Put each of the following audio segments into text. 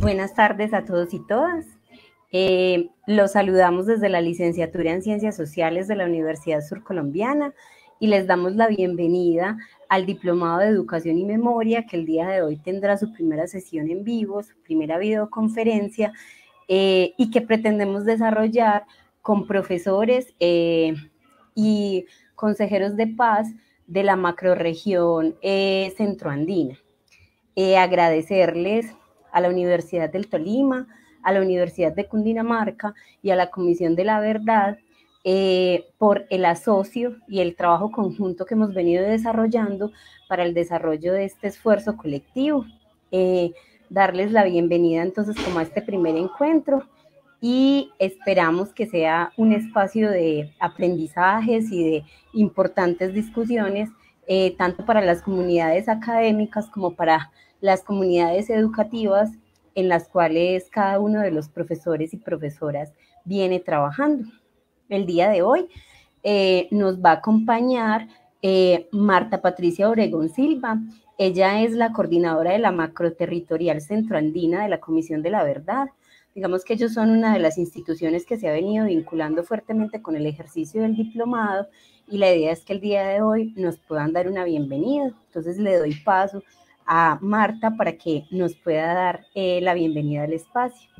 Buenas tardes a todos y todas. Los saludamos desde la licenciatura en Ciencias Sociales de la Universidad Surcolombiana y les damos la bienvenida al Diplomado de Educación y Memoria, que el día de hoy tendrá su primera sesión en vivo, su primera videoconferencia, y que pretendemos desarrollar con profesores y consejeros de paz de la macrorregión centroandina. Agradecerles a la Universidad del Tolima, a la Universidad de Cundinamarca y a la Comisión de la Verdad por el asocio y el trabajo conjunto que hemos venido desarrollando para el desarrollo de este esfuerzo colectivo. Darles la bienvenida entonces como a este primer encuentro y esperamos que sea un espacio de aprendizajes y de importantes discusiones, tanto para las comunidades académicas como para las comunidades educativas en las cuales cada uno de los profesores y profesoras viene trabajando. El día de hoy nos va a acompañar Marta Patricia Obregón Silva. Ella es la coordinadora de la macroterritorial centroandina de la Comisión de la Verdad. Digamos que ellos son una de las instituciones que se ha venido vinculando fuertemente con el ejercicio del diplomado y la idea es que el día de hoy nos puedan dar una bienvenida. Entonces le doy paso a Marta para que nos pueda dar la bienvenida al espacio.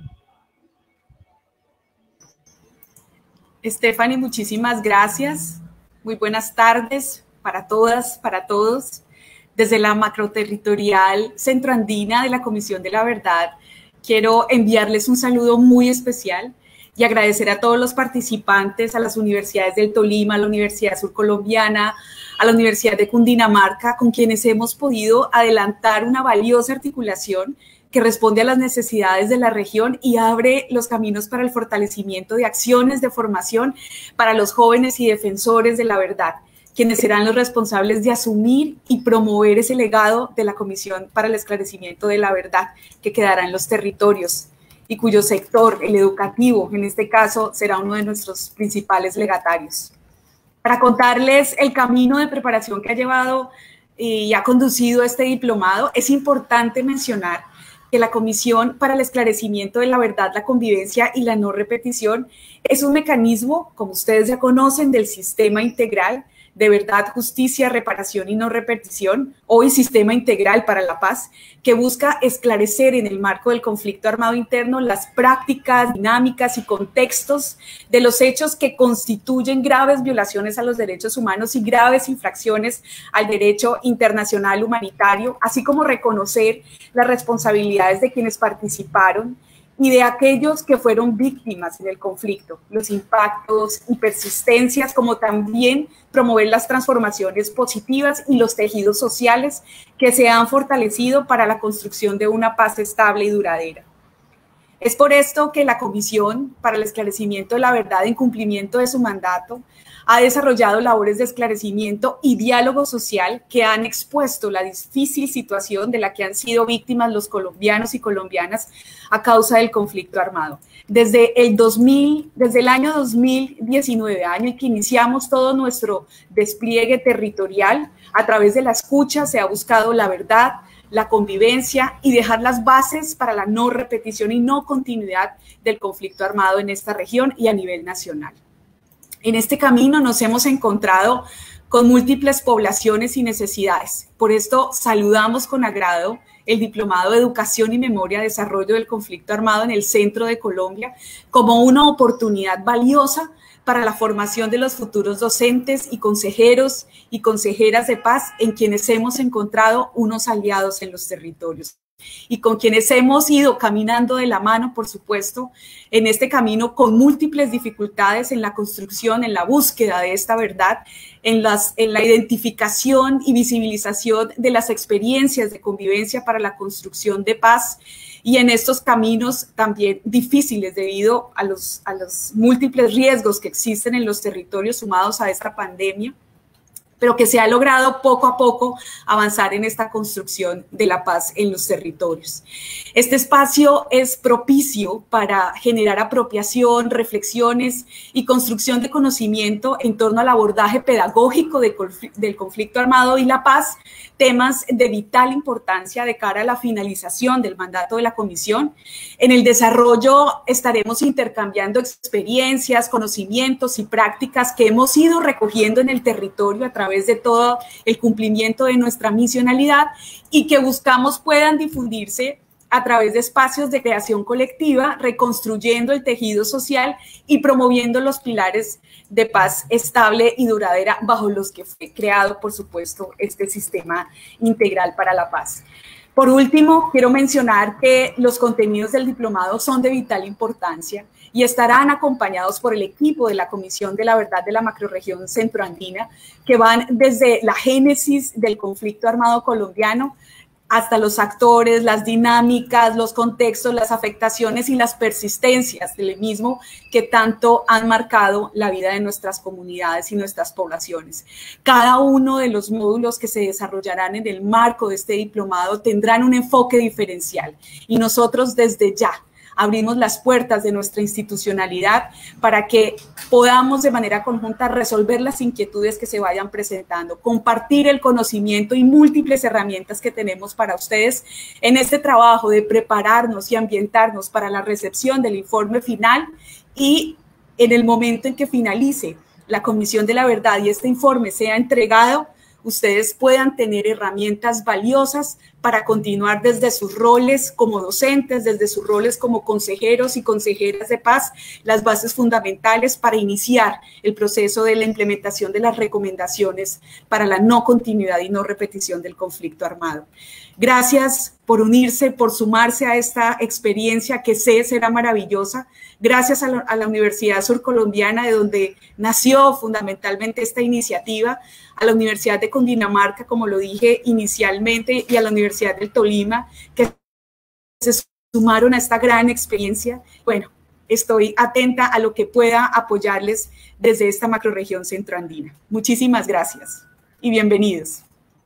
Stephanie, muchísimas gracias. Muy buenas tardes para todas, para todos. Desde la macroterritorial centroandina de la Comisión de la Verdad, quiero enviarles un saludo muy especial y agradecer a todos los participantes, a las universidades del Tolima, a la Universidad Surcolombiana, a la Universidad de Cundinamarca, con quienes hemos podido adelantar una valiosa articulación que responde a las necesidades de la región y abre los caminos para el fortalecimiento de acciones de formación para los jóvenes y defensores de la verdad, quienes serán los responsables de asumir y promover ese legado de la Comisión para el Esclarecimiento de la Verdad que quedará en los territorios y cuyo sector, el educativo, en este caso, será uno de nuestros principales legatarios. Para contarles el camino de preparación que ha llevado y ha conducido este diplomado, es importante mencionar que la Comisión para el Esclarecimiento de la Verdad, la Convivencia y la No Repetición es un mecanismo, como ustedes ya conocen, del Sistema Integral de Verdad, Justicia, Reparación y No Repetición, hoy Sistema Integral para la Paz, que busca esclarecer en el marco del conflicto armado interno las prácticas, dinámicas y contextos de los hechos que constituyen graves violaciones a los derechos humanos y graves infracciones al derecho internacional humanitario, así como reconocer las responsabilidades de quienes participaron y de aquellos que fueron víctimas en el conflicto, los impactos y persistencias, como también promover las transformaciones positivas y los tejidos sociales que se han fortalecido para la construcción de una paz estable y duradera. Es por esto que la Comisión para el Esclarecimiento de la Verdad, en cumplimiento de su mandato, ha desarrollado labores de esclarecimiento y diálogo social que han expuesto la difícil situación de la que han sido víctimas los colombianos y colombianas a causa del conflicto armado. Desde el año 2019, año en que iniciamos todo nuestro despliegue territorial, a través de la escucha se ha buscado la verdad, la convivencia y dejar las bases para la no repetición y no continuidad del conflicto armado en esta región y a nivel nacional. En este camino nos hemos encontrado con múltiples poblaciones y necesidades. Por esto saludamos con agrado el Diplomado de Educación y Memoria, Desarrollo del Conflicto Armado en el centro de Colombia como una oportunidad valiosa para la formación de los futuros docentes y consejeros y consejeras de paz en quienes hemos encontrado unos aliados en los territorios y con quienes hemos ido caminando de la mano, por supuesto, en este camino con múltiples dificultades en la construcción, en la búsqueda de esta verdad, en la identificación y visibilización de las experiencias de convivencia para la construcción de paz y en estos caminos también difíciles debido a los múltiples riesgos que existen en los territorios sumados a esta pandemia, pero que se ha logrado poco a poco avanzar en esta construcción de la paz en los territorios. Este espacio es propicio para generar apropiación, reflexiones y construcción de conocimiento en torno al abordaje pedagógico del conflicto armado y la paz temas de vital importancia de cara a la finalización del mandato de la comisión. En el desarrollo estaremos intercambiando experiencias, conocimientos y prácticas que hemos ido recogiendo en el territorio a través de todo el cumplimiento de nuestra misionalidad y que buscamos puedan difundirse a través de espacios de creación colectiva, reconstruyendo el tejido social y promoviendo los pilares de paz estable y duradera bajo los que fue creado, por supuesto, este sistema integral para la paz. Por último, quiero mencionar que los contenidos del diplomado son de vital importancia y estarán acompañados por el equipo de la Comisión de la Verdad de la Macrorregión Centroandina, que van desde la génesis del conflicto armado colombiano hasta los actores, las dinámicas, los contextos, las afectaciones y las persistencias del mismo que tanto han marcado la vida de nuestras comunidades y nuestras poblaciones. Cada uno de los módulos que se desarrollarán en el marco de este diplomado tendrán un enfoque diferencial y nosotros desde ya abrimos las puertas de nuestra institucionalidad para que podamos de manera conjunta resolver las inquietudes que se vayan presentando, compartir el conocimiento y múltiples herramientas que tenemos para ustedes en este trabajo de prepararnos y ambientarnos para la recepción del informe final y en el momento en que finalice la Comisión de la Verdad y este informe sea entregado, ustedes puedan tener herramientas valiosas para continuar desde sus roles como docentes, desde sus roles como consejeros y consejeras de paz, las bases fundamentales para iniciar el proceso de la implementación de las recomendaciones para la no continuidad y no repetición del conflicto armado. Gracias por unirse, por sumarse a esta experiencia que sé será maravillosa. Gracias a la Universidad Surcolombiana, de donde nació fundamentalmente esta iniciativa, a la Universidad de Cundinamarca, como lo dije inicialmente, y a la Universidad del Tolima, que se sumaron a esta gran experiencia. Bueno, estoy atenta a lo que pueda apoyarles desde esta macrorregión centroandina. Muchísimas gracias y bienvenidos.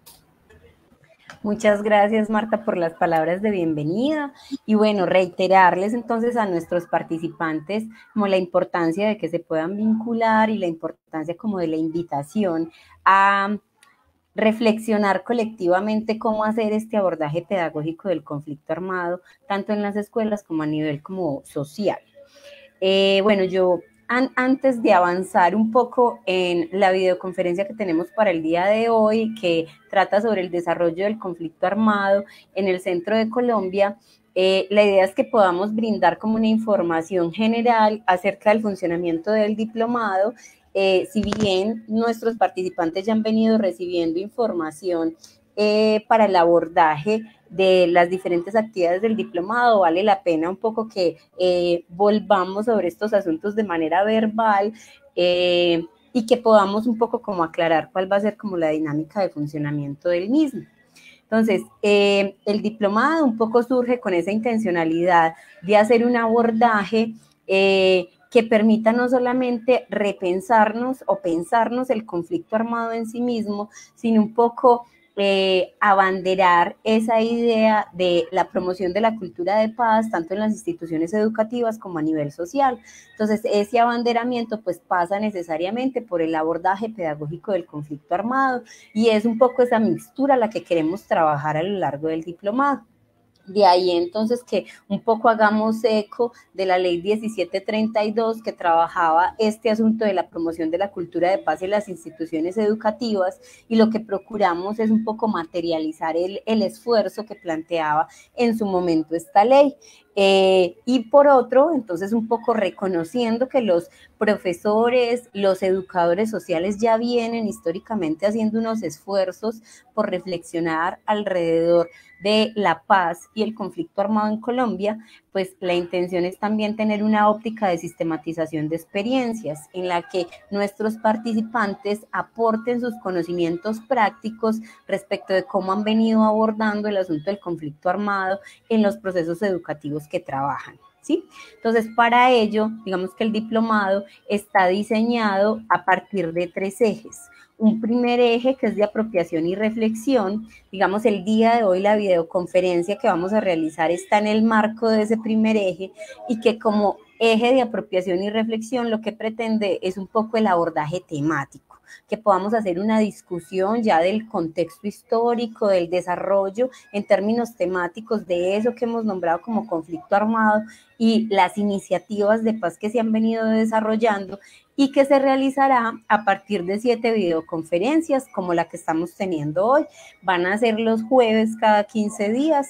Muchas gracias, Marta, por las palabras de bienvenida. Y bueno, reiterarles entonces a nuestros participantes como la importancia de que se puedan vincular y la importancia como de la invitación a reflexionar colectivamente cómo hacer este abordaje pedagógico del conflicto armado, tanto en las escuelas como a nivel como social. Bueno, yo antes de avanzar un poco en la videoconferencia que tenemos para el día de hoy, que trata sobre el desarrollo del conflicto armado en el centro de Colombia, la idea es que podamos brindar como una información general acerca del funcionamiento del diplomado. Si bien nuestros participantes ya han venido recibiendo información para el abordaje de las diferentes actividades del diplomado, vale la pena un poco que volvamos sobre estos asuntos de manera verbal y que podamos un poco como aclarar cuál va a ser como la dinámica de funcionamiento del mismo. Entonces, el diplomado un poco surge con esa intencionalidad de hacer un abordaje que permita no solamente repensarnos o pensarnos el conflicto armado en sí mismo, sino un poco abanderar esa idea de la promoción de la cultura de paz, tanto en las instituciones educativas como a nivel social. Entonces, ese abanderamiento pues pasa necesariamente por el abordaje pedagógico del conflicto armado y es un poco esa mixtura la que queremos trabajar a lo largo del diplomado. De ahí entonces que un poco hagamos eco de la ley 1732 que trabajaba este asunto de la promoción de la cultura de paz en las instituciones educativas y lo que procuramos es un poco materializar el esfuerzo que planteaba en su momento esta ley. Y por otro, entonces un poco reconociendo que los profesores, los educadores sociales ya vienen históricamente haciendo unos esfuerzos por reflexionar alrededor de la paz y el conflicto armado en Colombia, pues la intención es también tener una óptica de sistematización de experiencias en la que nuestros participantes aporten sus conocimientos prácticos respecto de cómo han venido abordando el asunto del conflicto armado en los procesos educativos que trabajan, ¿sí? Entonces, para ello, digamos que el diplomado está diseñado a partir de 3 ejes. Un primer eje que es de apropiación y reflexión, digamos el día de hoy la videoconferencia que vamos a realizar está en el marco de ese primer eje y que como eje de apropiación y reflexión lo que pretende es un poco el abordaje temático. que podamos hacer una discusión ya del contexto histórico, del desarrollo en términos temáticos de eso que hemos nombrado como conflicto armado y las iniciativas de paz que se han venido desarrollando y que se realizará a partir de 7 videoconferencias como la que estamos teniendo hoy. Van a ser los jueves cada 15 días.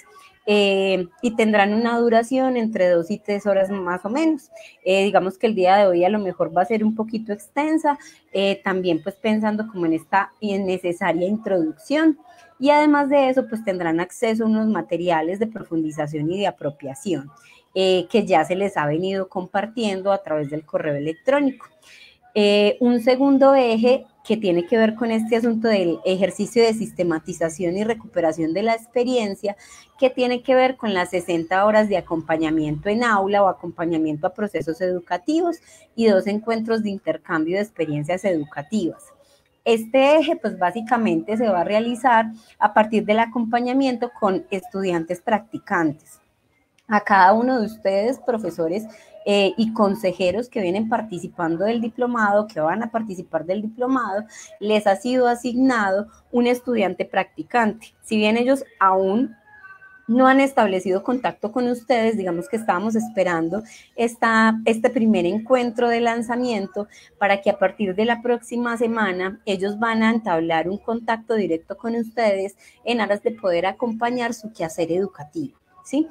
Y tendrán una duración entre 2 y 3 horas más o menos. Digamos que el día de hoy a lo mejor va a ser un poquito extensa, también pues pensando como en esta necesaria introducción. Y además de eso, pues tendrán acceso a unos materiales de profundización y de apropiación que ya se les ha venido compartiendo a través del correo electrónico. Un segundo eje que tiene que ver con este asunto del ejercicio de sistematización y recuperación de la experiencia, que tiene que ver con las 60 horas de acompañamiento en aula o acompañamiento a procesos educativos y 2 encuentros de intercambio de experiencias educativas. Este eje, pues básicamente se va a realizar a partir del acompañamiento con estudiantes practicantes. A cada uno de ustedes, profesores y consejeros que vienen participando del diplomado, que van a participar del diplomado, les ha sido asignado un estudiante practicante. Si bien ellos aún no han establecido contacto con ustedes, digamos que estábamos esperando este primer encuentro de lanzamiento para que a partir de la próxima semana ellos van a entablar un contacto directo con ustedes en aras de poder acompañar su quehacer educativo, ¿sí?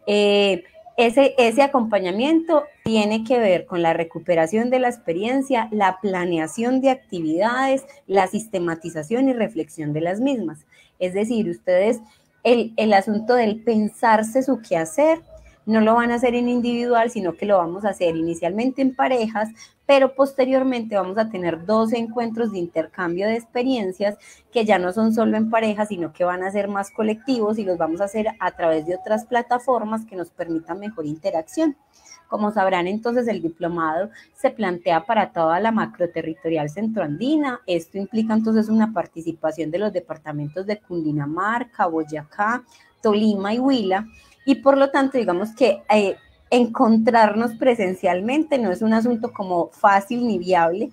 Ese acompañamiento tiene que ver con la recuperación de la experiencia, la planeación de actividades, la sistematización y reflexión de las mismas. Es decir, ustedes, el asunto del pensarse su quehacer, no lo van a hacer en individual, sino que lo vamos a hacer inicialmente en parejas, pero posteriormente vamos a tener 2 encuentros de intercambio de experiencias que ya no son solo en pareja, sino que van a ser más colectivos y los vamos a hacer a través de otras plataformas que nos permitan mejor interacción. Como sabrán, entonces el diplomado se plantea para toda la macroterritorial centroandina. Esto implica entonces una participación de los departamentos de Cundinamarca, Boyacá, Tolima y Huila, y por lo tanto, digamos que encontrarnos presencialmente no es un asunto como fácil ni viable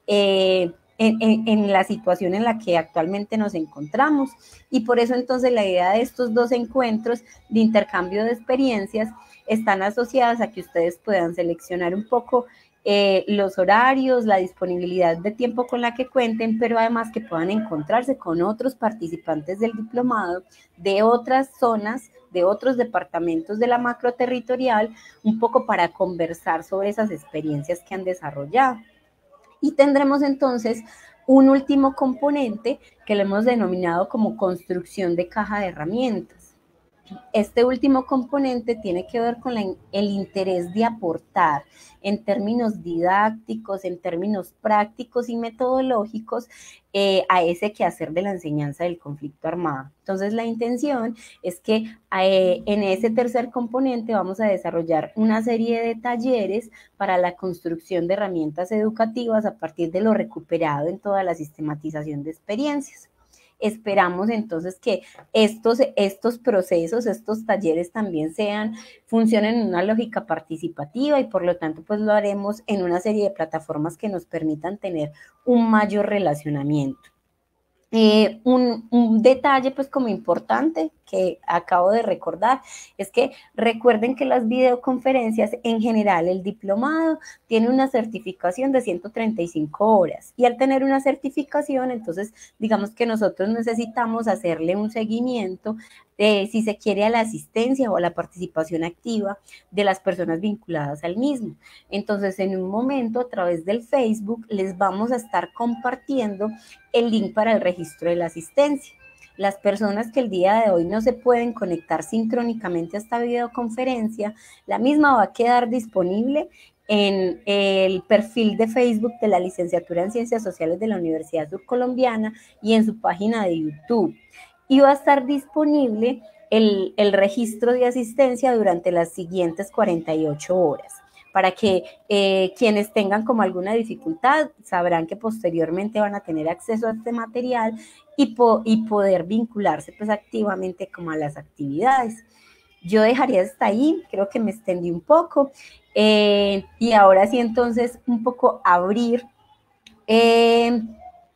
en la situación en la que actualmente nos encontramos. Y por eso entonces la idea de estos 2 encuentros de intercambio de experiencias están asociadas a que ustedes puedan seleccionar un poco los horarios, la disponibilidad de tiempo con la que cuenten, pero además que puedan encontrarse con otros participantes del diplomado de otras zonas, de otros departamentos de la macroterritorial, un poco para conversar sobre esas experiencias que han desarrollado. Y tendremos entonces un último componente que lo hemos denominado como construcción de caja de herramientas. Este último componente tiene que ver con el interés de aportar en términos didácticos, en términos prácticos y metodológicos a ese quehacer de la enseñanza del conflicto armado. Entonces, la intención es que en ese tercer componente vamos a desarrollar una serie de talleres para la construcción de herramientas educativas a partir de lo recuperado en toda la sistematización de experiencias. Esperamos entonces que estos procesos, estos talleres también funcionen en una lógica participativa y por lo tanto pues lo haremos en una serie de plataformas que nos permitan tener un mayor relacionamiento. Un detalle pues como importante que acabo de recordar es que recuerden que las videoconferencias en general, el diplomado tiene una certificación de 135 horas y al tener una certificación entonces digamos que nosotros necesitamos hacerle un seguimiento si se quiere a la asistencia o a la participación activa de las personas vinculadas al mismo. Entonces en un momento a través del Facebook les vamos a estar compartiendo el link para el registro de la asistencia. Las personas que el día de hoy no se pueden conectar sincrónicamente a esta videoconferencia, la misma va a quedar disponible en el perfil de Facebook de la Licenciatura en Ciencias Sociales de la Universidad Surcolombiana y en su página de YouTube. Y va a estar disponible el registro de asistencia durante las siguientes 48 horas. Para que quienes tengan como alguna dificultad sabrán que posteriormente van a tener acceso a este material y poder vincularse pues activamente como a las actividades. Yo dejaría hasta ahí, creo que me extendí un poco y ahora sí entonces un poco abrir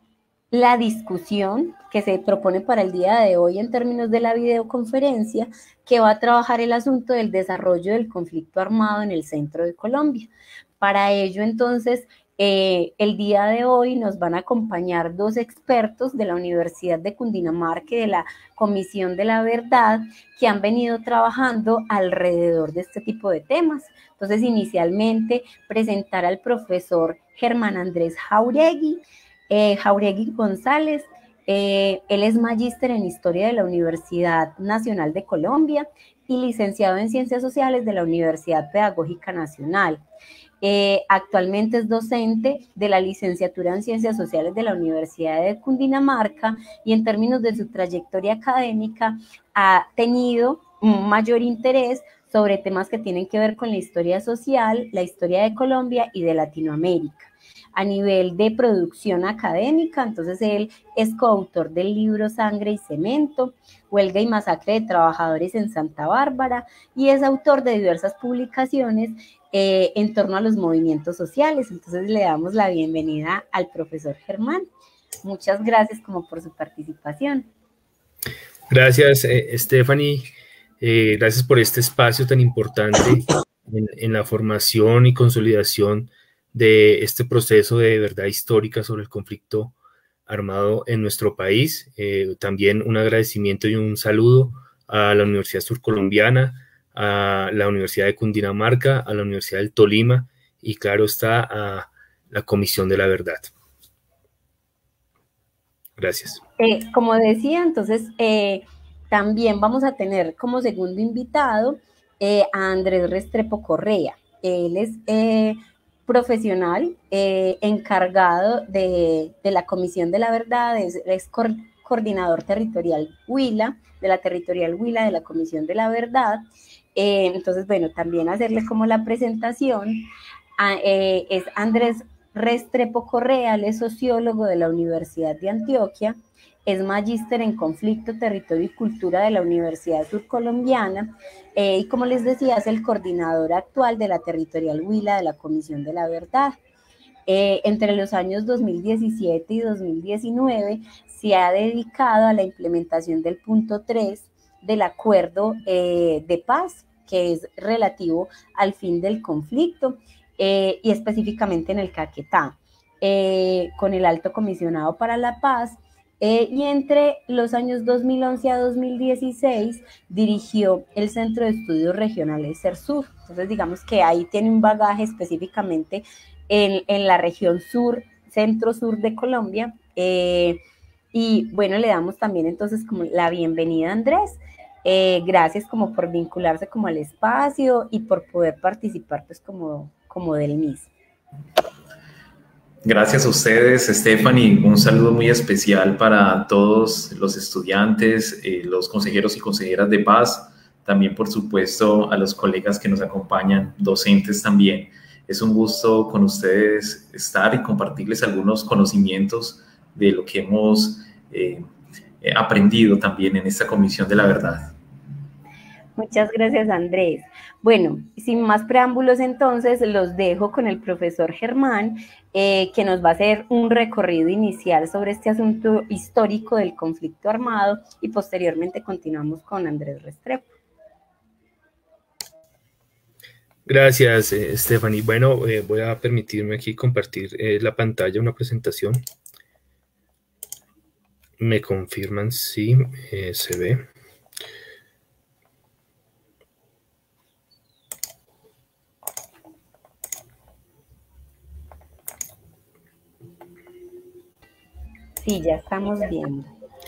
la discusión que se propone para el día de hoy en términos de la videoconferencia, que va a trabajar el asunto del desarrollo del conflicto armado en el centro de Colombia. Para ello, entonces, el día de hoy nos van a acompañar dos expertos de la Universidad de Cundinamarca y de la Comisión de la Verdad que han venido trabajando alrededor de este tipo de temas. Entonces, inicialmente, presentar al profesor Germán Andrés Jauregui González. Él es magíster en Historia de la Universidad Nacional de Colombia y licenciado en Ciencias Sociales de la Universidad Pedagógica Nacional. Actualmente es docente de la licenciatura en Ciencias Sociales de la Universidad de Cundinamarca y en términos de su trayectoria académica ha tenido un mayor interés sobre temas que tienen que ver con la historia social, la historia de Colombia y de Latinoamérica. A nivel de producción académica, entonces él es coautor del libro Sangre y Cemento, Huelga y Masacre de Trabajadores en Santa Bárbara, y es autor de diversas publicaciones en torno a los movimientos sociales. Entonces le damos la bienvenida al profesor Germán. Muchas gracias como por su participación. Gracias, Stephanie. Gracias por este espacio tan importante en la formación y consolidación de este proceso de verdad histórica sobre el conflicto armado en nuestro país. También un agradecimiento y un saludo a la Universidad Surcolombiana, a la Universidad de Cundinamarca, a la Universidad del Tolima y claro está a la Comisión de la Verdad. Gracias. Como decía, entonces también vamos a tener como segundo invitado a Andrés Restrepo Correa. Él es profesional encargado de la Comisión de la Verdad, es coordinador territorial Huila, de la territorial Huila de la Comisión de la Verdad. Entonces, bueno, también hacerle como la presentación, es Andrés Restrepo Correa, él es sociólogo de la Universidad de Antioquia, es magíster en conflicto, territorio y cultura de la Universidad Surcolombiana, y como les decía, es el coordinador actual de la territorial Huila de la Comisión de la Verdad. Entre los años 2017 y 2019 se ha dedicado a la implementación del punto 3 del acuerdo de paz, que es relativo al fin del conflicto, y específicamente en el Caquetá, con el Alto Comisionado para la Paz, y entre los años 2011 a 2016 dirigió el Centro de Estudios Regionales CERSUR. Entonces digamos que ahí tiene un bagaje específicamente en la región sur, centro-sur de Colombia, y bueno, le damos también entonces como la bienvenida a Andrés. Gracias como por vincularse como al espacio y por poder participar pues como del mismo. Gracias a ustedes, Stephanie. Un saludo muy especial para todos los estudiantes, los consejeros y consejeras de paz, también por supuesto a los colegas que nos acompañan, docentes también. Es un gusto con ustedes estar y compartirles algunos conocimientos de lo que hemos aprendido también en esta Comisión de la Verdad. Muchas gracias, Andrés. Bueno, sin más preámbulos entonces, los dejo con el profesor Germán, que nos va a hacer un recorrido inicial sobre este asunto histórico del conflicto armado y posteriormente continuamos con Andrés Restrepo. Gracias, Stephanie. Bueno, voy a permitirme aquí compartir la pantalla, una presentación. Me confirman si se ve. Sí, ya estamos viendo.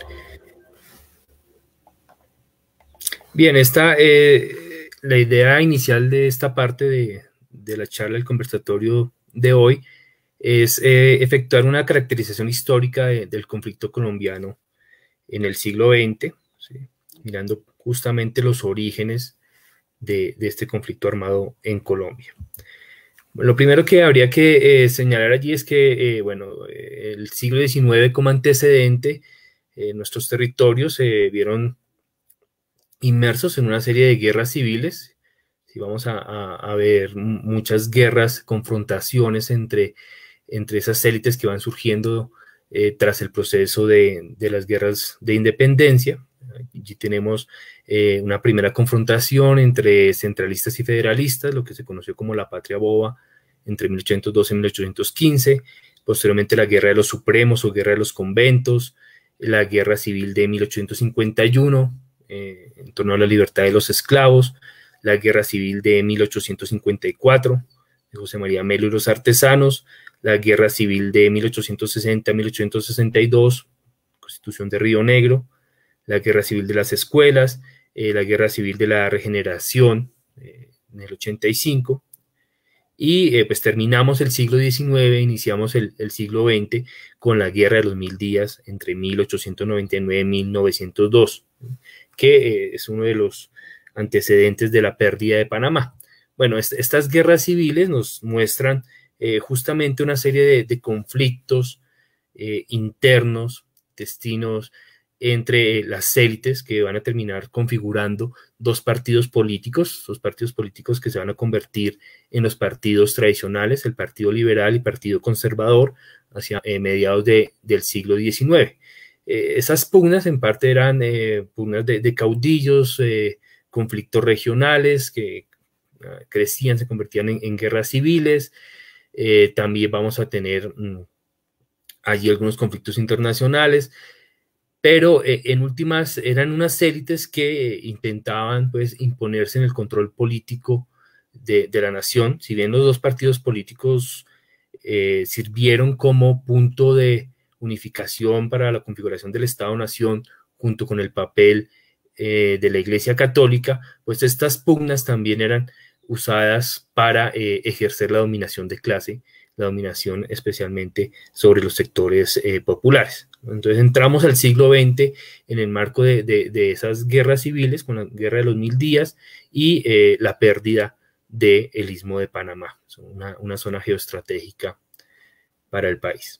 Bien, la idea inicial de esta parte de la charla, el conversatorio de hoy, es efectuar una caracterización histórica del conflicto colombiano en el siglo XX, ¿sí? Mirando justamente los orígenes de este conflicto armado en Colombia. Lo primero que habría que señalar allí es que, bueno, el siglo XIX como antecedente, nuestros territorios se vieron inmersos en una serie de guerras civiles. Si vamos a ver muchas guerras, confrontaciones entre esas élites que van surgiendo tras el proceso de las guerras de independencia. Allí tenemos una primera confrontación entre centralistas y federalistas, lo que se conoció como la Patria Boba, entre 1812 y 1815, posteriormente la Guerra de los Supremos o Guerra de los Conventos, la Guerra Civil de 1851, en torno a la libertad de los esclavos, la Guerra Civil de 1854, de José María Melo y los artesanos, la Guerra Civil de 1860 a 1862, Constitución de Río Negro, la Guerra Civil de las Escuelas, la Guerra Civil de la Regeneración en el 85, y pues terminamos el siglo XIX, iniciamos el siglo XX con la Guerra de los 1000 días entre 1899 y 1902, que es uno de los antecedentes de la pérdida de Panamá. Bueno, estas guerras civiles nos muestran justamente una serie de conflictos internos, destinos entre las élites que van a terminar configurando dos partidos políticos que se van a convertir en los partidos tradicionales, el Partido Liberal y el Partido Conservador, hacia mediados del siglo XIX. Esas pugnas en parte eran pugnas de caudillos, conflictos regionales que crecían, se convertían en guerras civiles. También vamos a tener allí algunos conflictos internacionales, pero en últimas eran unas élites que intentaban pues imponerse en el control político de la nación. Si bien los dos partidos políticos sirvieron como punto de unificación para la configuración del Estado-Nación junto con el papel de la Iglesia Católica, pues estas pugnas también eran usadas para ejercer la dominación de clase, la dominación especialmente sobre los sectores populares. Entonces entramos al siglo XX en el marco de esas guerras civiles, con la Guerra de los 1000 días y la pérdida del Istmo de Panamá, una zona geoestratégica para el país.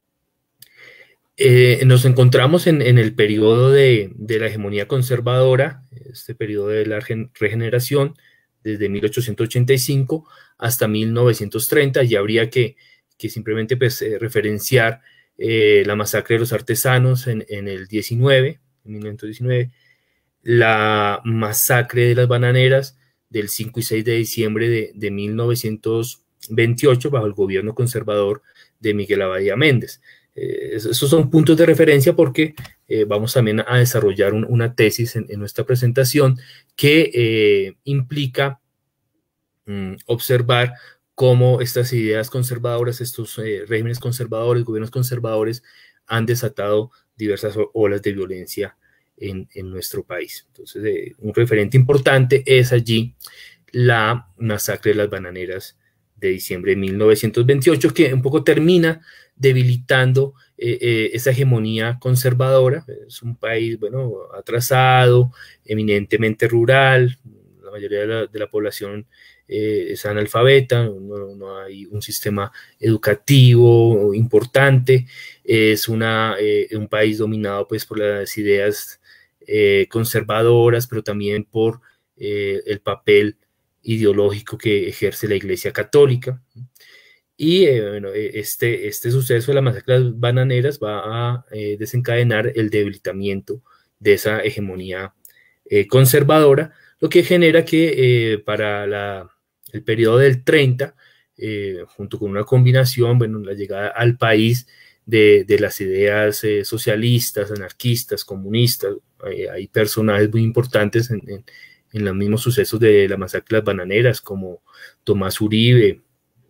Nos encontramos en el periodo de la hegemonía conservadora, este periodo de la regeneración, desde 1885 hasta 1930, y habría que simplemente pues, referenciar la masacre de los artesanos en el 1919, la masacre de las bananeras del 5 y 6 de diciembre de 1928 bajo el gobierno conservador de Miguel Abadía Méndez. Esos son puntos de referencia porque vamos también a desarrollar una tesis en nuestra presentación que implica observar cómo estas ideas conservadoras, estos regímenes conservadores, gobiernos conservadores han desatado diversas olas de violencia en nuestro país. Entonces, un referente importante es allí la masacre de las bananeras de diciembre de 1928, que un poco termina debilitando esa hegemonía conservadora. Es un país, bueno, atrasado, eminentemente rural, la mayoría de la población es analfabeta, no hay un sistema educativo importante, es un país dominado pues por las ideas conservadoras, pero también por el papel ideológico que ejerce la Iglesia Católica. Y bueno, este suceso de la masacre de las bananeras va a desencadenar el debilitamiento de esa hegemonía conservadora, lo que genera que para el periodo del 30, junto con una combinación, bueno, la llegada al país de las ideas socialistas, anarquistas, comunistas, hay personajes muy importantes en los mismos sucesos de la masacre de las bananeras, como Tomás Uribe,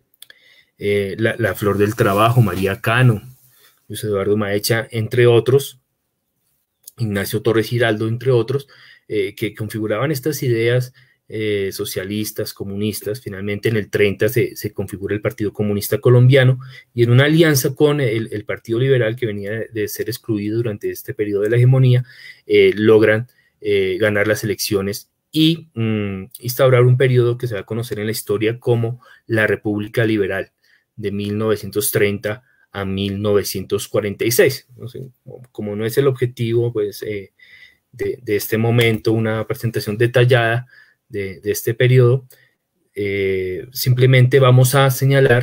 la Flor del Trabajo, María Cano, Luis Eduardo Maecha, entre otros, Ignacio Torres Giraldo, entre otros, que configuraban estas ideas socialistas, comunistas. Finalmente en el 30 se configura el Partido Comunista Colombiano, y en una alianza con el Partido Liberal, que venía de ser excluido durante este periodo de la hegemonía, logran ganar las elecciones y instaurar un periodo que se va a conocer en la historia como la República Liberal, de 1930 a 1946. Entonces, como no es el objetivo pues, de este momento una presentación detallada de este periodo, simplemente vamos a señalar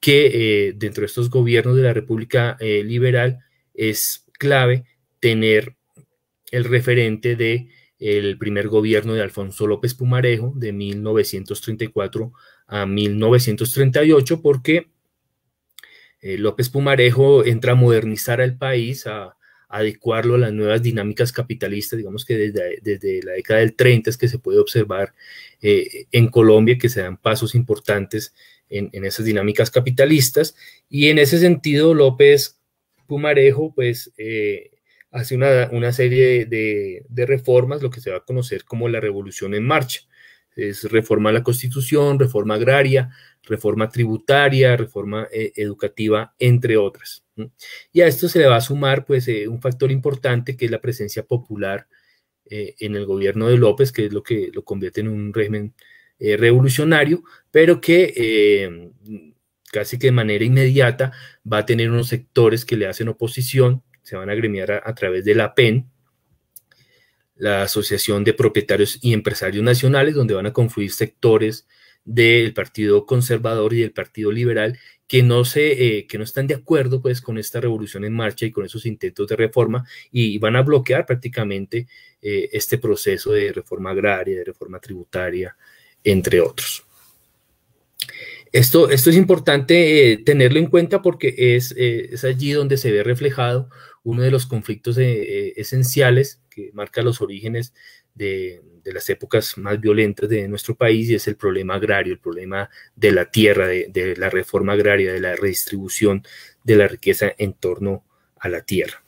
que dentro de estos gobiernos de la República Liberal es clave tener el referente de el primer gobierno de Alfonso López Pumarejo de 1934 a 1938, porque López Pumarejo entra a modernizar al país, a adecuarlo a las nuevas dinámicas capitalistas. Digamos que desde la década del 30 es que se puede observar en Colombia que se dan pasos importantes en esas dinámicas capitalistas, y en ese sentido López Pumarejo pues hace una serie de reformas, lo que se va a conocer como la Revolución en Marcha. Es reforma a la Constitución, reforma agraria, reforma tributaria, reforma educativa, entre otras. Y a esto se le va a sumar pues un factor importante, que es la presencia popular en el gobierno de López, que es lo que lo convierte en un régimen revolucionario, pero que casi que de manera inmediata va a tener unos sectores que le hacen oposición, se van a agremiar a través de la PEN, la Asociación de Propietarios y Empresarios Nacionales, donde van a confluir sectores del Partido Conservador y del Partido Liberal que no están de acuerdo pues con esta revolución en marcha y con esos intentos de reforma, y van a bloquear prácticamente este proceso de reforma agraria, de reforma tributaria, entre otros. Esto es importante tenerlo en cuenta, porque es allí donde se ve reflejado uno de los conflictos esenciales que marca los orígenes de las épocas más violentas de nuestro país, y es el problema agrario, el problema de la tierra, de la reforma agraria, de la redistribución de la riqueza en torno a la tierra.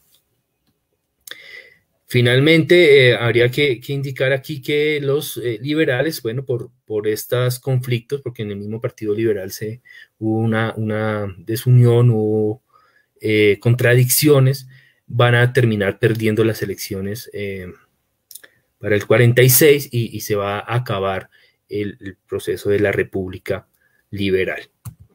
Finalmente, habría que indicar aquí que los liberales, bueno, por estos conflictos, porque en el mismo Partido Liberal hubo una desunión, hubo contradicciones, van a terminar perdiendo las elecciones para el 46 y se va a acabar el proceso de la República Liberal.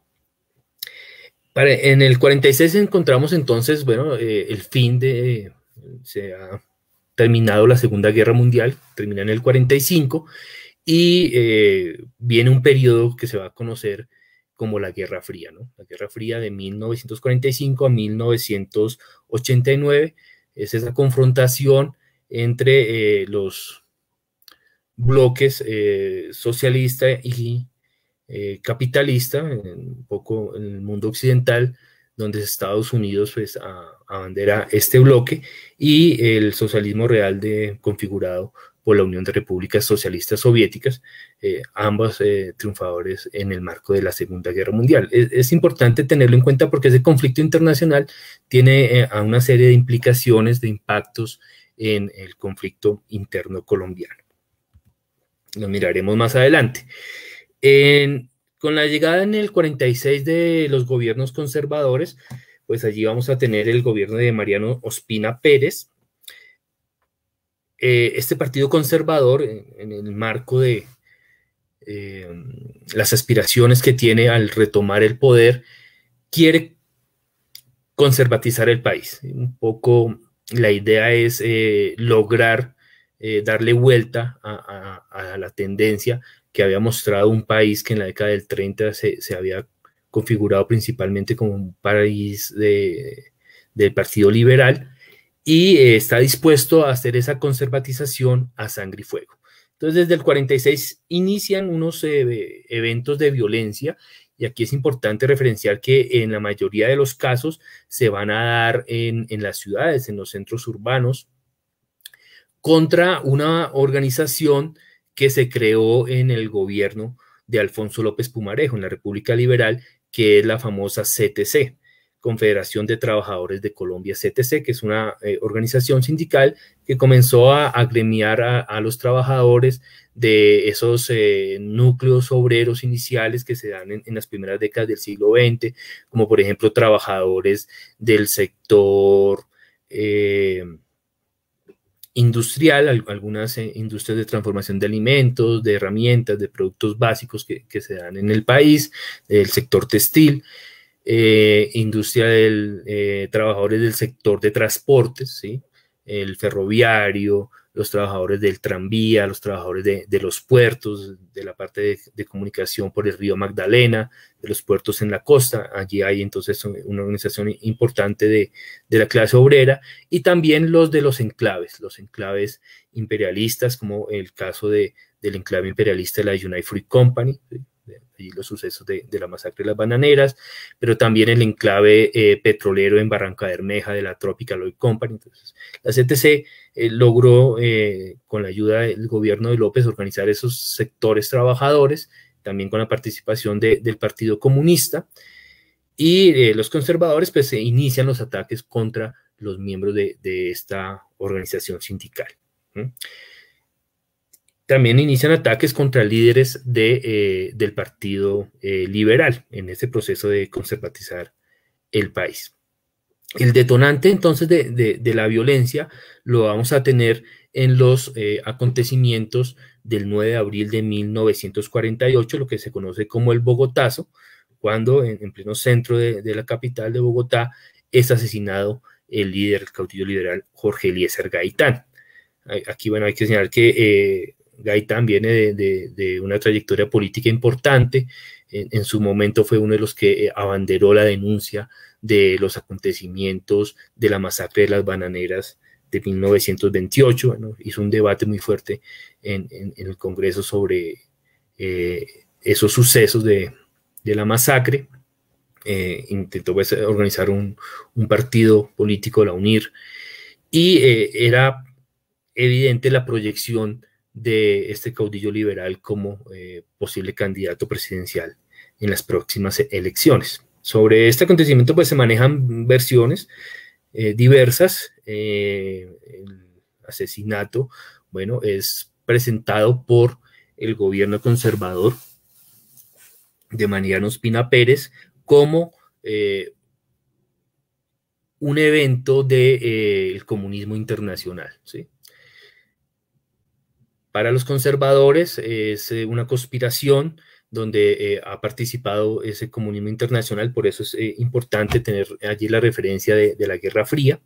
En el 46 encontramos entonces, bueno, el fin se ha terminado la Segunda Guerra Mundial, termina en el 45, y viene un periodo que se va a conocer como la Guerra Fría, ¿no? La Guerra Fría de 1945 a 1989, es esa confrontación entre los bloques socialista y capitalista, un poco en el mundo occidental, donde Estados Unidos pues abandera este bloque, y el socialismo real configurado por la Unión de Repúblicas Socialistas Soviéticas, ambos triunfadores en el marco de la Segunda Guerra Mundial. Es importante tenerlo en cuenta, porque ese conflicto internacional tiene una serie de implicaciones, de impactos en el conflicto interno colombiano. Lo miraremos más adelante. Con la llegada en el 46 de los gobiernos conservadores, pues allí vamos a tener el gobierno de Mariano Ospina Pérez. Este partido conservador, en el marco de las aspiraciones que tiene al retomar el poder, quiere conservatizar el país. Un poco la idea es lograr darle vuelta a la tendencia que había mostrado un país que en la década del 30 se había configurado principalmente como un país del Partido Liberal, y está dispuesto a hacer esa conservatización a sangre y fuego. Entonces, desde el 46 inician unos eventos de violencia, y aquí es importante referenciar que en la mayoría de los casos se van a dar en las ciudades, en los centros urbanos, contra una organización que se creó en el gobierno de Alfonso López Pumarejo, en la República Liberal, que es la famosa CTC, Confederación de Trabajadores de Colombia, CTC, que es una organización sindical que comenzó a agremiar a los trabajadores de esos núcleos obreros iniciales que se dan en las primeras décadas del siglo XX, como por ejemplo trabajadores del sector industrial, algunas industrias de transformación de alimentos, de herramientas, de productos básicos que se dan en el país, el sector textil, industria trabajadores del sector de transportes, ¿sí? El ferroviario, los trabajadores del tranvía, los trabajadores de los puertos, de la parte de comunicación por el río Magdalena, de los puertos en la costa. Allí hay entonces una organización importante de la clase obrera, y también los de los enclaves imperialistas, como el caso del enclave imperialista de la United Fruit Company, ¿sí? Allí los sucesos de la masacre de las bananeras, pero también el enclave petrolero en Barranca Bermeja de la Tropical Oil Company. Entonces, la CTC logró, con la ayuda del gobierno de López, organizar esos sectores trabajadores, también con la participación del Partido Comunista, y los conservadores pues inician los ataques contra los miembros de esta organización sindical. También inician ataques contra líderes del Partido Liberal en este proceso de conservatizar el país. El detonante entonces de la violencia lo vamos a tener en los acontecimientos del 9 de abril de 1948, lo que se conoce como el Bogotazo, cuando en pleno centro de la capital de Bogotá es asesinado el líder, el caudillo liberal Jorge Eliezer Gaitán. Aquí, bueno, hay que señalar que Gaitán viene de una trayectoria política importante. En su momento fue uno de los que abanderó la denuncia de los acontecimientos de la masacre de las bananeras de 1928. Bueno, hizo un debate muy fuerte en el Congreso sobre esos sucesos de la masacre. Intentó pues, organizar un partido político, la UNIR, y era evidente la proyección de este caudillo liberal como posible candidato presidencial en las próximas elecciones. Sobre este acontecimiento pues se manejan versiones diversas. El asesinato, bueno, es presentado por el gobierno conservador de Mariano Ospina Pérez como un evento del comunismo internacional, ¿sí? Para los conservadores es una conspiración donde ha participado ese comunismo internacional, por eso es importante tener allí la referencia de la Guerra Fría.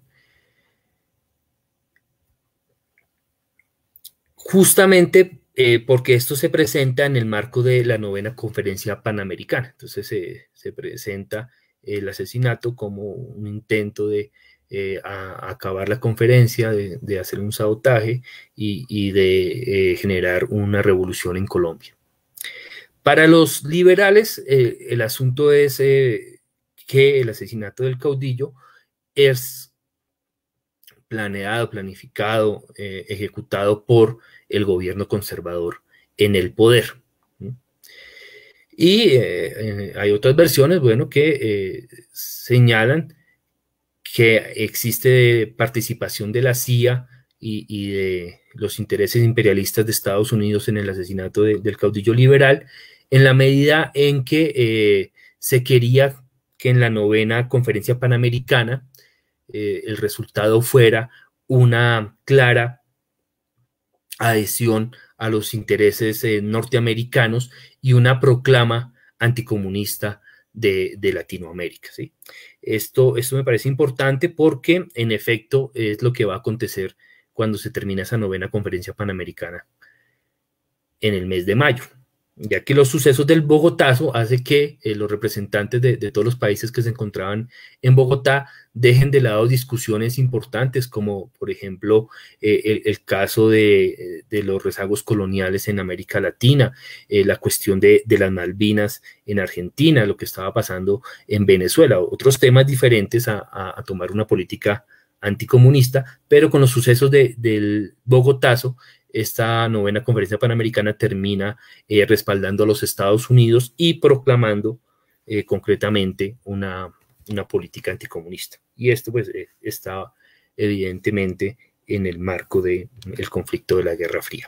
Justamente porque esto se presenta en el marco de la 9ª Conferencia Panamericana. Entonces se presenta el asesinato como un intento de a acabar la conferencia, de hacer un sabotaje y de generar una revolución en Colombia. Para los liberales, el asunto es que el asesinato del caudillo es planeado, planificado, ejecutado por el gobierno conservador en el poder. Y hay otras versiones, bueno, que señalan que existe participación de la CIA y de los intereses imperialistas de Estados Unidos en el asesinato del caudillo liberal, en la medida en que se quería que en la 9ª Conferencia Panamericana el resultado fuera una clara adhesión a los intereses norteamericanos y una proclama anticomunista de Latinoamérica, ¿sí? Esto me parece importante porque, en efecto, es lo que va a acontecer cuando se termina esa 9ª Conferencia Panamericana en el mes de mayo, ya que los sucesos del Bogotazo hacen que los representantes de todos los países que se encontraban en Bogotá dejen de lado discusiones importantes, como por ejemplo el caso de los rezagos coloniales en América Latina, la cuestión de las Malvinas en Argentina, lo que estaba pasando en Venezuela, otros temas diferentes a tomar una política anticomunista, pero con los sucesos del Bogotazo, esta 9ª Conferencia Panamericana termina respaldando a los Estados Unidos y proclamando concretamente una política anticomunista. Y esto pues está evidentemente en el marco del conflicto de la Guerra Fría.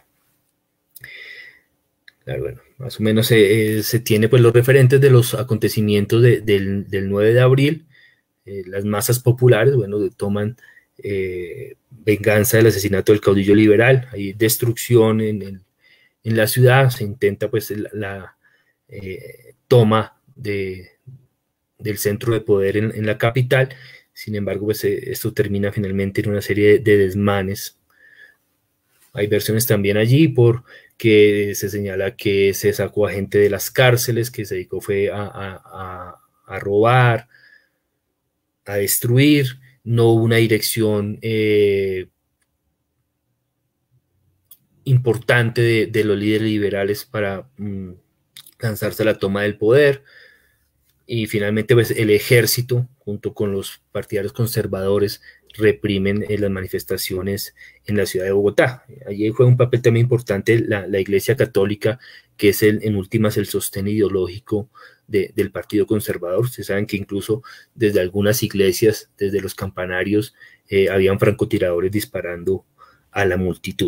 Claro, bueno, más o menos se tiene pues los referentes de los acontecimientos del 9 de abril. Las masas populares, bueno, toman venganza del asesinato del caudillo liberal, hay destrucción en la ciudad, se intenta pues la toma del centro de poder en la capital. Sin embargo, pues esto termina finalmente en una serie de desmanes Hay versiones también allí porque se señala que se sacó a gente de las cárceles, que se dedicó fue a robar, a destruir. No hubo una dirección importante de los líderes liberales para lanzarse a la toma del poder. Y finalmente pues, el ejército, junto con los partidarios conservadores, reprimen las manifestaciones en la ciudad de Bogotá. Allí juega un papel también importante la Iglesia Católica, que es en últimas el sostén ideológico del Partido Conservador. Ustedes saben que incluso desde algunas iglesias, desde los campanarios, habían francotiradores disparando a la multitud.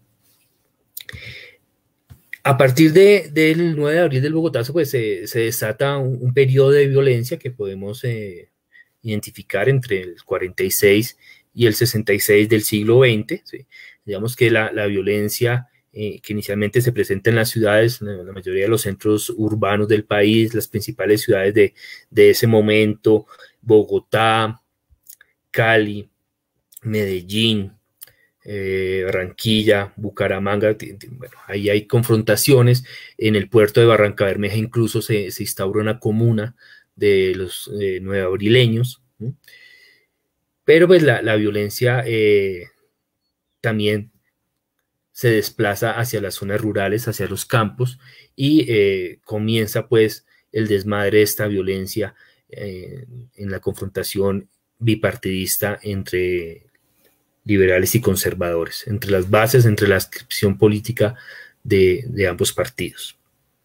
A partir del 9 de abril del Bogotazo, pues se desata un periodo de violencia que podemos identificar entre el 46 y el 66 del siglo XX. ¿Sí? Digamos que la violencia que inicialmente se presenta en las ciudades, la mayoría de los centros urbanos del país, las principales ciudades de ese momento, Bogotá, Cali, Medellín, Barranquilla, Bucaramanga, bueno, ahí hay confrontaciones. En el puerto de Barranca Bermeja incluso se instaura una comuna de los nuevabrileños, ¿sí? Pero pues la violencia también se desplaza hacia las zonas rurales, hacia los campos, y comienza pues el desmadre de esta violencia en la confrontación bipartidista entre liberales y conservadores, entre las bases, entre la adscripción política de ambos partidos.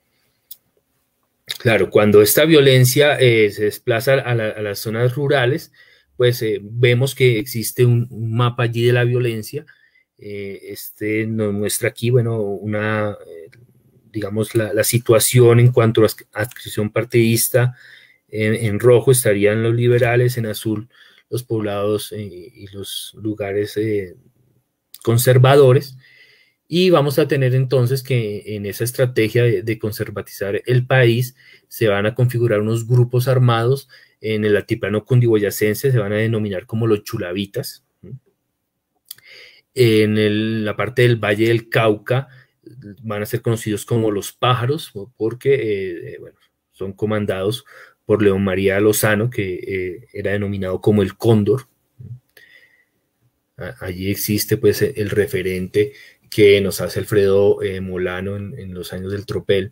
Claro, cuando esta violencia se desplaza a las zonas rurales, pues vemos que existe un mapa allí de la violencia. Este nos muestra aquí, bueno, digamos, la situación en cuanto a la adscripción partidista. En rojo estarían los liberales, en azul los poblados y los lugares conservadores, y vamos a tener entonces que en esa estrategia de conservatizar el país se van a configurar unos grupos armados en el altiplano cundiboyacense, se van a denominar como los chulavitas. En la parte del Valle del Cauca van a ser conocidos como los pájaros, porque bueno, son comandados por León María Lozano, que era denominado como el Cóndor. Allí existe pues el referente que nos hace Alfredo Molano en los años del tropel,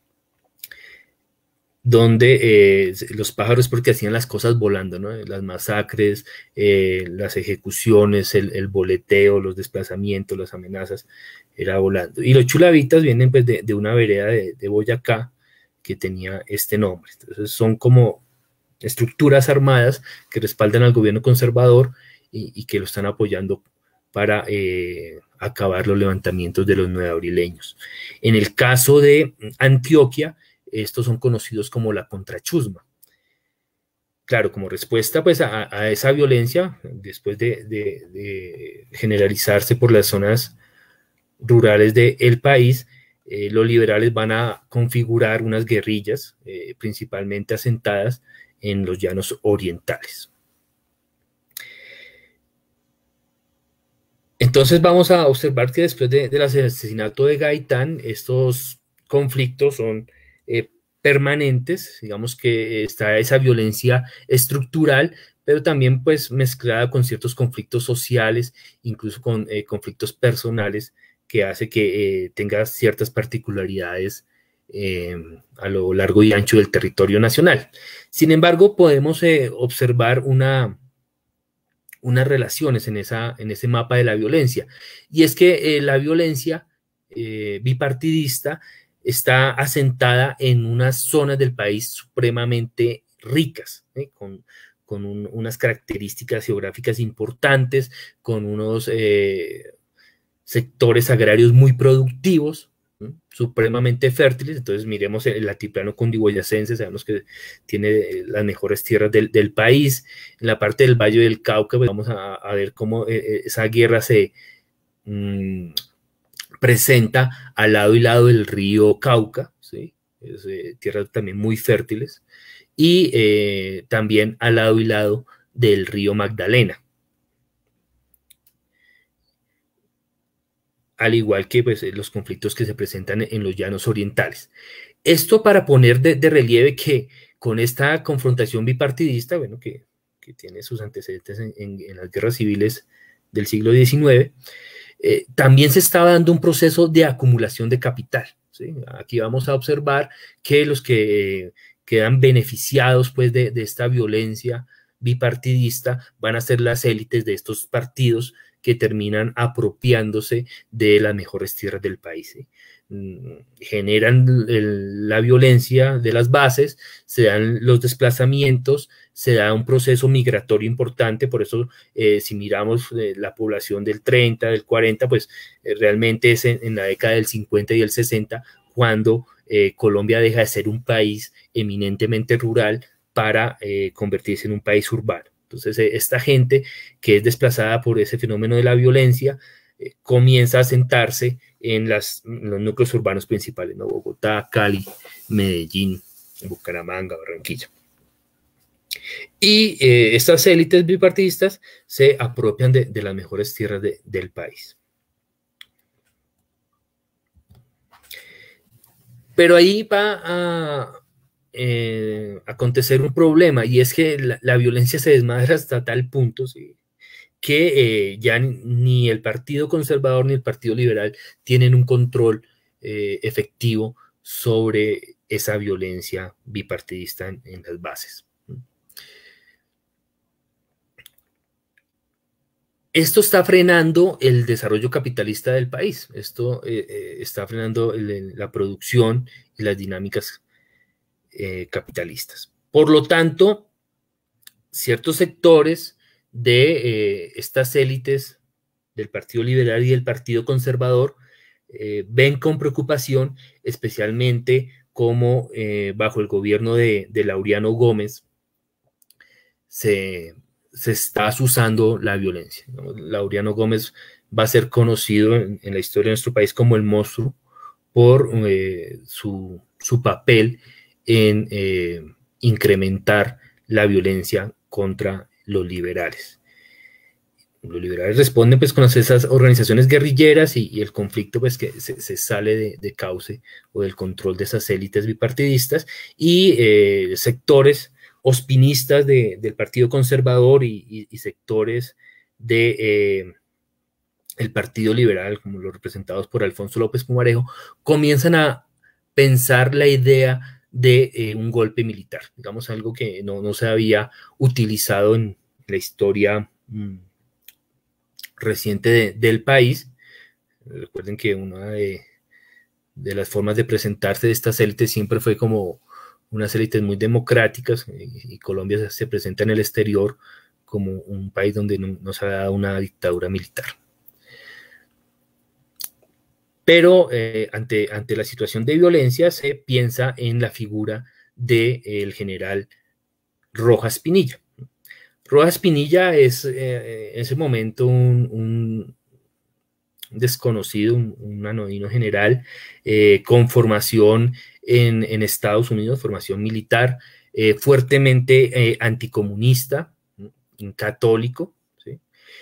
donde los pájaros porque hacían las cosas volando, ¿no? Las masacres, las ejecuciones, el boleteo, los desplazamientos, las amenazas, era volando. Y los chulavitas vienen pues de una vereda de Boyacá que tenía este nombre. Entonces son como estructuras armadas que respaldan al gobierno conservador y que lo están apoyando para acabar los levantamientos de los nuevabrileños. En el caso de Antioquia, estos son conocidos como la contrachusma. Claro, como respuesta pues a esa violencia, después de generalizarse por las zonas rurales del país, los liberales van a configurar unas guerrillas principalmente asentadas en los llanos orientales. Entonces vamos a observar que después del asesinato de Gaitán, estos conflictos son permanentes, digamos que está esa violencia estructural, pero también pues mezclada con ciertos conflictos sociales, incluso con conflictos personales, que hace que tenga ciertas particularidades a lo largo y ancho del territorio nacional. Sin embargo, podemos observar unas relaciones en ese mapa de la violencia, y es que la violencia bipartidista está asentada en unas zonas del país supremamente ricas, con unas características geográficas importantes, con unos sectores agrarios muy productivos, supremamente fértiles. Entonces miremos el altiplano cundiboyacense, sabemos que tiene las mejores tierras del país. En la parte del Valle del Cauca, pues vamos a ver cómo esa guerra se presenta al lado y lado del río Cauca, ¿sí? Tierras también muy fértiles, y también al lado y lado del río Magdalena. al igual que pues, los conflictos que se presentan en los llanos orientales. Esto para poner de relieve que con esta confrontación bipartidista, bueno, que tiene sus antecedentes en las guerras civiles del siglo XIX, también se estaba dando un proceso de acumulación de capital, ¿sí? Aquí vamos a observar que los que quedan beneficiados pues, de esta violencia bipartidista van a ser las élites de estos partidos que terminan apropiándose de las mejores tierras del país, ¿sí? Generan la violencia de las bases, se dan los desplazamientos, se da un proceso migratorio importante. Por eso si miramos la población del 30, del 40, pues realmente es en la década del 50 y el 60 cuando Colombia deja de ser un país eminentemente rural para convertirse en un país urbano. Entonces esta gente que es desplazada por ese fenómeno de la violencia comienza a sentarse en los núcleos urbanos principales, ¿no? Bogotá, Cali, Medellín, Bucaramanga, Barranquilla. Y estas élites bipartidistas se apropian de las mejores tierras del país. Pero ahí va a acontecer un problema, y es que la violencia se desmadra hasta tal punto, ¿sí?, que ya ni el Partido Conservador ni el Partido Liberal tienen un control efectivo sobre esa violencia bipartidista en las bases. Esto está frenando el desarrollo capitalista del país. Esto está frenando la producción y las dinámicas capitalistas. Por lo tanto, ciertos sectores de estas élites del Partido Liberal y del Partido Conservador ven con preocupación, especialmente como bajo el gobierno de Laureano Gómez se está azuzando la violencia, ¿no? Laureano Gómez va a ser conocido en la historia de nuestro país como el monstruo por su papel en incrementar la violencia contra los liberales. Los liberales responden pues con esas organizaciones guerrilleras y el conflicto pues que se sale de cauce o del control de esas élites bipartidistas, y sectores ospinistas del Partido Conservador y sectores de el Partido Liberal, como los representados por Alfonso López Pumarejo, comienzan a pensar la idea de un golpe militar, digamos algo que no se había utilizado en la historia reciente del país. Recuerden que una de las formas de presentarse de estas élites siempre fue como unas élites muy democráticas, y Colombia se presenta en el exterior como un país donde no se ha dado una dictadura militar. Pero ante la situación de violencia se piensa en la figura del general Rojas Pinilla. Rojas Pinilla es en ese momento un desconocido, un anodino general con formación en Estados Unidos, formación militar, fuertemente anticomunista, católico, ¿sí?,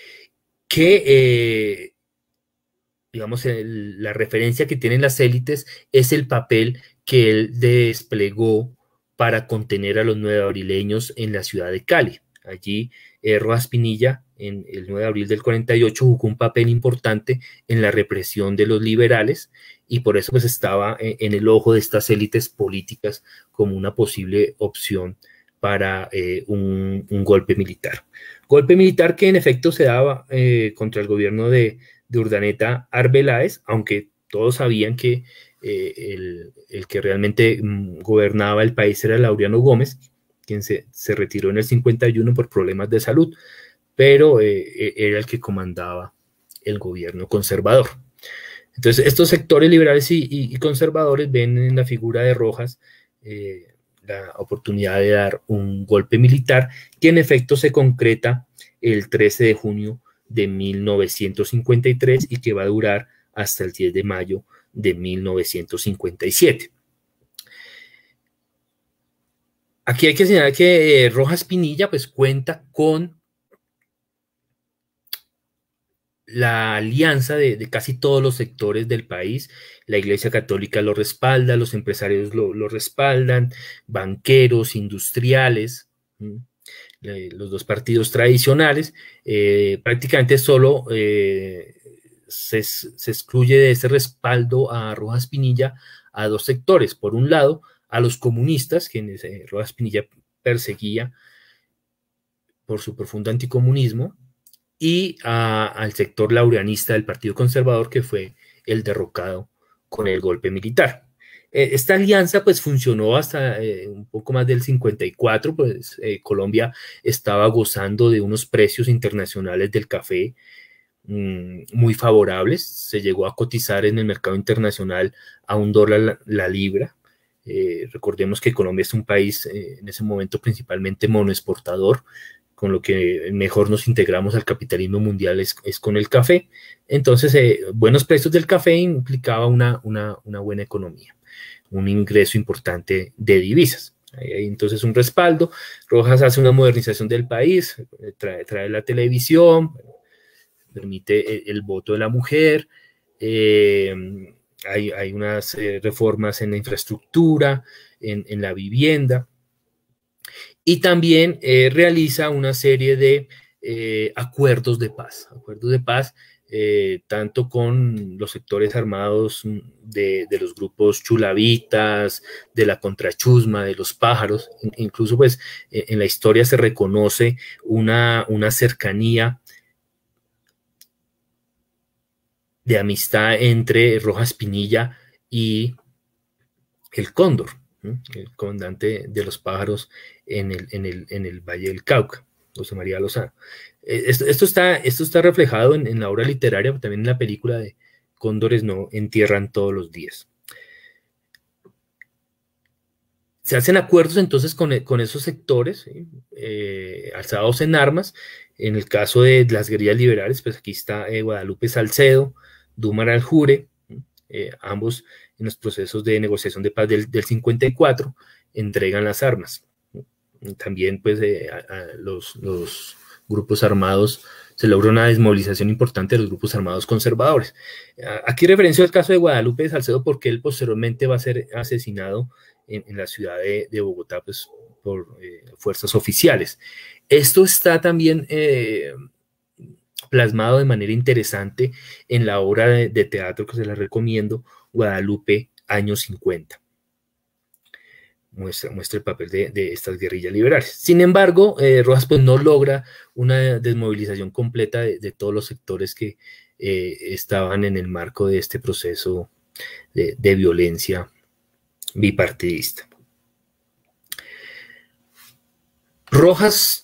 que digamos, la referencia que tienen las élites es el papel que él desplegó para contener a los nuevoabrileños en la ciudad de Cali. Allí Rojas Pinilla, en el 9 de abril del 48, jugó un papel importante en la represión de los liberales, y por eso pues estaba en el ojo de estas élites políticas como una posible opción para un golpe militar. Golpe militar que en efecto se daba contra el gobierno de Urdaneta Arbeláez, aunque todos sabían que el que realmente gobernaba el país era Laureano Gómez, quien se retiró en el 51 por problemas de salud, pero era el que comandaba el gobierno conservador. Entonces, estos sectores liberales y conservadores ven en la figura de Rojas la oportunidad de dar un golpe militar que en efecto se concreta el 13 de junio de 1953 y que va a durar hasta el 10 de mayo de 1957. Aquí hay que señalar que Rojas Pinilla pues cuenta con la alianza de casi todos los sectores del país. La Iglesia Católica lo respalda, los empresarios lo respaldan, banqueros, industriales, los dos partidos tradicionales. Prácticamente solo se excluye de ese respaldo a Rojas Pinilla a dos sectores. Por un lado, a los comunistas, quienes Rojas Pinilla perseguía por su profundo anticomunismo, y al sector laureanista del Partido Conservador, que fue el derrocado con el golpe militar. Esta alianza pues funcionó hasta un poco más del 54, pues Colombia estaba gozando de unos precios internacionales del café muy favorables. Se llegó a cotizar en el mercado internacional a $1 la libra. Recordemos que Colombia es un país en ese momento principalmente monoexportador, con lo que mejor nos integramos al capitalismo mundial es con el café. Entonces, buenos precios del café implicaba una buena economía, un ingreso importante de divisas. Hay entonces un respaldo. Rojas hace una modernización del país, trae la televisión, permite el voto de la mujer, hay unas reformas en la infraestructura, en la vivienda, y también realiza una serie de acuerdos de paz, tanto con los sectores armados de los grupos chulavitas, de la contrachusma, de los pájaros. Incluso pues en la historia se reconoce una cercanía de amistad entre Rojas Pinilla y el Cóndor, el comandante de los pájaros en el Valle del Cauca, José María Lozano. Esto está reflejado en la obra literaria, pero también en la película de Cóndores no entierran todos los días. Se hacen acuerdos entonces con esos sectores, ¿sí? Alzados en armas. En el caso de las guerrillas liberales, pues aquí está Guadalupe Salcedo, Dumar Aljure, ambos en los procesos de negociación de paz del 54, entregan las armas. También pues a los grupos armados, se logra una desmovilización importante de los grupos armados conservadores. Aquí referencio al caso de Guadalupe Salcedo porque él posteriormente va a ser asesinado en la ciudad de Bogotá pues, por fuerzas oficiales. Esto está también plasmado de manera interesante en la obra de teatro que se la recomiendo, Guadalupe, años 50. Muestra el papel de estas guerrillas liberales. Sin embargo, Rojas pues, no logra una desmovilización completa de todos los sectores que estaban en el marco de este proceso de violencia bipartidista. Rojas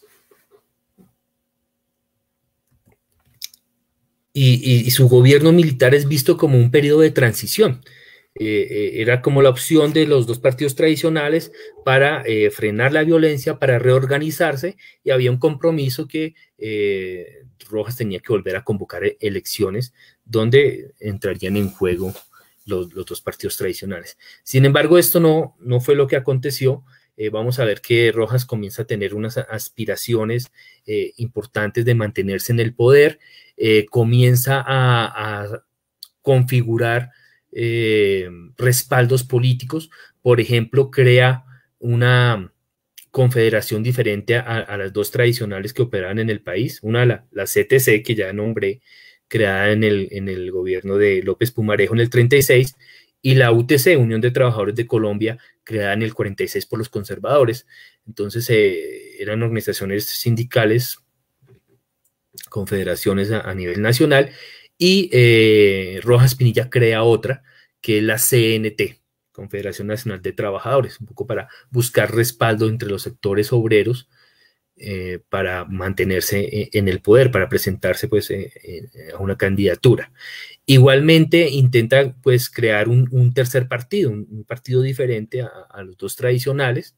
y su gobierno militar es visto como un periodo de transición. Era como la opción de los dos partidos tradicionales para frenar la violencia, para reorganizarse, y había un compromiso que Rojas tenía que volver a convocar elecciones donde entrarían en juego los dos partidos tradicionales. Sin embargo, esto no fue lo que aconteció. Vamos a ver que Rojas comienza a tener unas aspiraciones importantes de mantenerse en el poder, comienza a configurar respaldos políticos. Por ejemplo, crea una confederación diferente a las dos tradicionales que operaban en el país, una la CTC, que ya nombré, creada en el gobierno de López Pumarejo en el 36, y la UTC, Unión de Trabajadores de Colombia, creada en el 46 por los conservadores. Entonces eran organizaciones sindicales, confederaciones a nivel nacional, y Rojas Pinilla crea otra, que es la CNT, Confederación Nacional de Trabajadores, un poco para buscar respaldo entre los sectores obreros para mantenerse en el poder, para presentarse pues, a una candidatura. Igualmente intenta pues, crear un tercer partido, un partido diferente a los dos tradicionales.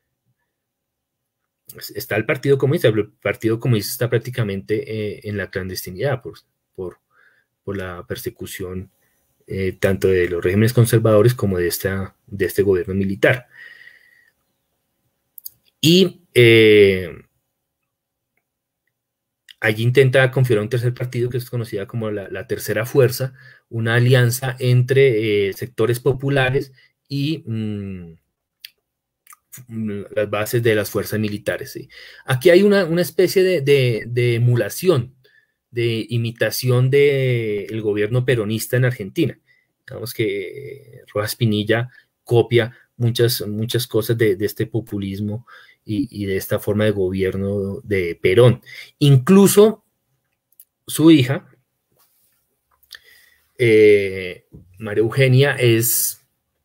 Está el Partido Comunista, pero el Partido Comunista está prácticamente en la clandestinidad por la persecución tanto de los regímenes conservadores como de este gobierno militar. Y allí intenta configurar un tercer partido que es conocida como la Tercera Fuerza, una alianza entre sectores populares y las bases de las fuerzas militares. ¿Sí? Aquí hay una especie de emulación, de imitación del gobierno peronista en Argentina. Digamos que Rojas Pinilla copia muchas cosas de este populismo y de esta forma de gobierno de Perón. Incluso su hija, María Eugenia, es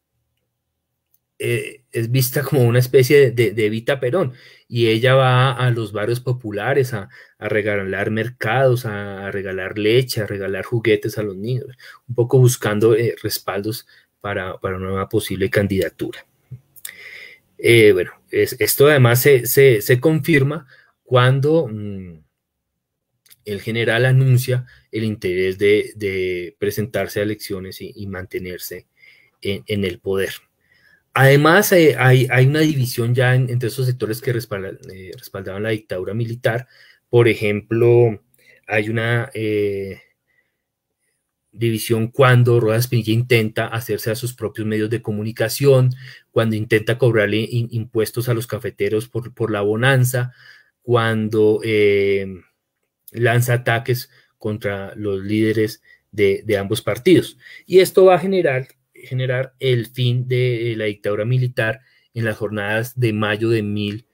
vista como una especie de Evita Perón, y ella va a los barrios populares a regalar mercados, a regalar leche, a regalar juguetes a los niños, un poco buscando respaldos para una posible candidatura. Bueno, esto además se confirma cuando el general anuncia el interés de presentarse a elecciones y mantenerse en el poder. Además, hay una división ya entre esos sectores que respaldaban la dictadura militar. Por ejemplo, hay una división cuando Rojas Pinilla intenta hacerse a sus propios medios de comunicación, cuando intenta cobrarle impuestos a los cafeteros por la bonanza, cuando lanza ataques contra los líderes de ambos partidos. Y esto va a generar el fin de la dictadura militar en las jornadas de mayo de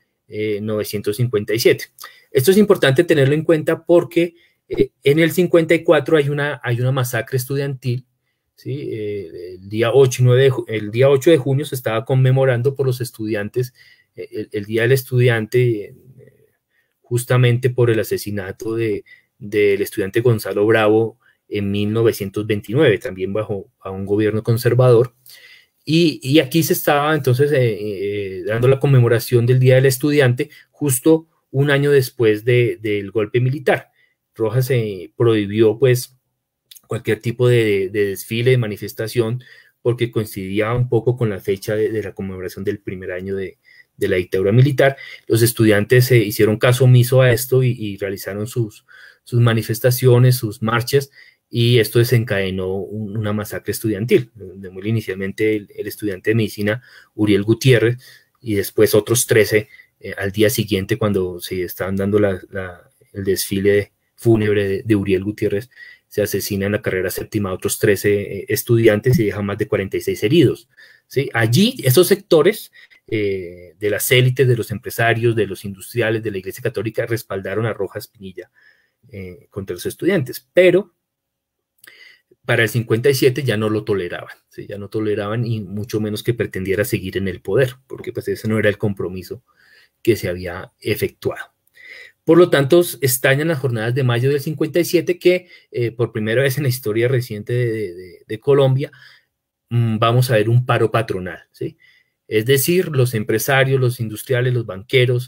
1957. Esto es importante tenerlo en cuenta porque en el 54 hay una masacre estudiantil, ¿sí? El día 8 de junio se estaba conmemorando por los estudiantes el Día del Estudiante, justamente por el asesinato del estudiante Gonzalo Bravo en 1929, también bajo a un gobierno conservador, y aquí se estaba entonces dando la conmemoración del Día del Estudiante justo un año después del golpe militar. Rojas prohibió pues cualquier tipo de desfile, de manifestación, porque coincidía un poco con la fecha de la conmemoración del primer año de la dictadura militar. Los estudiantes hicieron caso omiso a esto y realizaron sus manifestaciones, sus marchas, y esto desencadenó una masacre estudiantil, donde murió inicialmente el estudiante de medicina Uriel Gutiérrez, y después otros 13 al día siguiente, cuando se estaban dando el desfile fúnebre de Uriel Gutiérrez, se asesina en la carrera séptima a otros 13 estudiantes y deja más de 46 heridos. ¿Sí? Allí, esos sectores de las élites, de los empresarios, de los industriales, de la Iglesia Católica, respaldaron a Rojas Pinilla contra los estudiantes, pero para el 57 ya no lo toleraban, ¿sí? Ya no toleraban, y mucho menos que pretendiera seguir en el poder, porque pues ese no era el compromiso que se había efectuado. Por lo tanto, estallan las jornadas de mayo del 57 que por primera vez en la historia reciente de Colombia vamos a ver un paro patronal, ¿sí? Es decir, los empresarios, los industriales, los banqueros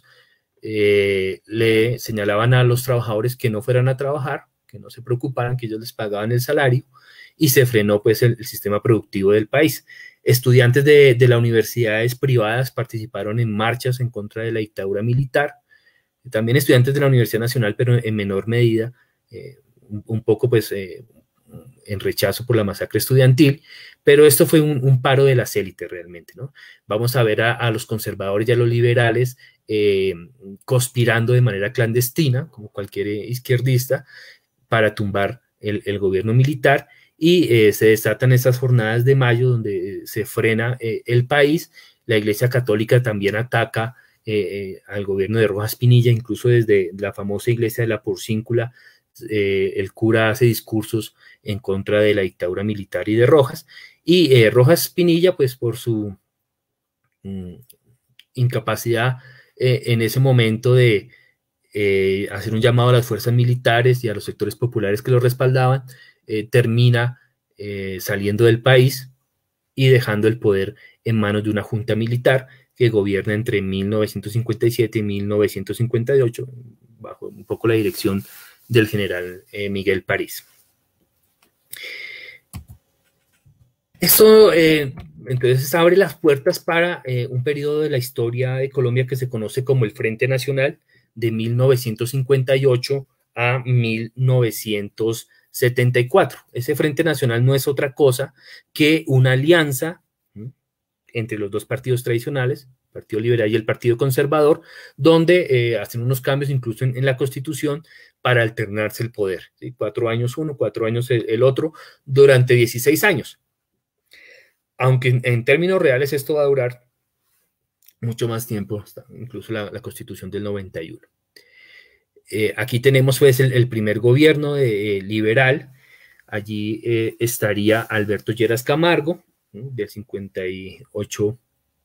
le señalaban a los trabajadores que no fueran a trabajar, que no se preocuparan, que ellos les pagaban el salario, y se frenó pues el sistema productivo del país. Estudiantes de las universidades privadas participaron en marchas en contra de la dictadura militar, también estudiantes de la Universidad Nacional, pero en menor medida, un poco pues en rechazo por la masacre estudiantil, pero esto fue un paro de las élites realmente, ¿no? Vamos a ver a los conservadores y a los liberales conspirando de manera clandestina, como cualquier izquierdista, para tumbar el gobierno militar, y se desatan esas jornadas de mayo donde se frena el país. La Iglesia Católica también ataca al gobierno de Rojas Pinilla, incluso desde la famosa iglesia de la Porcíncula, el cura hace discursos en contra de la dictadura militar y de Rojas, y Rojas Pinilla, pues por su incapacidad en ese momento de hacer un llamado a las fuerzas militares y a los sectores populares que lo respaldaban, termina saliendo del país y dejando el poder en manos de una junta militar que gobierna entre 1957 y 1958, bajo un poco la dirección del general Miguel París. Esto entonces abre las puertas para un periodo de la historia de Colombia que se conoce como el Frente Nacional, de 1958 a 1974. Ese Frente Nacional no es otra cosa que una alianza entre los dos partidos tradicionales, el Partido Liberal y el Partido Conservador, donde hacen unos cambios incluso en la Constitución para alternarse el poder, ¿sí? 4 años uno, 4 años el otro, durante 16 años. Aunque en términos reales esto va a durar mucho más tiempo, incluso la Constitución del 91. Aquí tenemos pues el primer gobierno liberal. Allí estaría Alberto Lleras Camargo, ¿no? Del 58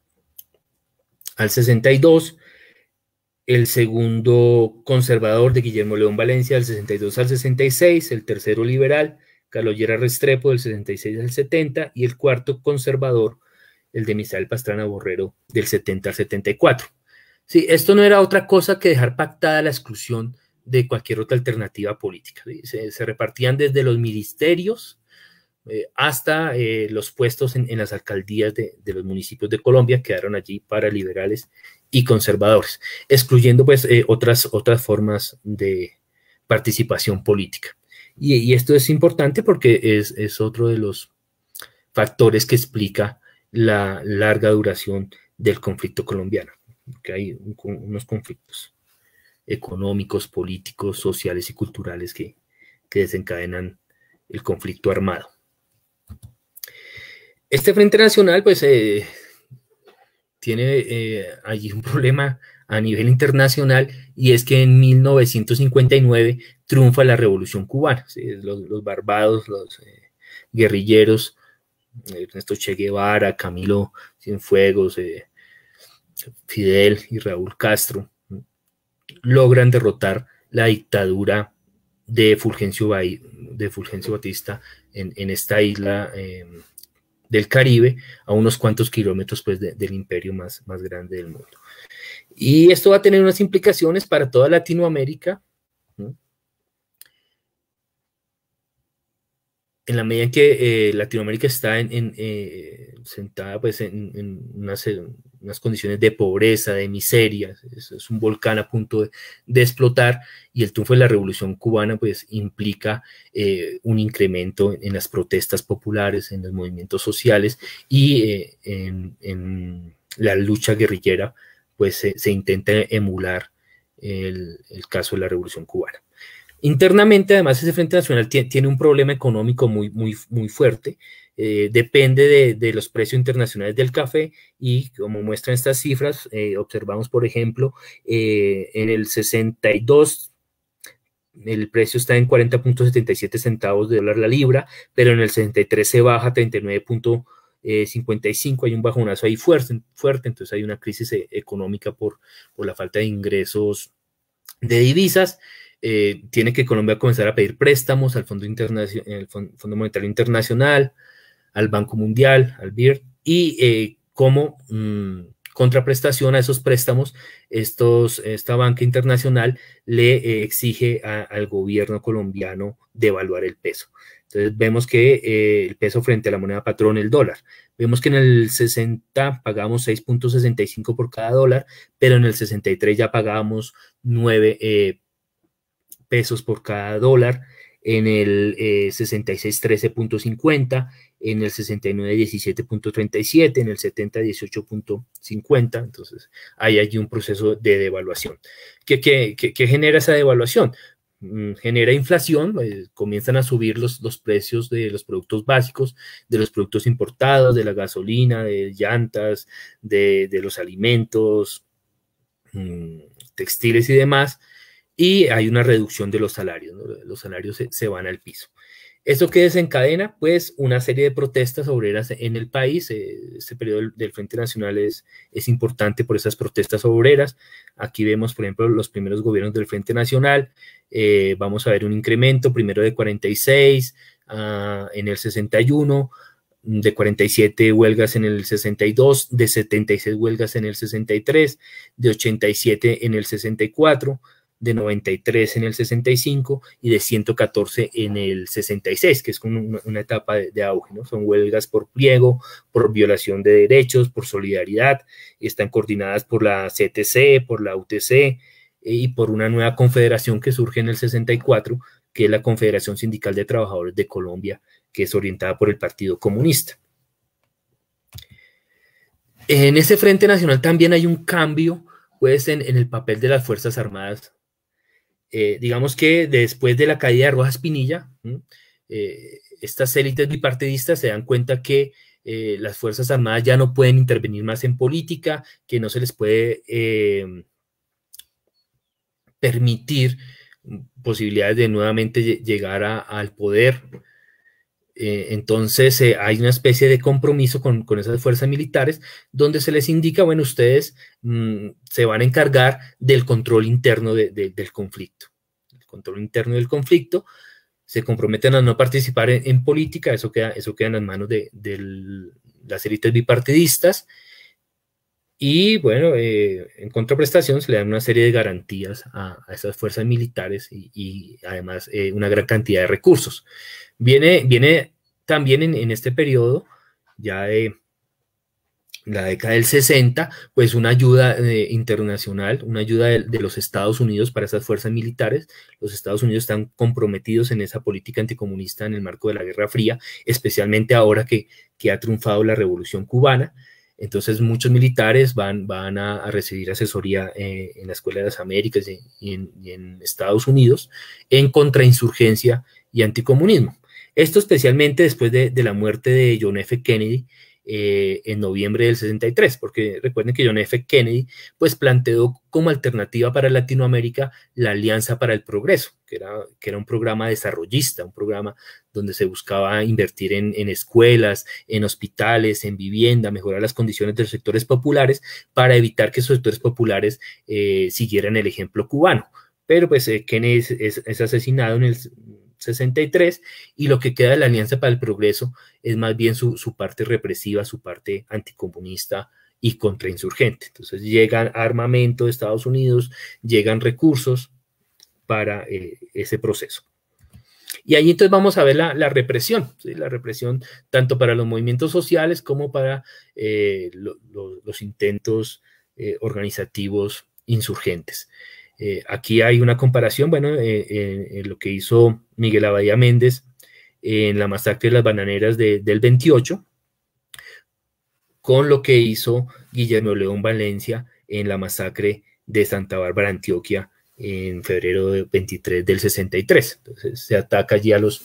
al 62. El segundo conservador de Guillermo León Valencia del 62 al 66. El tercero liberal, Carlos Lleras Restrepo del 66 al 70. Y el cuarto conservador, el de Misael Pastrana Borrero del 70 al 74. Sí, esto no era otra cosa que dejar pactada la exclusión de cualquier otra alternativa política. ¿Sí? Se repartían desde los ministerios hasta los puestos en las alcaldías de los municipios de Colombia, quedaron allí para liberales y conservadores, excluyendo pues otras formas de participación política. Y esto es importante porque es otro de los factores que explica la larga duración del conflicto colombiano, porque hay unos conflictos económicos, políticos, sociales y culturales que desencadenan el conflicto armado. Este Frente Nacional pues tiene allí un problema a nivel internacional, y es que en 1959 triunfa la Revolución Cubana, ¿sí? Los Barbados, los guerrilleros, Ernesto Che Guevara, Camilo Cienfuegos, Fidel y Raúl Castro, logran derrotar la dictadura de Fulgencio Batista en esta isla del Caribe, a unos cuantos kilómetros pues, del imperio más grande del mundo. Y esto va a tener unas implicaciones para toda Latinoamérica, ¿no? En la medida en que Latinoamérica está sentada pues, en unas condiciones de pobreza, de miseria, es un volcán a punto de explotar, y el triunfo de la Revolución Cubana pues, implica un incremento en las protestas populares, en los movimientos sociales, y en la lucha guerrillera pues, se intenta emular el caso de la Revolución Cubana. Internamente, además, ese Frente Nacional tiene un problema económico muy fuerte. Depende de los precios internacionales del café, y como muestran estas cifras, observamos, por ejemplo, en el 62 el precio está en 40.77 centavos de dólar la libra, pero en el 63 se baja a 39.55, hay un bajonazo ahí fuerte, entonces hay una crisis económica por la falta de ingresos de divisas. Tiene que Colombia comenzar a pedir préstamos al Fondo Monetario Internacional, al Banco Mundial, al BID, y como contraprestación a esos préstamos, esta banca internacional le exige al gobierno colombiano devaluar el peso. Entonces vemos que el peso frente a la moneda patrón, el dólar, vemos que en el 60 pagamos 6.65 por cada dólar, pero en el 63 ya pagábamos 9 pesos por cada dólar, en el 66 13.50, en el 69 17.37, en el 70 18.50, entonces hay allí un proceso de devaluación. ¿Qué genera esa devaluación? Genera inflación, comienzan a subir los precios de los productos básicos, de los productos importados, de la gasolina, de llantas, de los alimentos, textiles y demás, y hay una reducción de los salarios, ¿no? Los salarios se van al piso. ¿Esto qué desencadena? Pues una serie de protestas obreras en el país. Este periodo del Frente Nacional es importante por esas protestas obreras. Aquí vemos, por ejemplo, los primeros gobiernos del Frente Nacional. Vamos a ver un incremento, primero de 46 en el 61, de 47 huelgas en el 62, de 76 huelgas en el 63, de 87 en el 64, de 93 en el 65 y de 114 en el 66, que es como una etapa de auge, ¿no? Son huelgas por pliego, por violación de derechos, por solidaridad, y están coordinadas por la CTC, por la UTC, y por una nueva confederación que surge en el 64, que es la Confederación Sindical de Trabajadores de Colombia, que es orientada por el Partido Comunista. En ese Frente Nacional también hay un cambio, pues, en el papel de las Fuerzas Armadas. Digamos que después de la caída de Rojas Pinilla, estas élites bipartidistas se dan cuenta que las Fuerzas Armadas ya no pueden intervenir más en política, que no se les puede permitir posibilidades de nuevamente llegar al poder. Entonces hay una especie de compromiso con esas fuerzas militares donde se les indica, bueno, ustedes se van a encargar del control interno del conflicto. El control interno del conflicto, se comprometen a no participar en política, eso queda en las manos de las élites bipartidistas. Y bueno, en contraprestación se le dan una serie de garantías a esas fuerzas militares y además una gran cantidad de recursos. Viene también en este periodo, ya de la década del 60, pues una ayuda internacional, una ayuda de los Estados Unidos para esas fuerzas militares. Los Estados Unidos están comprometidos en esa política anticomunista en el marco de la Guerra Fría, especialmente ahora que ha triunfado la Revolución Cubana. Entonces muchos militares van a recibir asesoría en la Escuela de las Américas y en Estados Unidos en contrainsurgencia y anticomunismo. Esto especialmente después de la muerte de John F. Kennedy en noviembre del 63, porque recuerden que John F. Kennedy pues planteó como alternativa para Latinoamérica la Alianza para el Progreso, que era un programa desarrollista, un programa donde se buscaba invertir en escuelas, en hospitales, en vivienda, mejorar las condiciones de los sectores populares para evitar que esos sectores populares siguieran el ejemplo cubano. Pero pues Kennedy es asesinado en el 63 y lo que queda de la Alianza para el Progreso es más bien su parte represiva, su parte anticomunista y contrainsurgente. Entonces llegan armamento de Estados Unidos, llegan recursos para ese proceso. Y ahí entonces vamos a ver la represión, ¿sí? La represión tanto para los movimientos sociales como para los intentos organizativos insurgentes. Aquí hay una comparación, bueno, en lo que hizo Miguel Abadía Méndez en la masacre de las bananeras del 28, con lo que hizo Guillermo León Valencia en la masacre de Santa Bárbara, Antioquia, en febrero 23 del 63. Entonces se ataca allí a los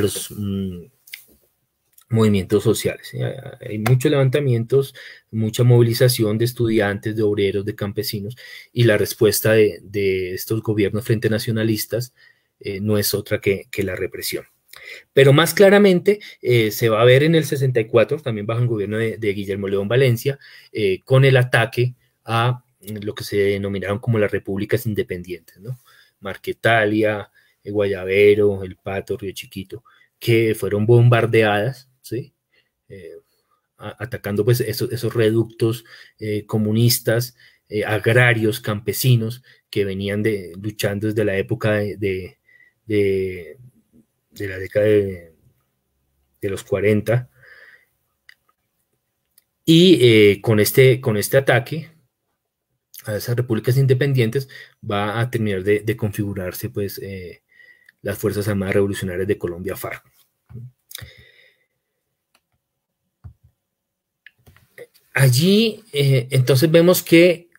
movimientos sociales. Hay muchos levantamientos, mucha movilización de estudiantes, de obreros, de campesinos, y la respuesta de estos gobiernos frente nacionalistas no es otra que la represión. Pero más claramente se va a ver en el 64, también bajo el gobierno de Guillermo León Valencia, con el ataque a lo que se denominaron como las repúblicas independientes, ¿no? Marquetalia, Guayavero, El Pato, Río Chiquito, que fueron bombardeadas, ¿sí? Atacando pues esos reductos comunistas, agrarios, campesinos, que venían luchando desde la época de la década de los 40. Y con este ataque a esas repúblicas independientes va a terminar de configurarse pues las Fuerzas Armadas Revolucionarias de Colombia, FARC. Allí entonces vemos que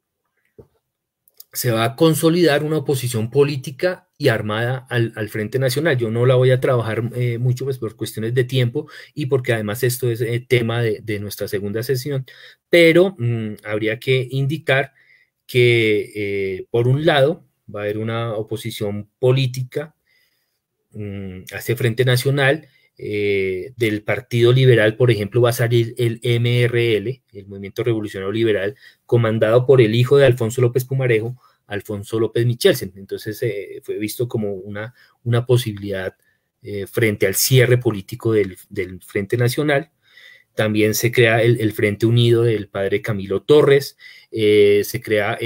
se va a consolidar una oposición política y armada al Frente Nacional. Yo no la voy a trabajar mucho pues, por cuestiones de tiempo y porque además esto es tema de nuestra segunda sesión, pero habría que indicar que por un lado va a haber una oposición política hacia el Frente Nacional. Del Partido Liberal, por ejemplo, va a salir el MRL, el Movimiento Revolucionario Liberal, comandado por el hijo de Alfonso López Pumarejo, Alfonso López Michelsen. Entonces fue visto como una posibilidad frente al cierre político del Frente Nacional. También se crea el Frente Unido del padre Camilo Torres, se crea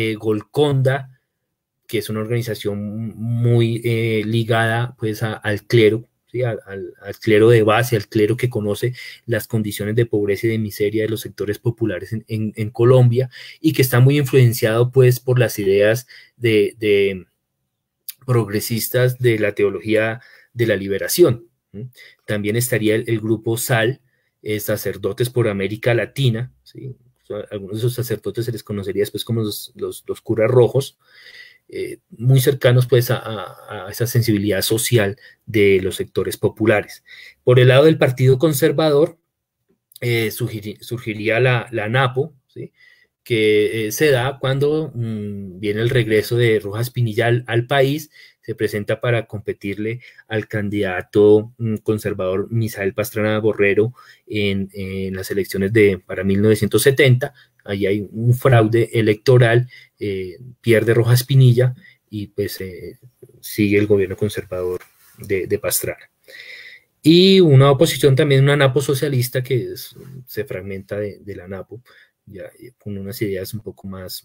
Golconda, que es una organización muy ligada pues al clero, ¿sí? Al clero de base, al clero que conoce las condiciones de pobreza y de miseria de los sectores populares en Colombia, y que está muy influenciado pues por las ideas de progresistas de la teología de la liberación. También estaría el grupo SAL, Sacerdotes por América Latina, ¿sí? Algunos de esos sacerdotes se les conocería después como los curas rojos, muy cercanos pues a esa sensibilidad social de los sectores populares. Por el lado del Partido Conservador, surgiría la NAPO, ¿sí? Que se da cuando viene el regreso de Rojas Pinilla al país, se presenta para competirle al candidato conservador Misael Pastrana Borrero en las elecciones para 1970. Allí hay un fraude electoral, pierde Rojas Pinilla y pues sigue el gobierno conservador de Pastrana. Y una oposición también, una NAPO socialista que se fragmenta de la NAPO, ya con unas ideas un poco más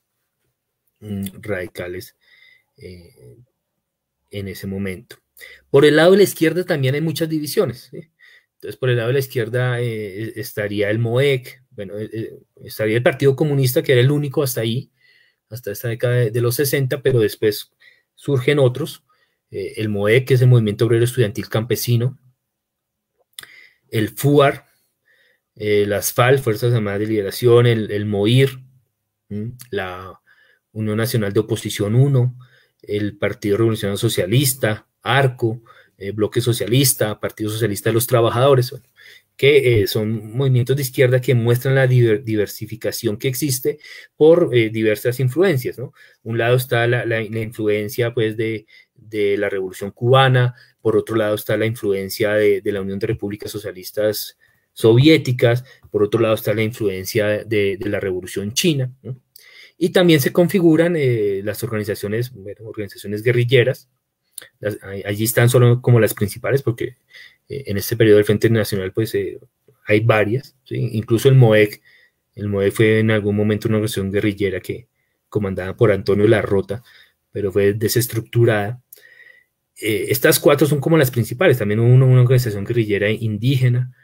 radicales en ese momento. Por el lado de la izquierda también hay muchas divisiones, ¿sí? Entonces, por el lado de la izquierda estaría el MOEC, bueno, estaría el Partido Comunista, que era el único hasta ahí, hasta esta década de los 60, pero después surgen otros, el MOEC, que es el Movimiento Obrero Estudiantil Campesino, el FUAR, las FAL, Fuerzas Armadas de Liberación, el MOIR, la Unión Nacional de Oposición 1, el Partido Revolucionario Socialista, ARCO, Bloque Socialista, Partido Socialista de los Trabajadores, bueno, que son movimientos de izquierda que muestran la diversificación que existe por diversas influencias, ¿no? Un lado está la influencia pues, de la Revolución Cubana, por otro lado está la influencia de la Unión de Repúblicas Socialistas Soviéticas, por otro lado está la influencia de la Revolución China, ¿no? Y también se configuran las organizaciones guerrilleras. Allí están solo como las principales, porque en este periodo del Frente Nacional pues hay varias, ¿sí? Incluso el MOEC fue en algún momento una organización guerrillera que comandada por Antonio Larrota, pero fue desestructurada. Estas cuatro son como las principales. También hubo una organización guerrillera indígena,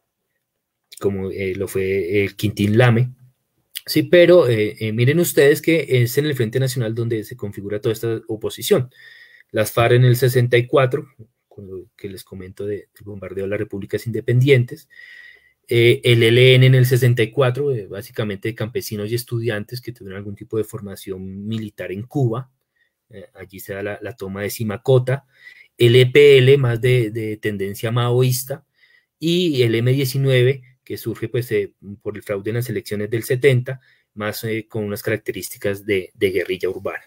como lo fue el Quintín Lame. Sí, pero miren ustedes que es en el Frente Nacional donde se configura toda esta oposición. Las FARC en el 64, con lo que les comento del bombardeo de las repúblicas independientes, el ELN en el 64, básicamente de campesinos y estudiantes que tuvieron algún tipo de formación militar en Cuba, allí se da la toma de Simacota, el EPL más de tendencia maoísta, y el M-19, que surge pues, por el fraude en las elecciones del 70, más con unas características de guerrilla urbana.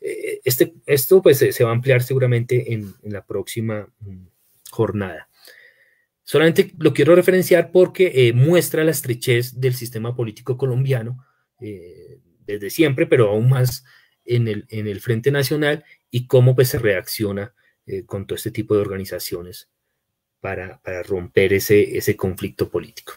Esto pues, se va a ampliar seguramente en la próxima jornada. Solamente lo quiero referenciar porque muestra la estrechez del sistema político colombiano desde siempre, pero aún más en el Frente Nacional, y cómo pues, se reacciona con todo este tipo de organizaciones para romper ese conflicto político.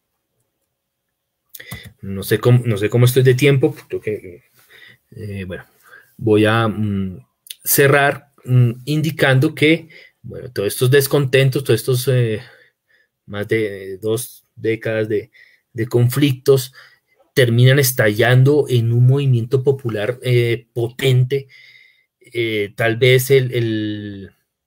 No sé cómo estoy de tiempo, creo que, bueno, voy a cerrar indicando que, bueno, todos estos descontentos, todos estos más de 2 décadas de conflictos terminan estallando en un movimiento popular potente, tal vez el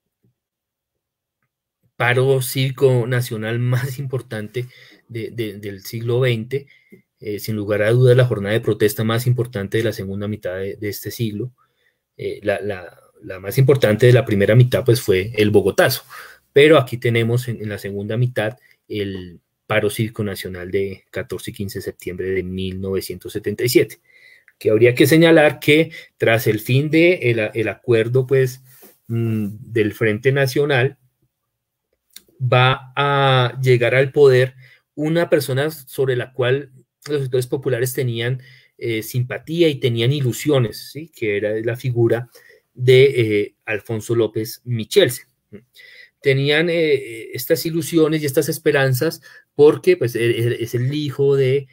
paro cívico nacional más importante del siglo XX, sin lugar a dudas la jornada de protesta más importante de la segunda mitad de este siglo. La más importante de la primera mitad pues fue el Bogotazo, pero aquí tenemos en la segunda mitad el paro cívico nacional de 14 y 15 de septiembre de 1977, que habría que señalar que tras el fin del acuerdo pues, del Frente Nacional, va a llegar al poder una persona sobre la cual los sectores populares tenían simpatía y tenían ilusiones, ¿sí? Que era la figura de Alfonso López Michelsen. Tenían estas ilusiones y estas esperanzas porque pues, es el hijo de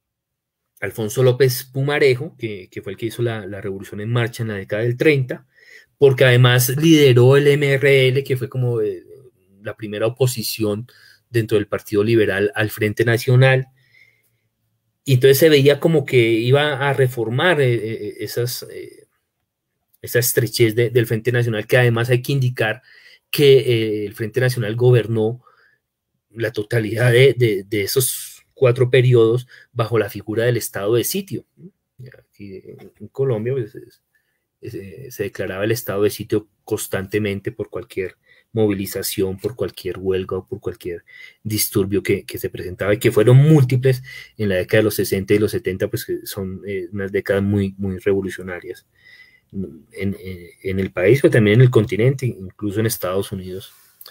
Alfonso López Pumarejo, que fue el que hizo la Revolución en Marcha en la década del 30, porque además lideró el MRL, que fue como la primera oposición dentro del Partido Liberal al Frente Nacional, y entonces se veía como que iba a reformar esa estrechez del Frente Nacional, que además hay que indicar que el Frente Nacional gobernó la totalidad de esos 4 periodos bajo la figura del estado de sitio. Aquí en Colombia pues, se declaraba el estado de sitio constantemente por cualquier movilización, por cualquier huelga o por cualquier disturbio que se presentaba, y que fueron múltiples en la década de los 60 y los 70, pues que son unas décadas muy, muy revolucionarias en el país, pero también en el continente, incluso en Estados Unidos.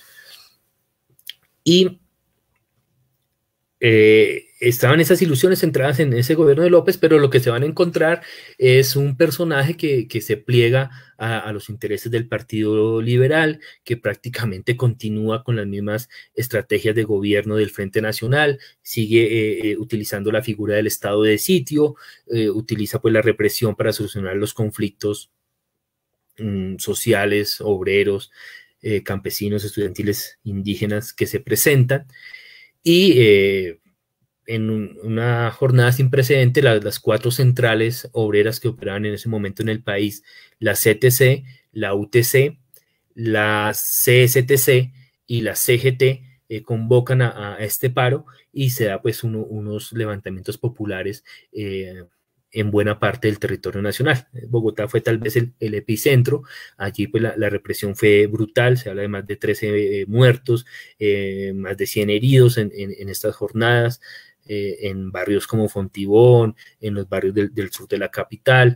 Y estaban esas ilusiones centradas en ese gobierno de López, pero lo que se van a encontrar es un personaje que se pliega a los intereses del Partido Liberal, que prácticamente continúa con las mismas estrategias de gobierno del Frente Nacional, sigue utilizando la figura del estado de sitio, utiliza pues la represión para solucionar los conflictos sociales, obreros, campesinos, estudiantiles, indígenas que se presentan. Y en una jornada sin precedente, las 4 centrales obreras que operaban en ese momento en el país, la CTC, la UTC, la CSTC y la CGT, convocan a este paro, y se da pues unos levantamientos populares en buena parte del territorio nacional. Bogotá fue tal vez el epicentro. Allí pues la represión fue brutal, se habla de más de 13 muertos, más de 100 heridos en estas jornadas, en barrios como Fontibón, en los barrios del sur de la capital,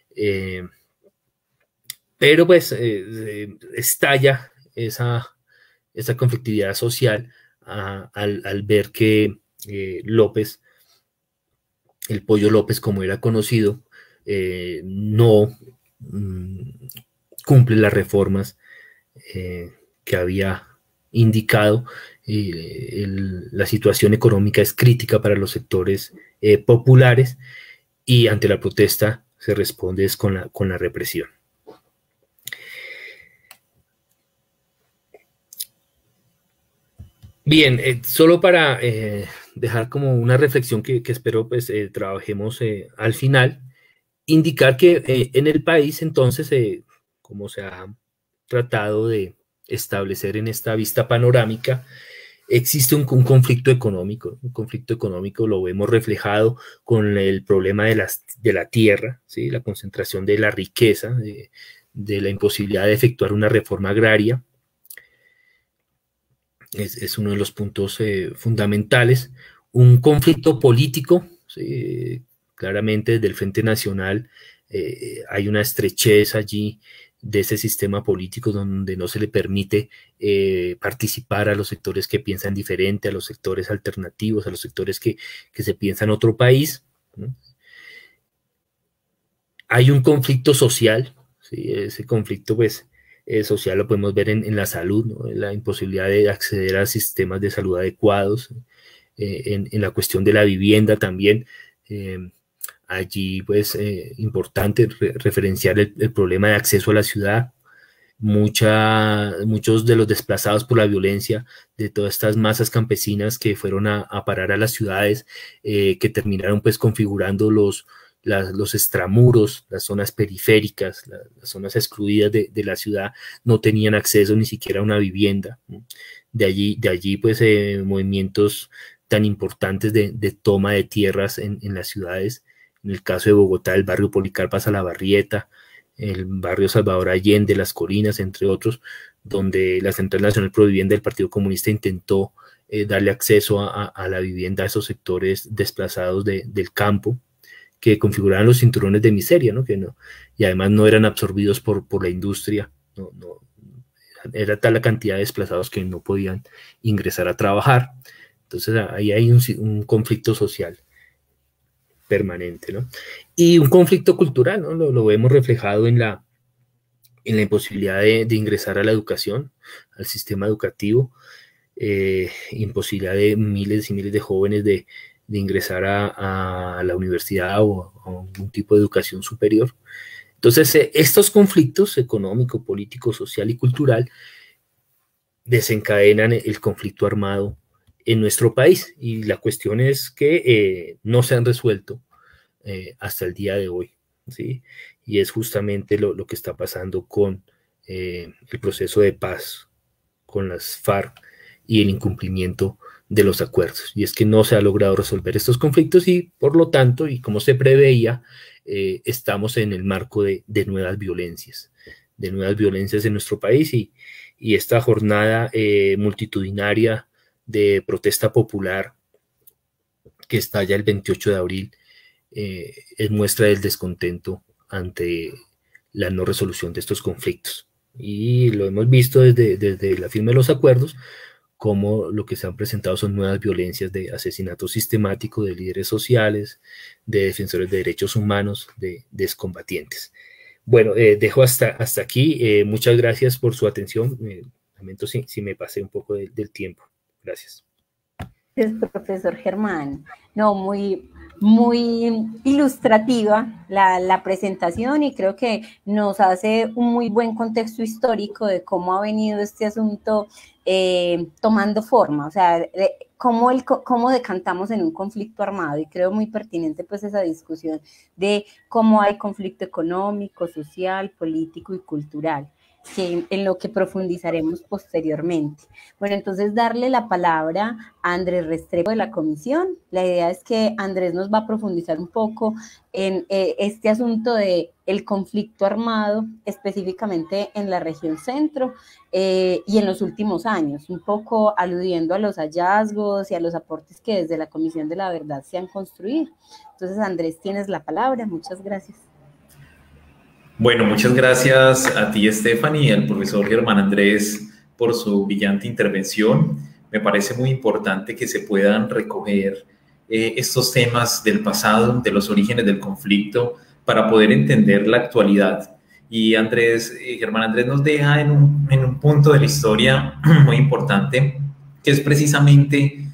pero pues estalla esa conflictividad social al ver que López, el Pollo López, como era conocido, no cumple las reformas que había indicado. La situación económica es crítica para los sectores populares, y ante la protesta se responde con la represión. Bien, solo para dejar como una reflexión que espero pues trabajemos al final, indicar que en el país entonces, como se ha tratado de establecer en esta vista panorámica, existe un conflicto económico. Un conflicto económico lo vemos reflejado con el problema de la tierra, ¿sí? La concentración de la riqueza, de la imposibilidad de efectuar una reforma agraria. Es uno de los puntos fundamentales. Un conflicto político, ¿sí? Claramente desde el Frente Nacional hay una estrechez allí de ese sistema político donde no se le permite participar a los sectores que piensan diferente, a los sectores alternativos, a los sectores que se piensan otro país, ¿no? Hay un conflicto social, ¿sí? Ese conflicto pues social lo podemos ver en la salud, ¿no? En la imposibilidad de acceder a sistemas de salud adecuados, en la cuestión de la vivienda también. Allí pues importante referenciar el problema de acceso a la ciudad. Muchos de los desplazados por la violencia de todas estas masas campesinas que fueron a parar a las ciudades, que terminaron pues configurando los extramuros, las zonas periféricas, las zonas excluidas de la ciudad, no tenían acceso ni siquiera a una vivienda, ¿no? De allí pues movimientos tan importantes de toma de tierras en las ciudades. En el caso de Bogotá, el barrio Policarpa Salabarrieta, el barrio Salvador Allende, Las Colinas, entre otros, donde la Central Nacional Pro Vivienda del Partido Comunista intentó darle acceso a la vivienda a esos sectores desplazados del campo, que configuraban los cinturones de miseria, ¿no? Y además no eran absorbidos por la industria, era tal la cantidad de desplazados que no podían ingresar a trabajar. Entonces ahí hay un conflicto social permanente, ¿no? Y un conflicto cultural, ¿no? Lo vemos reflejado en la imposibilidad de ingresar a la educación, al sistema educativo, imposibilidad de miles y miles de jóvenes de ingresar a la universidad o a un tipo de educación superior. Entonces, estos conflictos económico, político, social y cultural desencadenan el conflicto armado en nuestro país, y la cuestión es que no se han resuelto hasta el día de hoy, ¿sí? Y es justamente lo que está pasando con el proceso de paz con las FARC y el incumplimiento de los acuerdos. Y es que no se ha logrado resolver estos conflictos y, por lo tanto, y como se preveía, estamos en el marco de nuevas violencias en nuestro país, y esta jornada multitudinaria de protesta popular que estalla el 28 de abril es muestra del descontento ante la no resolución de estos conflictos. Y lo hemos visto desde la firma de los acuerdos, como lo que se han presentado son nuevas violencias de asesinato sistemático de líderes sociales, de defensores de derechos humanos, de excombatientes. Bueno, dejo hasta aquí. Muchas gracias por su atención. Lamento si me pasé un poco del tiempo. Gracias. Gracias, profesor Germán. No, muy ilustrativa la presentación, y creo que nos hace un muy buen contexto histórico de cómo ha venido este asunto tomando forma, o sea, cómo decantamos en un conflicto armado, y creo muy pertinente pues esa discusión de cómo hay conflicto económico, social, político y cultural, en lo que profundizaremos posteriormente. Bueno, entonces darle la palabra a Andrés Restrepo de la comisión. La idea es que Andrés nos va a profundizar un poco en este asunto del conflicto armado, específicamente en la región centro y en los últimos años, un poco aludiendo a los hallazgos y a los aportes que desde la Comisión de la Verdad se han construido. Entonces, Andrés, tienes la palabra. Muchas gracias. Bueno, muchas gracias a ti, Stephanie, y al profesor Germán Andrés por su brillante intervención. Me parece muy importante que se puedan recoger estos temas del pasado, de los orígenes del conflicto, para poder entender la actualidad. Y Germán Andrés nos deja en un punto de la historia muy importante, que es precisamente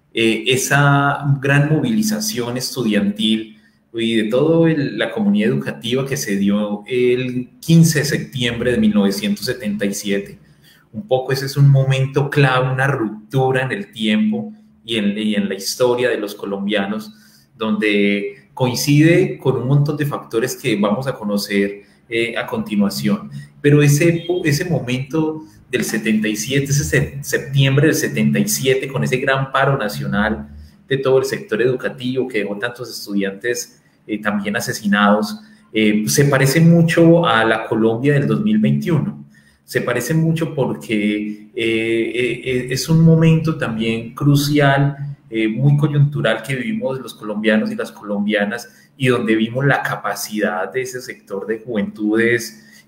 esa gran movilización estudiantil y de toda la comunidad educativa que se dio el 15 de septiembre de 1977. Un poco ese es un momento clave, una ruptura en el tiempo y en la historia de los colombianos, donde coincide con un montón de factores que vamos a conocer a continuación. Pero ese momento del 77, ese septiembre del 77, con ese gran paro nacional de todo el sector educativo que dejó tantos estudiantes también asesinados, se parece mucho a la Colombia del 2021. Se parece mucho porque es un momento también crucial, muy coyuntural, que vivimos los colombianos y las colombianas, y donde vimos la capacidad de ese sector de juventudes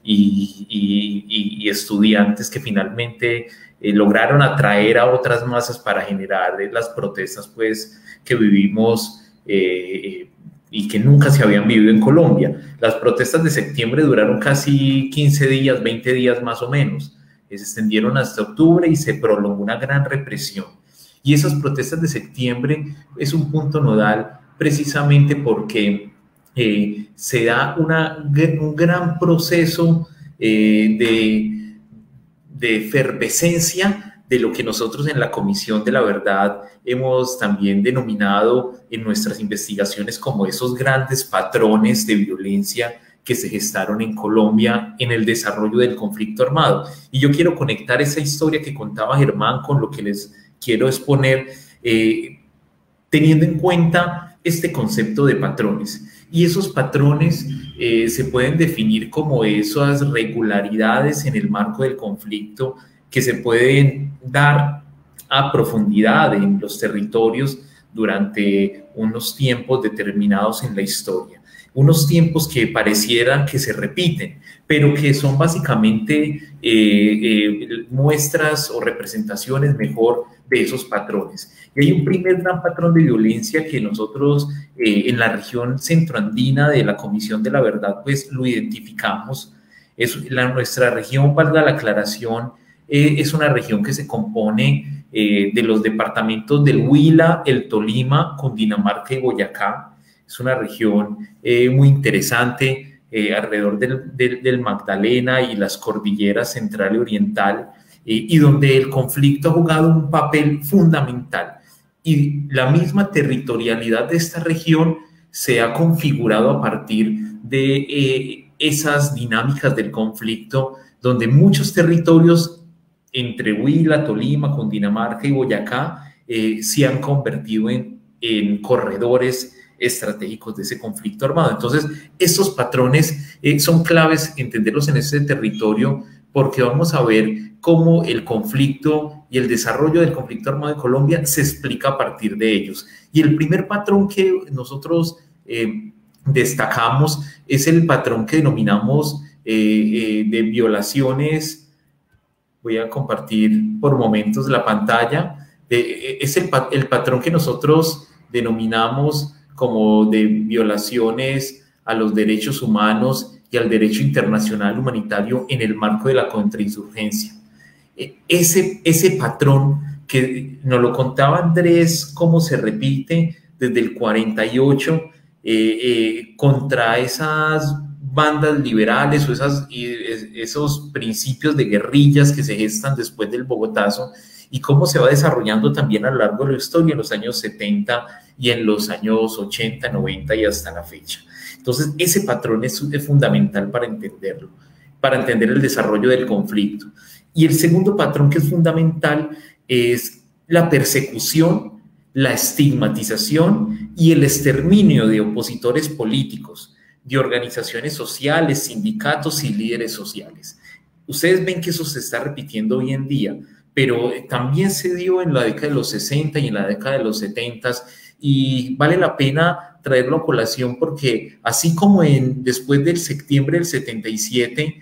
y estudiantes que finalmente lograron atraer a otras masas para generar las protestas pues, que vivimos y que nunca se habían vivido en Colombia. Las protestas de septiembre duraron casi 15 días, 20 días más o menos. Se extendieron hasta octubre y se prolongó una gran represión. Y esas protestas de septiembre es un punto nodal precisamente porque se da un gran proceso de efervescencia de lo que nosotros en la Comisión de la Verdad hemos también denominado en nuestras investigaciones como esos grandes patrones de violencia que se gestaron en Colombia en el desarrollo del conflicto armado. Y yo quiero conectar esa historia que contaba Germán con lo que les quiero exponer, teniendo en cuenta este concepto de patrones. Y esos patrones se pueden definir como esas regularidades en el marco del conflicto que se pueden dar a profundidad en los territorios durante unos tiempos determinados en la historia. Unos tiempos que parecieran que se repiten, pero que son básicamente muestras o representaciones mejor de esos patrones. Y hay un primer gran patrón de violencia que nosotros en la región centroandina de la Comisión de la Verdad pues lo identificamos. Nuestra región, valga la aclaración, es una región que se compone de los departamentos del Huila, el Tolima, Cundinamarca y Boyacá. Es una región muy interesante alrededor del Magdalena y las cordilleras central y oriental, y donde el conflicto ha jugado un papel fundamental. Y la misma territorialidad de esta región se ha configurado a partir de esas dinámicas del conflicto, donde muchos territorios entre Huila, Tolima, Cundinamarca y Boyacá se han convertido en corredores estratégicos de ese conflicto armado. Entonces, estos patrones son claves entenderlos en ese territorio, porque vamos a ver cómo el conflicto y el desarrollo del conflicto armado en Colombia se explica a partir de ellos. Y el primer patrón que nosotros destacamos es el patrón que denominamos de violaciones. Voy a compartir por momentos la pantalla. Es el patrón que nosotros denominamos como de violaciones a los derechos humanos y al derecho internacional humanitario en el marco de la contrainsurgencia. Ese patrón que nos lo contaba Andrés, cómo se repite desde el 48 contra esas bandas liberales o esos principios de guerrillas que se gestan después del Bogotazo, y cómo se va desarrollando también a lo largo de la historia en los años 70 y en los años 80, 90 y hasta la fecha. Entonces, ese patrón es fundamental para entenderlo, para entender el desarrollo del conflicto. Y el segundo patrón que es fundamental es la persecución, la estigmatización y el exterminio de opositores políticos, de organizaciones sociales, sindicatos y líderes sociales. Ustedes ven que eso se está repitiendo hoy en día, pero también se dio en la década de los 60 y en la década de los 70, y vale la pena traerlo a colación porque así como después del septiembre del 77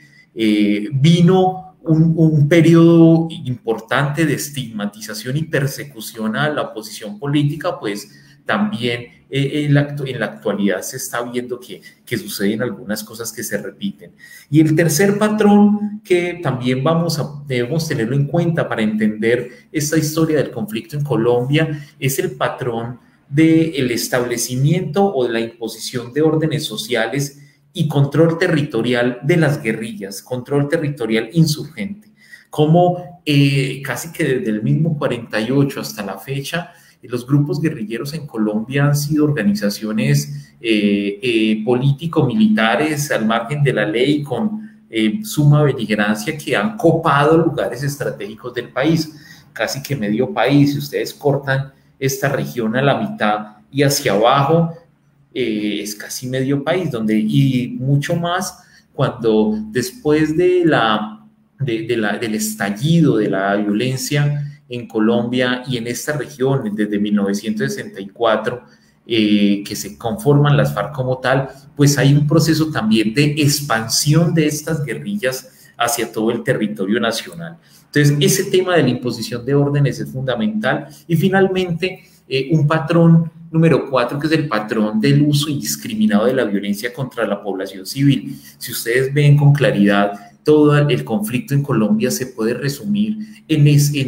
vino un periodo importante de estigmatización y persecución a la oposición política, pues también en la actualidad se está viendo que suceden algunas cosas que se repiten. Y el tercer patrón que también debemos tenerlo en cuenta para entender esta historia del conflicto en Colombia es el patrón del establecimiento o de la imposición de órdenes sociales y control territorial de las guerrillas, control territorial insurgente. Como casi que desde el mismo 48 hasta la fecha, los grupos guerrilleros en Colombia han sido organizaciones político-militares al margen de la ley, con suma beligerancia, que han copado lugares estratégicos del país, casi que medio país. Si ustedes cortan esta región a la mitad y hacia abajo, es casi medio país, y mucho más cuando después del estallido de la violencia en Colombia y en esta región desde 1964, que se conforman las FARC como tal, pues hay un proceso también de expansión de estas guerrillas hacia todo el territorio nacional. Entonces, ese tema de la imposición de órdenes es fundamental. Y finalmente, un patrón número 4, que es el patrón del uso indiscriminado de la violencia contra la población civil. Si ustedes ven con claridad, todo el conflicto en Colombia se puede resumir en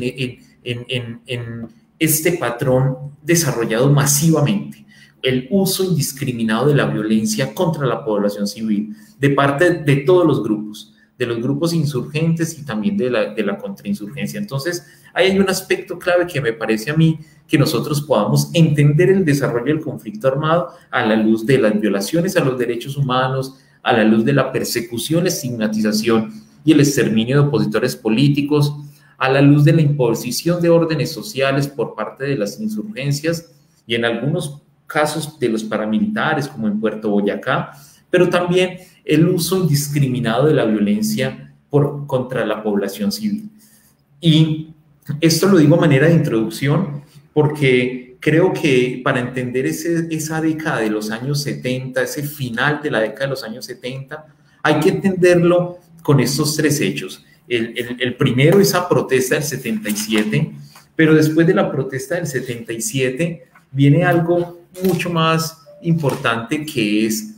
este patrón desarrollado masivamente: el uso indiscriminado de la violencia contra la población civil de parte de todos los grupos, de los grupos insurgentes y también de la contrainsurgencia. Entonces, ahí hay un aspecto clave que me parece a mí que nosotros podamos entender el desarrollo del conflicto armado a la luz de las violaciones a los derechos humanos, a la luz de la persecución, estigmatización y el exterminio de opositores políticos, a la luz de la imposición de órdenes sociales por parte de las insurgencias y en algunos casos de los paramilitares, como en Puerto Boyacá, pero también el uso indiscriminado de la violencia contra la población civil. Y esto lo digo a manera de introducción porque creo que para entender esa década de los años 70, ese final de la década de los años 70, hay que entenderlo con estos tres hechos. El primero, esa protesta del 77, pero después de la protesta del 77 viene algo mucho más importante, que es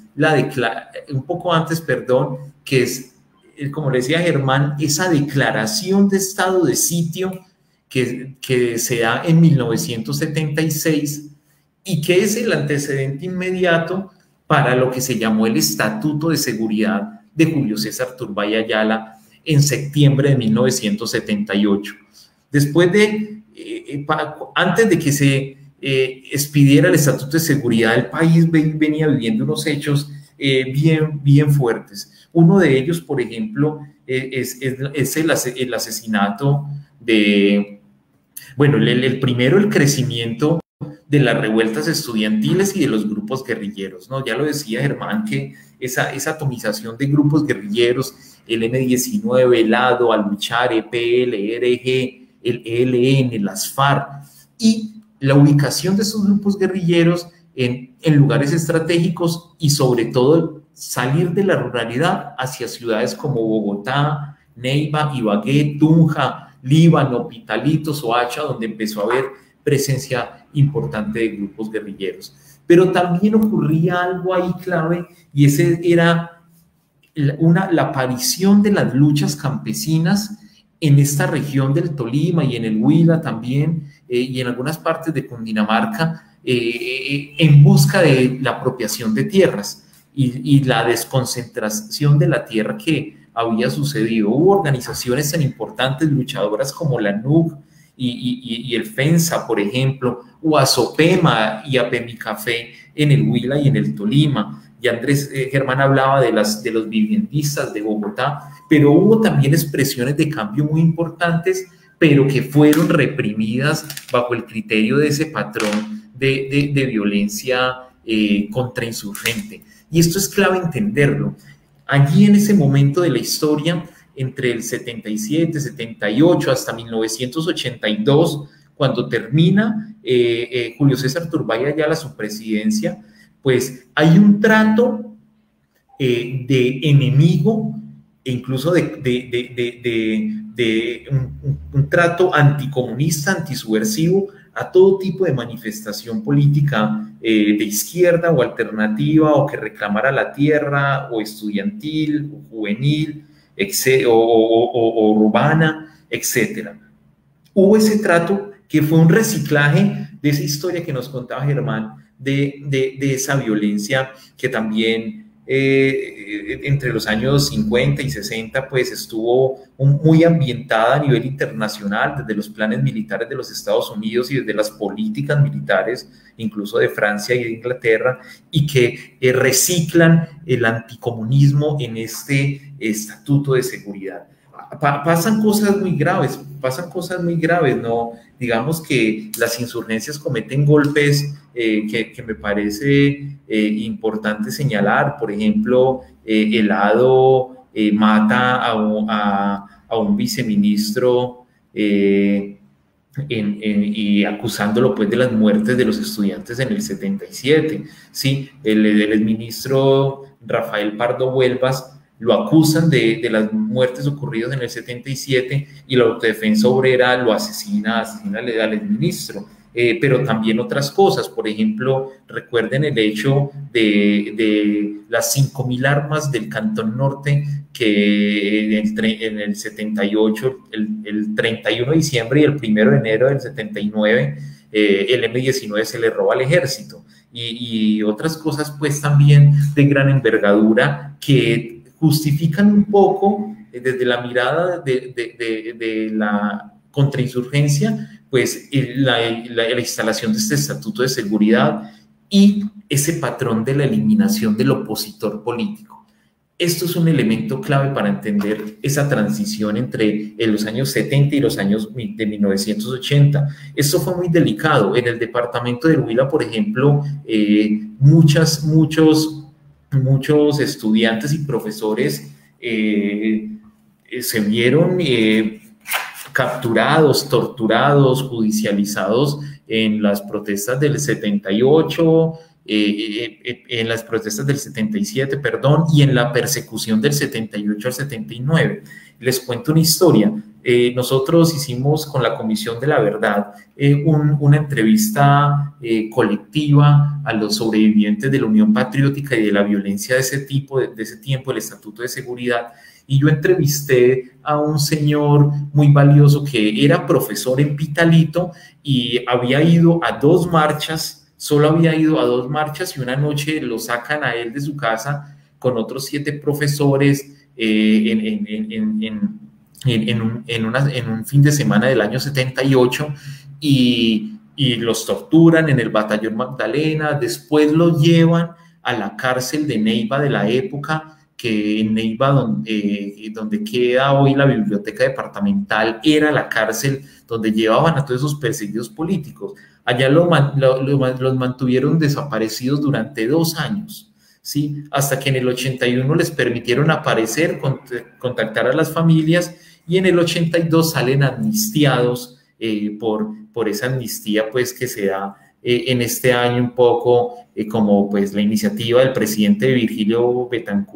que es, como le decía Germán, esa declaración de estado de sitio que se da en 1976 y que es el antecedente inmediato para lo que se llamó el Estatuto de Seguridad de Julio César Turbay Ayala en septiembre de 1978. Después de, antes de que se expidiera el Estatuto de Seguridad, el país venía viviendo unos hechos bien fuertes. Uno de ellos, por ejemplo, es el asesinato de, bueno, el primero, el crecimiento de las revueltas estudiantiles y de los grupos guerrilleros, ¿no? Ya lo decía Germán, que esa atomización de grupos guerrilleros, el M-19, el ADO, Al-Luchar, EPL, ERG, el ELN, las FARC, y la ubicación de esos grupos guerrilleros en lugares estratégicos y sobre todo salir de la ruralidad hacia ciudades como Bogotá, Neiva, Ibagué, Tunja, Líbano, Pitalito, Soacha, donde empezó a haber presencia importante de grupos guerrilleros. Pero también ocurría algo ahí clave, y ese era la aparición de las luchas campesinas en esta región del Tolima y en el Huila también, y en algunas partes de Cundinamarca, en busca de la apropiación de tierras y la desconcentración de la tierra que había sucedido. Hubo organizaciones tan importantes, luchadoras como la NUG y el FENSA, por ejemplo, o ASOPEMA y APEMICAFE en el Huila y en el Tolima. Y Andrés Germán hablaba de los viviendistas de Bogotá, pero hubo también expresiones de cambio muy importantes, pero que fueron reprimidas bajo el criterio de ese patrón de violencia contrainsurgente. Y esto es clave entenderlo. Allí en ese momento de la historia, entre el 77, 78 hasta 1982, cuando termina Julio César Turbay Ayala su presidencia, pues hay un trato de enemigo e incluso un trato anticomunista, antisubversivo a todo tipo de manifestación política de izquierda o alternativa, o que reclamara la tierra, o estudiantil, o juvenil, o urbana, etc. Hubo ese trato que fue un reciclaje de esa historia que nos contaba Germán, de esa violencia que también entre los años 50 y 60 pues estuvo muy ambientada a nivel internacional, desde los planes militares de los Estados Unidos y desde las políticas militares incluso de Francia y de Inglaterra, y que reciclan el anticomunismo en este Estatuto de Seguridad. Pasan cosas muy graves, ¿no? Digamos que las insurgencias cometen golpes que me parece importante señalar. Por ejemplo, el ADO mata a un viceministro y acusándolo pues de las muertes de los estudiantes en el 77. ¿Sí? El ministro Rafael Pardo Huelvas lo acusan de las muertes ocurridas en el 77, y la Autodefensa Obrera lo asesina al exministro. Pero también otras cosas, por ejemplo, recuerden el hecho de las 5.000 armas del Cantón Norte que en el 78, el 31 de diciembre y el 1 de enero del 79, el M-19 se le roba al ejército, y otras cosas pues también de gran envergadura que justifican un poco desde la mirada de la contrainsurgencia, pues la instalación de este Estatuto de Seguridad y ese patrón de la eliminación del opositor político. Esto es un elemento clave para entender esa transición entre los años 70 y los años de 1980. Esto fue muy delicado. En el departamento del Huila, por ejemplo, muchos estudiantes y profesores se vieron capturados, torturados, judicializados en las protestas del 78, en las protestas del 77, perdón, y en la persecución del 78 al 79. Les cuento una historia. Nosotros hicimos con la Comisión de la Verdad una entrevista colectiva a los sobrevivientes de la Unión Patriótica y de la violencia de ese tipo, de ese tiempo, el Estatuto de Seguridad, y yo entrevisté a un señor muy valioso que era profesor en Pitalito y había ido a 2 marchas solo había ido a 2 marchas y una noche lo sacan a él de su casa con otros 7 profesores en un fin de semana del año 78 y los torturan en el batallón Magdalena. Después lo llevan a la cárcel de Neiva de la época, que en Neiva, donde queda hoy la biblioteca departamental, era la cárcel donde llevaban a todos esos perseguidos políticos. Allá los mantuvieron desaparecidos durante 2 años. ¿Sí? Hasta que en el 81 les permitieron aparecer, contactar a las familias, y en el 82 salen amnistiados por esa amnistía pues, que se da en este año un poco como pues, la iniciativa del presidente Belisario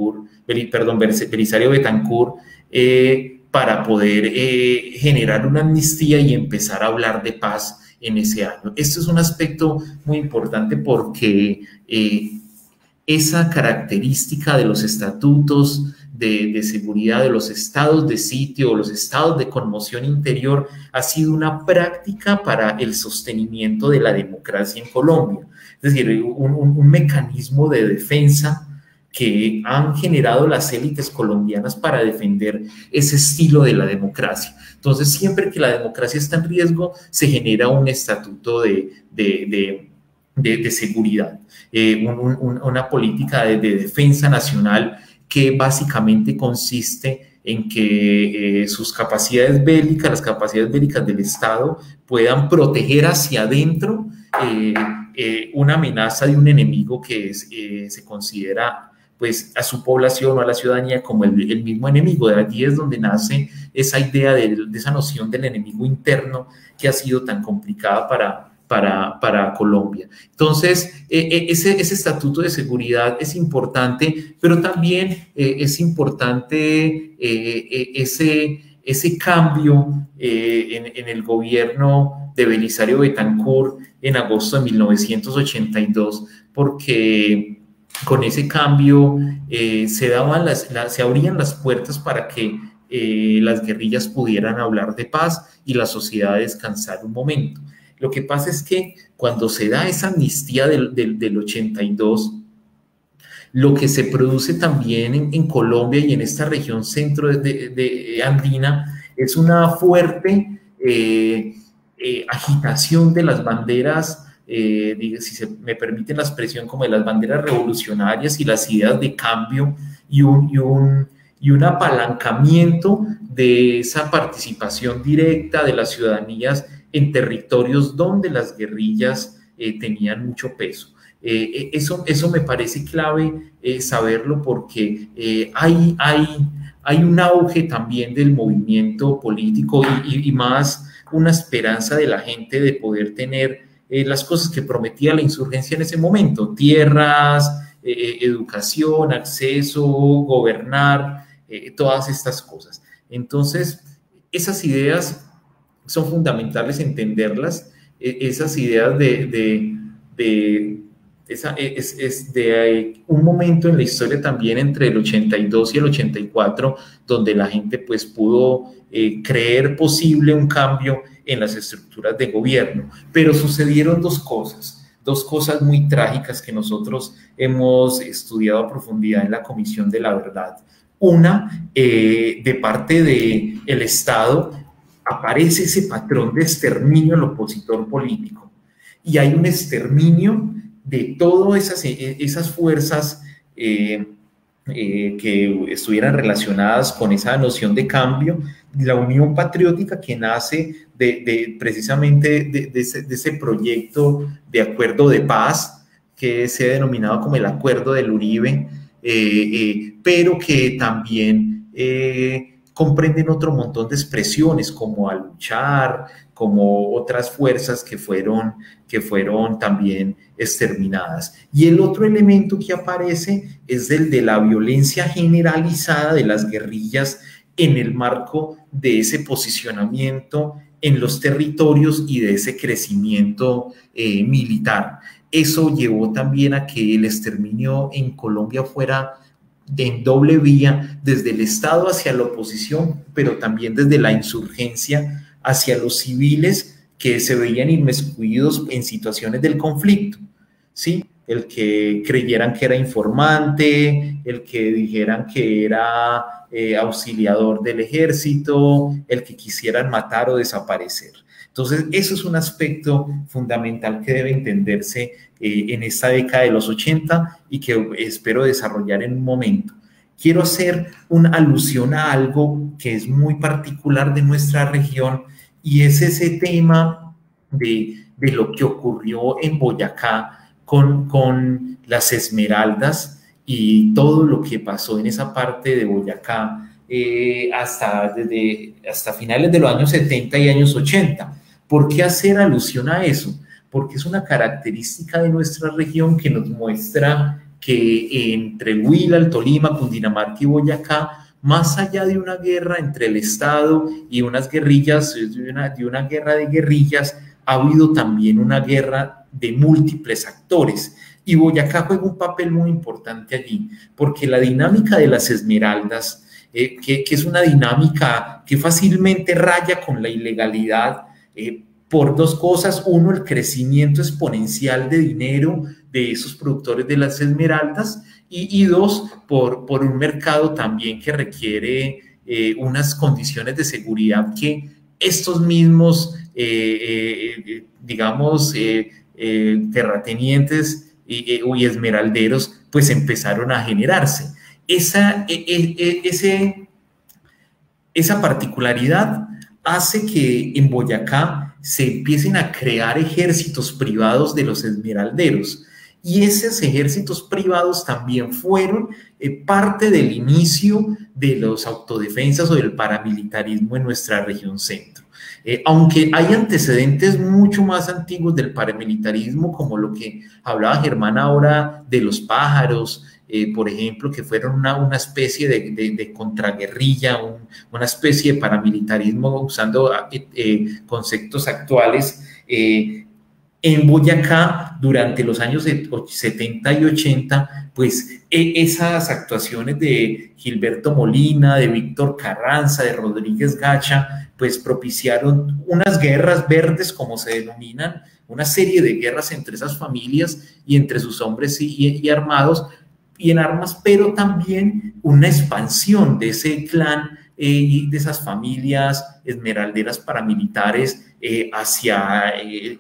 Betancur, para poder generar una amnistía y empezar a hablar de paz en ese año. Esto es un aspecto muy importante porque esa característica de los estatutos de seguridad, de los estados de sitio, los estados de conmoción interior, ha sido una práctica para el sostenimiento de la democracia en Colombia. Es decir, un mecanismo de defensa que han generado las élites colombianas para defender ese estilo de la democracia. Entonces, siempre que la democracia está en riesgo, se genera un estatuto de seguridad, una política de defensa nacional que básicamente consiste en que sus capacidades bélicas, las capacidades bélicas del Estado, puedan proteger hacia adentro una amenaza de un enemigo que se considera pues, a su población o a la ciudadanía como el mismo enemigo. De allí es donde nace esa idea de esa noción del enemigo interno que ha sido tan complicada para Colombia. Entonces, ese estatuto de seguridad es importante, pero también es importante ese cambio en el gobierno de Belisario Betancur en agosto de 1982, porque con ese cambio se abrían las puertas para que las guerrillas pudieran hablar de paz y la sociedad descansar un momento. Lo que pasa es que cuando se da esa amnistía del 82, lo que se produce también en Colombia y en esta región centro de andina es una fuerte agitación de las banderas, si se me permiten la expresión, como de las banderas revolucionarias y las ideas de cambio y un apalancamiento de esa participación directa de las ciudadanías en territorios donde las guerrillas tenían mucho peso. Eso me parece clave saberlo, porque hay un auge también del movimiento político y más una esperanza de la gente de poder tener las cosas que prometía la insurgencia en ese momento: tierras, educación, acceso, gobernar, todas estas cosas. Entonces, esas ideas son fundamentales entenderlas, esas ideas de un momento en la historia también entre el 82 y el 84, donde la gente pues pudo creer posible un cambio en las estructuras de gobierno. Pero sucedieron dos cosas muy trágicas que nosotros hemos estudiado a profundidad en la Comisión de la Verdad. Una, de parte del Estado, aparece ese patrón de exterminio al opositor político, y hay un exterminio de todas esas fuerzas que estuvieran relacionadas con esa noción de cambio, la Unión Patriótica, que nace precisamente de ese proyecto de acuerdo de paz que se ha denominado como el Acuerdo del Uribe, pero que también comprenden otro montón de expresiones como A Luchar, como otras fuerzas que fueron también exterminadas. Y el otro elemento que aparece es el de la violencia generalizada de las guerrillas en el marco de ese posicionamiento en los territorios y de ese crecimiento militar. Eso llevó también a que el exterminio en Colombia fuera en doble vía, desde el Estado hacia la oposición, pero también desde la insurgencia hacia los civiles que se veían inmiscuidos en situaciones del conflicto. ¿sí? El que creyeran que era informante, el que dijeran que era auxiliador del ejército, el que quisieran matar o desaparecer. Entonces, eso es un aspecto fundamental que debe entenderse en esta década de los 80 y que espero desarrollar en un momento. Quiero hacer una alusión a algo que es muy particular de nuestra región y es ese tema de lo que ocurrió en Boyacá con las Esmeraldas y todo lo que pasó en esa parte de Boyacá hasta finales de los años 70 y años 80. ¿Por qué hacer alusión a eso? Porque es una característica de nuestra región que nos muestra que entre el Huila, el Tolima, Cundinamarca y Boyacá, más allá de una guerra entre el Estado y unas guerrillas, de una guerra de guerrillas, ha habido también una guerra de múltiples actores. Y Boyacá juega un papel muy importante allí, porque la dinámica de las Esmeraldas, que es una dinámica que fácilmente raya con la ilegalidad, por dos cosas: uno, el crecimiento exponencial de dinero de esos productores de las esmeraldas, y dos, por un mercado también que requiere unas condiciones de seguridad que estos mismos, terratenientes y esmeralderos, pues empezaron a generarse. Esa particularidad hace que en Boyacá se empiecen a crear ejércitos privados de los esmeralderos, y esos ejércitos privados también fueron parte del inicio de los autodefensas o del paramilitarismo en nuestra región centro. Aunque hay antecedentes mucho más antiguos del paramilitarismo, como lo que hablaba Germán ahora de los pájaros, por ejemplo, que fueron una especie de contraguerrilla, una especie de paramilitarismo usando conceptos actuales. En Boyacá, durante los años 70 y 80, pues esas actuaciones de Gilberto Molina, de Víctor Carranza, de Rodríguez Gacha, pues propiciaron unas guerras verdes, como se denominan, una serie de guerras entre esas familias y entre sus hombres y armados, y en armas, pero también una expansión de ese clan y de esas familias esmeralderas paramilitares hacia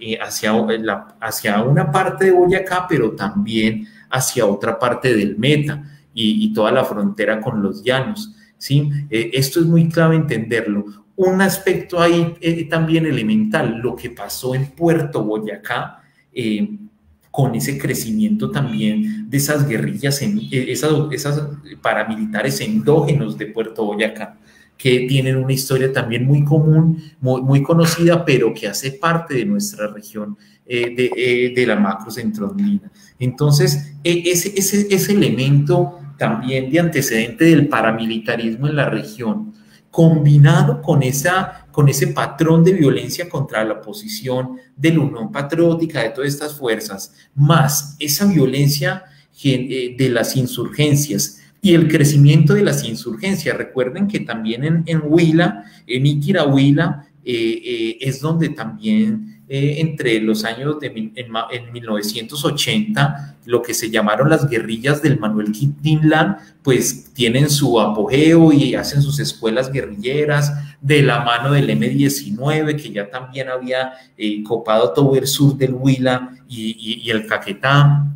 una parte de Boyacá, pero también hacia otra parte del Meta y toda la frontera con los llanos, ¿sí? Esto es muy clave entenderlo. Un aspecto ahí también elemental, lo que pasó en Puerto Boyacá, con ese crecimiento también de esas guerrillas, esas paramilitares endógenos de Puerto Boyacá, que tienen una historia también muy común, muy conocida, pero que hace parte de nuestra región de la macro centroandina. Entonces, ese elemento también de antecedente del paramilitarismo en la región, combinado con ese patrón de violencia contra la oposición, de la Unión Patriótica, de todas estas fuerzas, más esa violencia de las insurgencias y el crecimiento de las insurgencias. Recuerden que también en Huila, en Iquirá, Huila, es donde también entre los años en 1980, lo que se llamaron las guerrillas del Manuel Quintín, pues tienen su apogeo y hacen sus escuelas guerrilleras de la mano del M-19, que ya también había copado todo el sur del Huila y el Caquetá,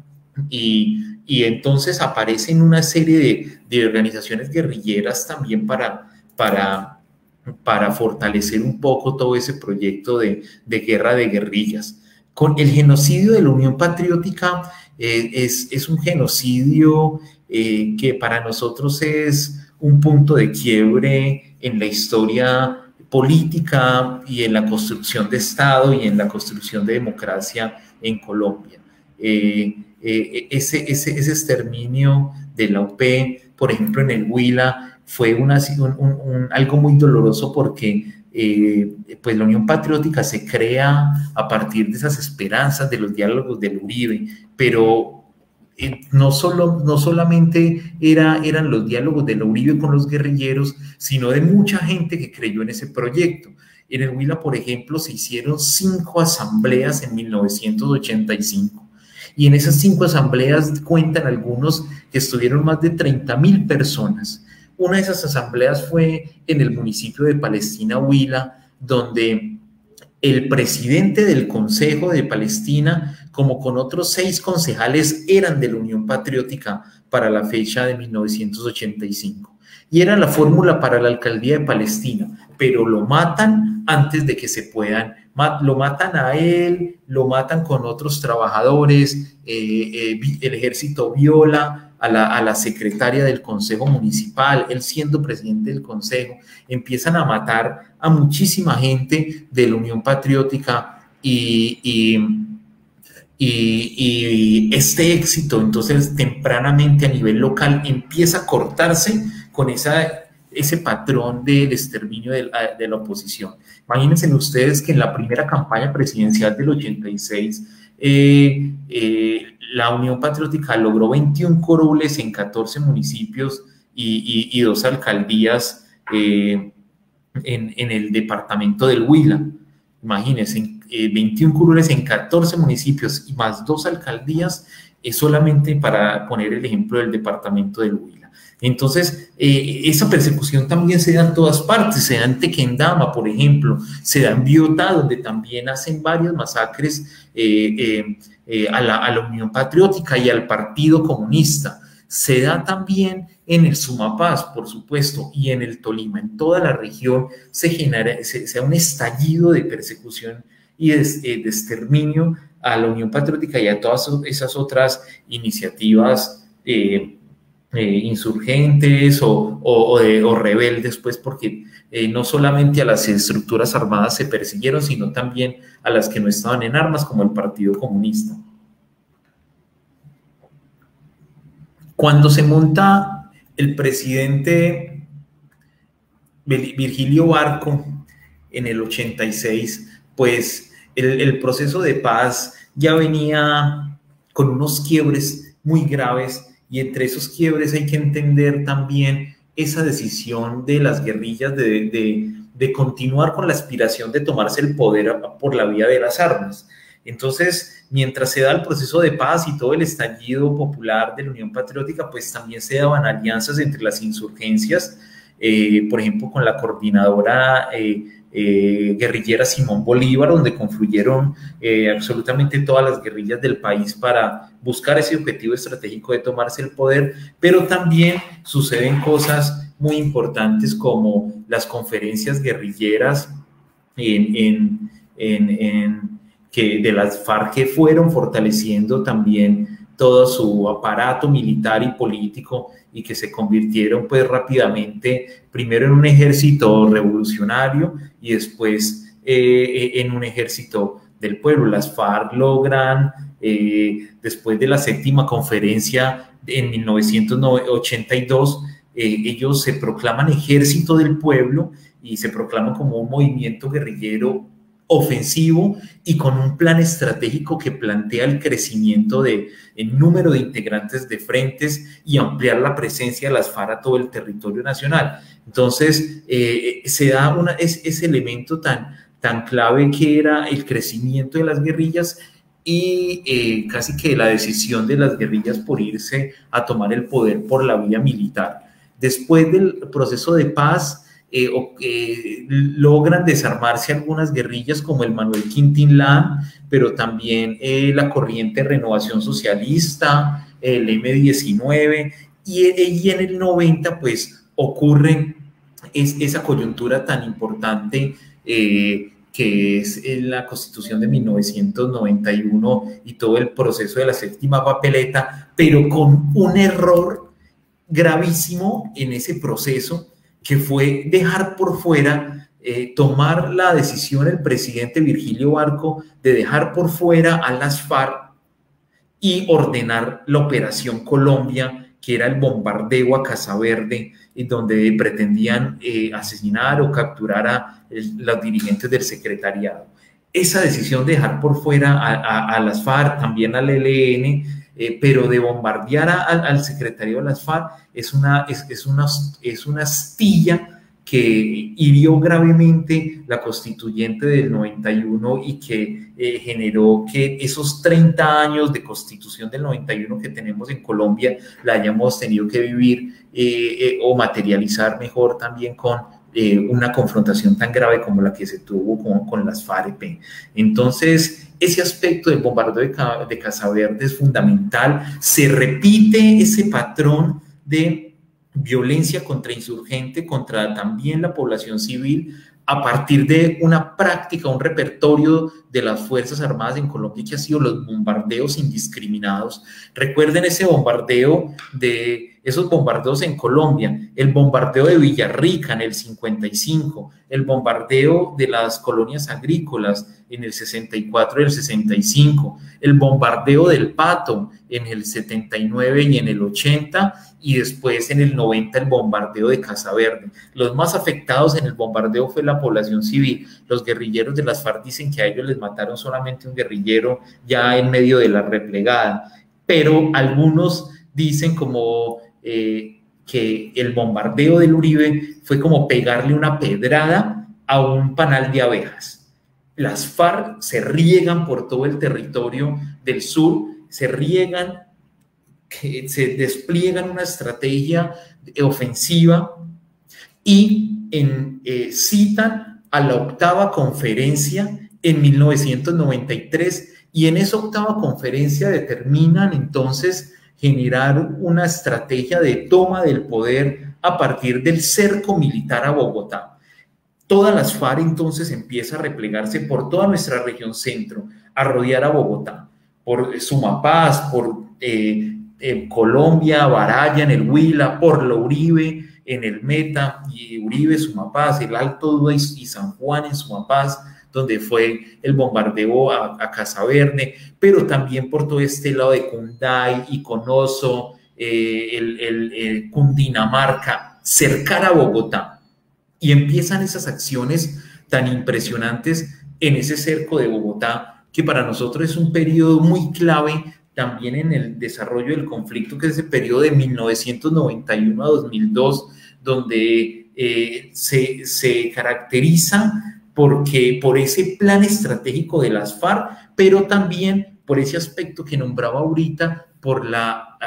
y entonces aparecen una serie de organizaciones guerrilleras también para fortalecer un poco todo ese proyecto de guerra de guerrillas. Con el genocidio de la Unión Patriótica, es un genocidio que para nosotros es un punto de quiebre en la historia política y en la construcción de Estado y en la construcción de democracia en Colombia. Ese exterminio de la UP, por ejemplo, en el Huila, fue algo muy doloroso porque pues la Unión Patriótica se crea a partir de esas esperanzas de los diálogos del Uribe, pero no solamente eran los diálogos de la Uribe con los guerrilleros, sino de mucha gente que creyó en ese proyecto. En el Huila, por ejemplo, se hicieron 5 asambleas en 1985. Y en esas 5 asambleas cuentan algunos que estuvieron más de 30.000 personas. Una de esas asambleas fue en el municipio de Palestina, Huila, donde el presidente del Consejo de Palestina, como con otros 6 concejales, eran de la Unión Patriótica para la fecha de 1985. Y era la fórmula para la alcaldía de Palestina, pero lo matan antes de que se puedan. Lo matan a él, lo matan con otros trabajadores, el ejército viola a la secretaria del Consejo Municipal, él siendo presidente del Consejo, empiezan a matar a muchísima gente de la Unión Patriótica y este éxito, entonces, tempranamente a nivel local empieza a cortarse con ese patrón del exterminio de la oposición. Imagínense ustedes que en la primera campaña presidencial del 86, la Unión Patriótica logró 21 curules en 14 municipios y 2 alcaldías en el departamento del Huila. Imagínense, 21 curules en 14 municipios y más 2 alcaldías, solamente para poner el ejemplo del departamento del Huila. Entonces, esa persecución también se da en todas partes, se da en Tequendama, por ejemplo, se da en Biotá, donde también hacen varias masacres a la Unión Patriótica y al Partido Comunista. Se da también en el Sumapaz, por supuesto, y en el Tolima. En toda la región se da un estallido de persecución y de exterminio a la Unión Patriótica y a todas esas otras iniciativas insurgentes o rebeldes, pues, porque no solamente a las estructuras armadas se persiguieron, sino también a las que no estaban en armas, como el Partido Comunista. Cuando se monta el presidente Virgilio Barco en el 86, pues el proceso de paz ya venía con unos quiebres muy graves, y entre esos quiebres hay que entender también esa decisión de las guerrillas de continuar con la aspiración de tomarse el poder por la vía de las armas. Entonces, mientras se da el proceso de paz y todo el estallido popular de la Unión Patriótica, pues también se daban alianzas entre las insurgencias, por ejemplo, con la coordinadora guerrillera Simón Bolívar, donde confluyeron absolutamente todas las guerrillas del país para buscar ese objetivo estratégico de tomarse el poder, pero también suceden cosas muy importantes como las conferencias guerrilleras de las FARC, que fueron fortaleciendo también todo su aparato militar y político y que se convirtieron pues rápidamente primero en un ejército revolucionario y después en un ejército del pueblo. Las FARC logran, después de la 7ª conferencia en 1982, ellos se proclaman ejército del pueblo y se proclaman como un movimiento guerrillero ofensivo y con un plan estratégico que plantea el crecimiento del número de integrantes de frentes y ampliar la presencia de las FARC a todo el territorio nacional. Entonces, se da ese elemento tan clave que era el crecimiento de las guerrillas y casi que la decisión de las guerrillas por irse a tomar el poder por la vía militar. Después del proceso de paz, logran desarmarse algunas guerrillas como el Manuel Quintín-Lan, pero también la corriente Renovación Socialista, el M-19, y en el 90 pues ocurre esa coyuntura tan importante que es la Constitución de 1991 y todo el proceso de la 7ª papeleta, pero con un error gravísimo en ese proceso, que fue dejar por fuera, tomar la decisión el presidente Virgilio Barco de dejar por fuera a las FARC y ordenar la Operación Colombia, que era el bombardeo a Casa Verde, donde pretendían asesinar o capturar a los dirigentes del secretariado. Esa decisión de dejar por fuera a las FARC, también al ELN, pero de bombardear al secretario de las FARC es una astilla que hirió gravemente la constituyente del 91 y que generó que esos 30 años de constitución del 91 que tenemos en Colombia la hayamos tenido que vivir o materializar mejor también con una confrontación tan grave como la que se tuvo con las FARC-EP. Entonces, ese aspecto del bombardeo de Casa Verde es fundamental. Se repite ese patrón de violencia contra insurgente, contra también la población civil, a partir de una práctica, un repertorio de las Fuerzas Armadas en Colombia que ha sido los bombardeos indiscriminados. Recuerden ese bombardeo esos bombardeos en Colombia, el bombardeo de Villarrica en el 55, el bombardeo de las colonias agrícolas en el 64 y el 65, el bombardeo del Pato en el 79 y en el 80, y después en el 90 el bombardeo de Casa Verde. Los más afectados en el bombardeo fue la población civil. Los guerrilleros de las FARC dicen que a ellos les mataron solamente un guerrillero ya en medio de la replegada, pero algunos dicen como que el bombardeo del Uribe fue como pegarle una pedrada a un panal de abejas. Las FARC se riegan por todo el territorio del sur, se riegan, se despliegan una estrategia ofensiva y citan a la octava conferencia en 1993, y en esa octava conferencia determinan entonces generar una estrategia de toma del poder a partir del cerco militar a Bogotá. Todas las FARC entonces empieza a replegarse por toda nuestra región centro, a rodear a Bogotá, por Sumapaz, por Colombia, Baraya en el Huila, por la Uribe en el Meta, y Uribe, Sumapaz, el Alto Dúa y San Juan en Sumapaz, donde fue el bombardeo a Casa Verde, pero también por todo este lado de Cunday, Iconoso, Cundinamarca, cercar a Bogotá. Y empiezan esas acciones tan impresionantes en ese cerco de Bogotá, que para nosotros es un periodo muy clave también en el desarrollo del conflicto, que es ese periodo de 1991 a 2002, donde se caracteriza por ese plan estratégico de las FARC, pero también por ese aspecto que nombraba ahorita, por la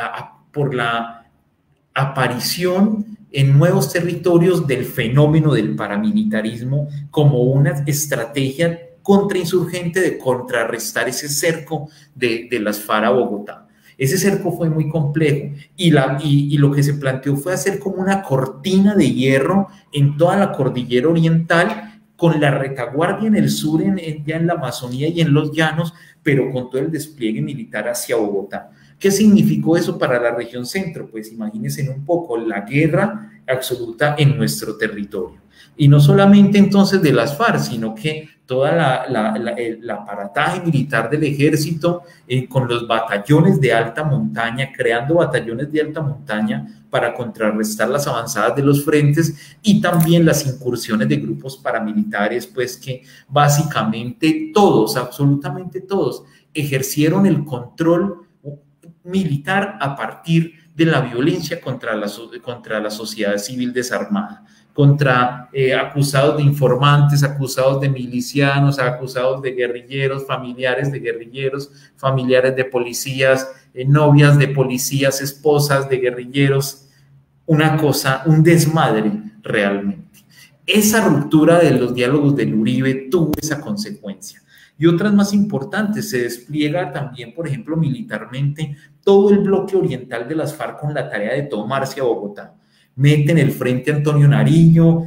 aparición en nuevos territorios del fenómeno del paramilitarismo como una estrategia contrainsurgente de contrarrestar ese cerco de las FARC a Bogotá. Ese cerco fue muy complejo y lo que se planteó fue hacer como una cortina de hierro en toda la cordillera oriental, con la retaguardia en el sur, ya en la Amazonía y en los llanos, pero con todo el despliegue militar hacia Bogotá. ¿Qué significó eso para la región centro? Pues imagínense un poco la guerra absoluta en nuestro territorio. Y no solamente entonces de las FARC, sino que toda el aparataje militar del ejército con los batallones de alta montaña, creando batallones de alta montaña para contrarrestar las avanzadas de los frentes, y también las incursiones de grupos paramilitares, pues que básicamente todos, absolutamente todos, ejercieron el control militar a partir de la violencia contra la sociedad civil desarmada, contra acusados de informantes, acusados de milicianos, acusados de guerrilleros, familiares de guerrilleros, familiares de policías, novias de policías, esposas de guerrilleros. Una cosa, un desmadre realmente. Esa ruptura de los diálogos del Uribe tuvo esa consecuencia. Y otras más importantes, se despliega también, por ejemplo, militarmente, todo el bloque oriental de las FARC con la tarea de tomarse a Bogotá. Meten el Frente Antonio Nariño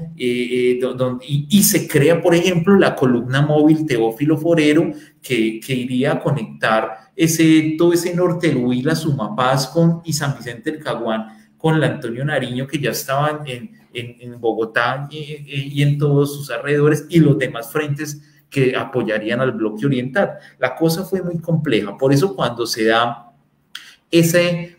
y se crea, por ejemplo, la columna móvil Teófilo Forero que iría a conectar todo ese norte del Huila, Sumapaz y San Vicente del Caguán con la Antonio Nariño, que ya estaban en Bogotá y en todos sus alrededores, y los demás frentes que apoyarían al bloque oriental. La cosa fue muy compleja, por eso cuando se da ese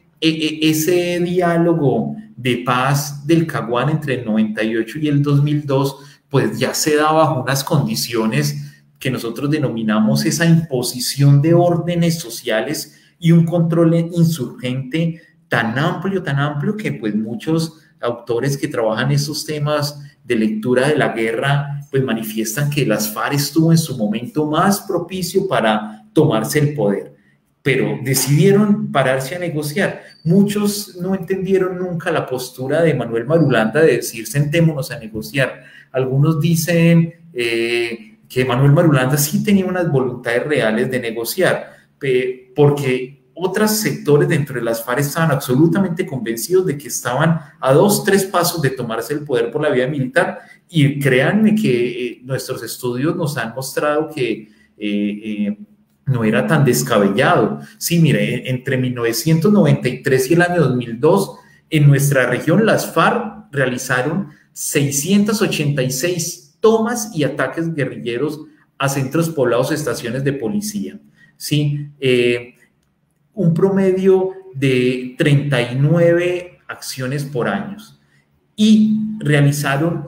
diálogo de paz del Caguán entre el 98 y el 2002, pues ya se da bajo unas condiciones que nosotros denominamos esa imposición de órdenes sociales y un control insurgente tan amplio que pues muchos autores que trabajan estos temas de lectura de la guerra, pues manifiestan que las FARC estuvo en su momento más propicio para tomarse el poder, pero decidieron pararse a negociar. Muchos no entendieron nunca la postura de Manuel Marulanda de decir sentémonos a negociar. Algunos dicen que Manuel Marulanda sí tenía unas voluntades reales de negociar, porque otros sectores dentro de las FARC estaban absolutamente convencidos de que estaban a 2, 3 pasos de tomarse el poder por la vía militar, y créanme que nuestros estudios nos han mostrado que no era tan descabellado. Sí, mire, entre 1993 y el año 2002, en nuestra región las FARC realizaron 686 tomas y ataques guerrilleros a centros poblados, estaciones de policía. Sí, un promedio de 39 acciones por año, y realizaron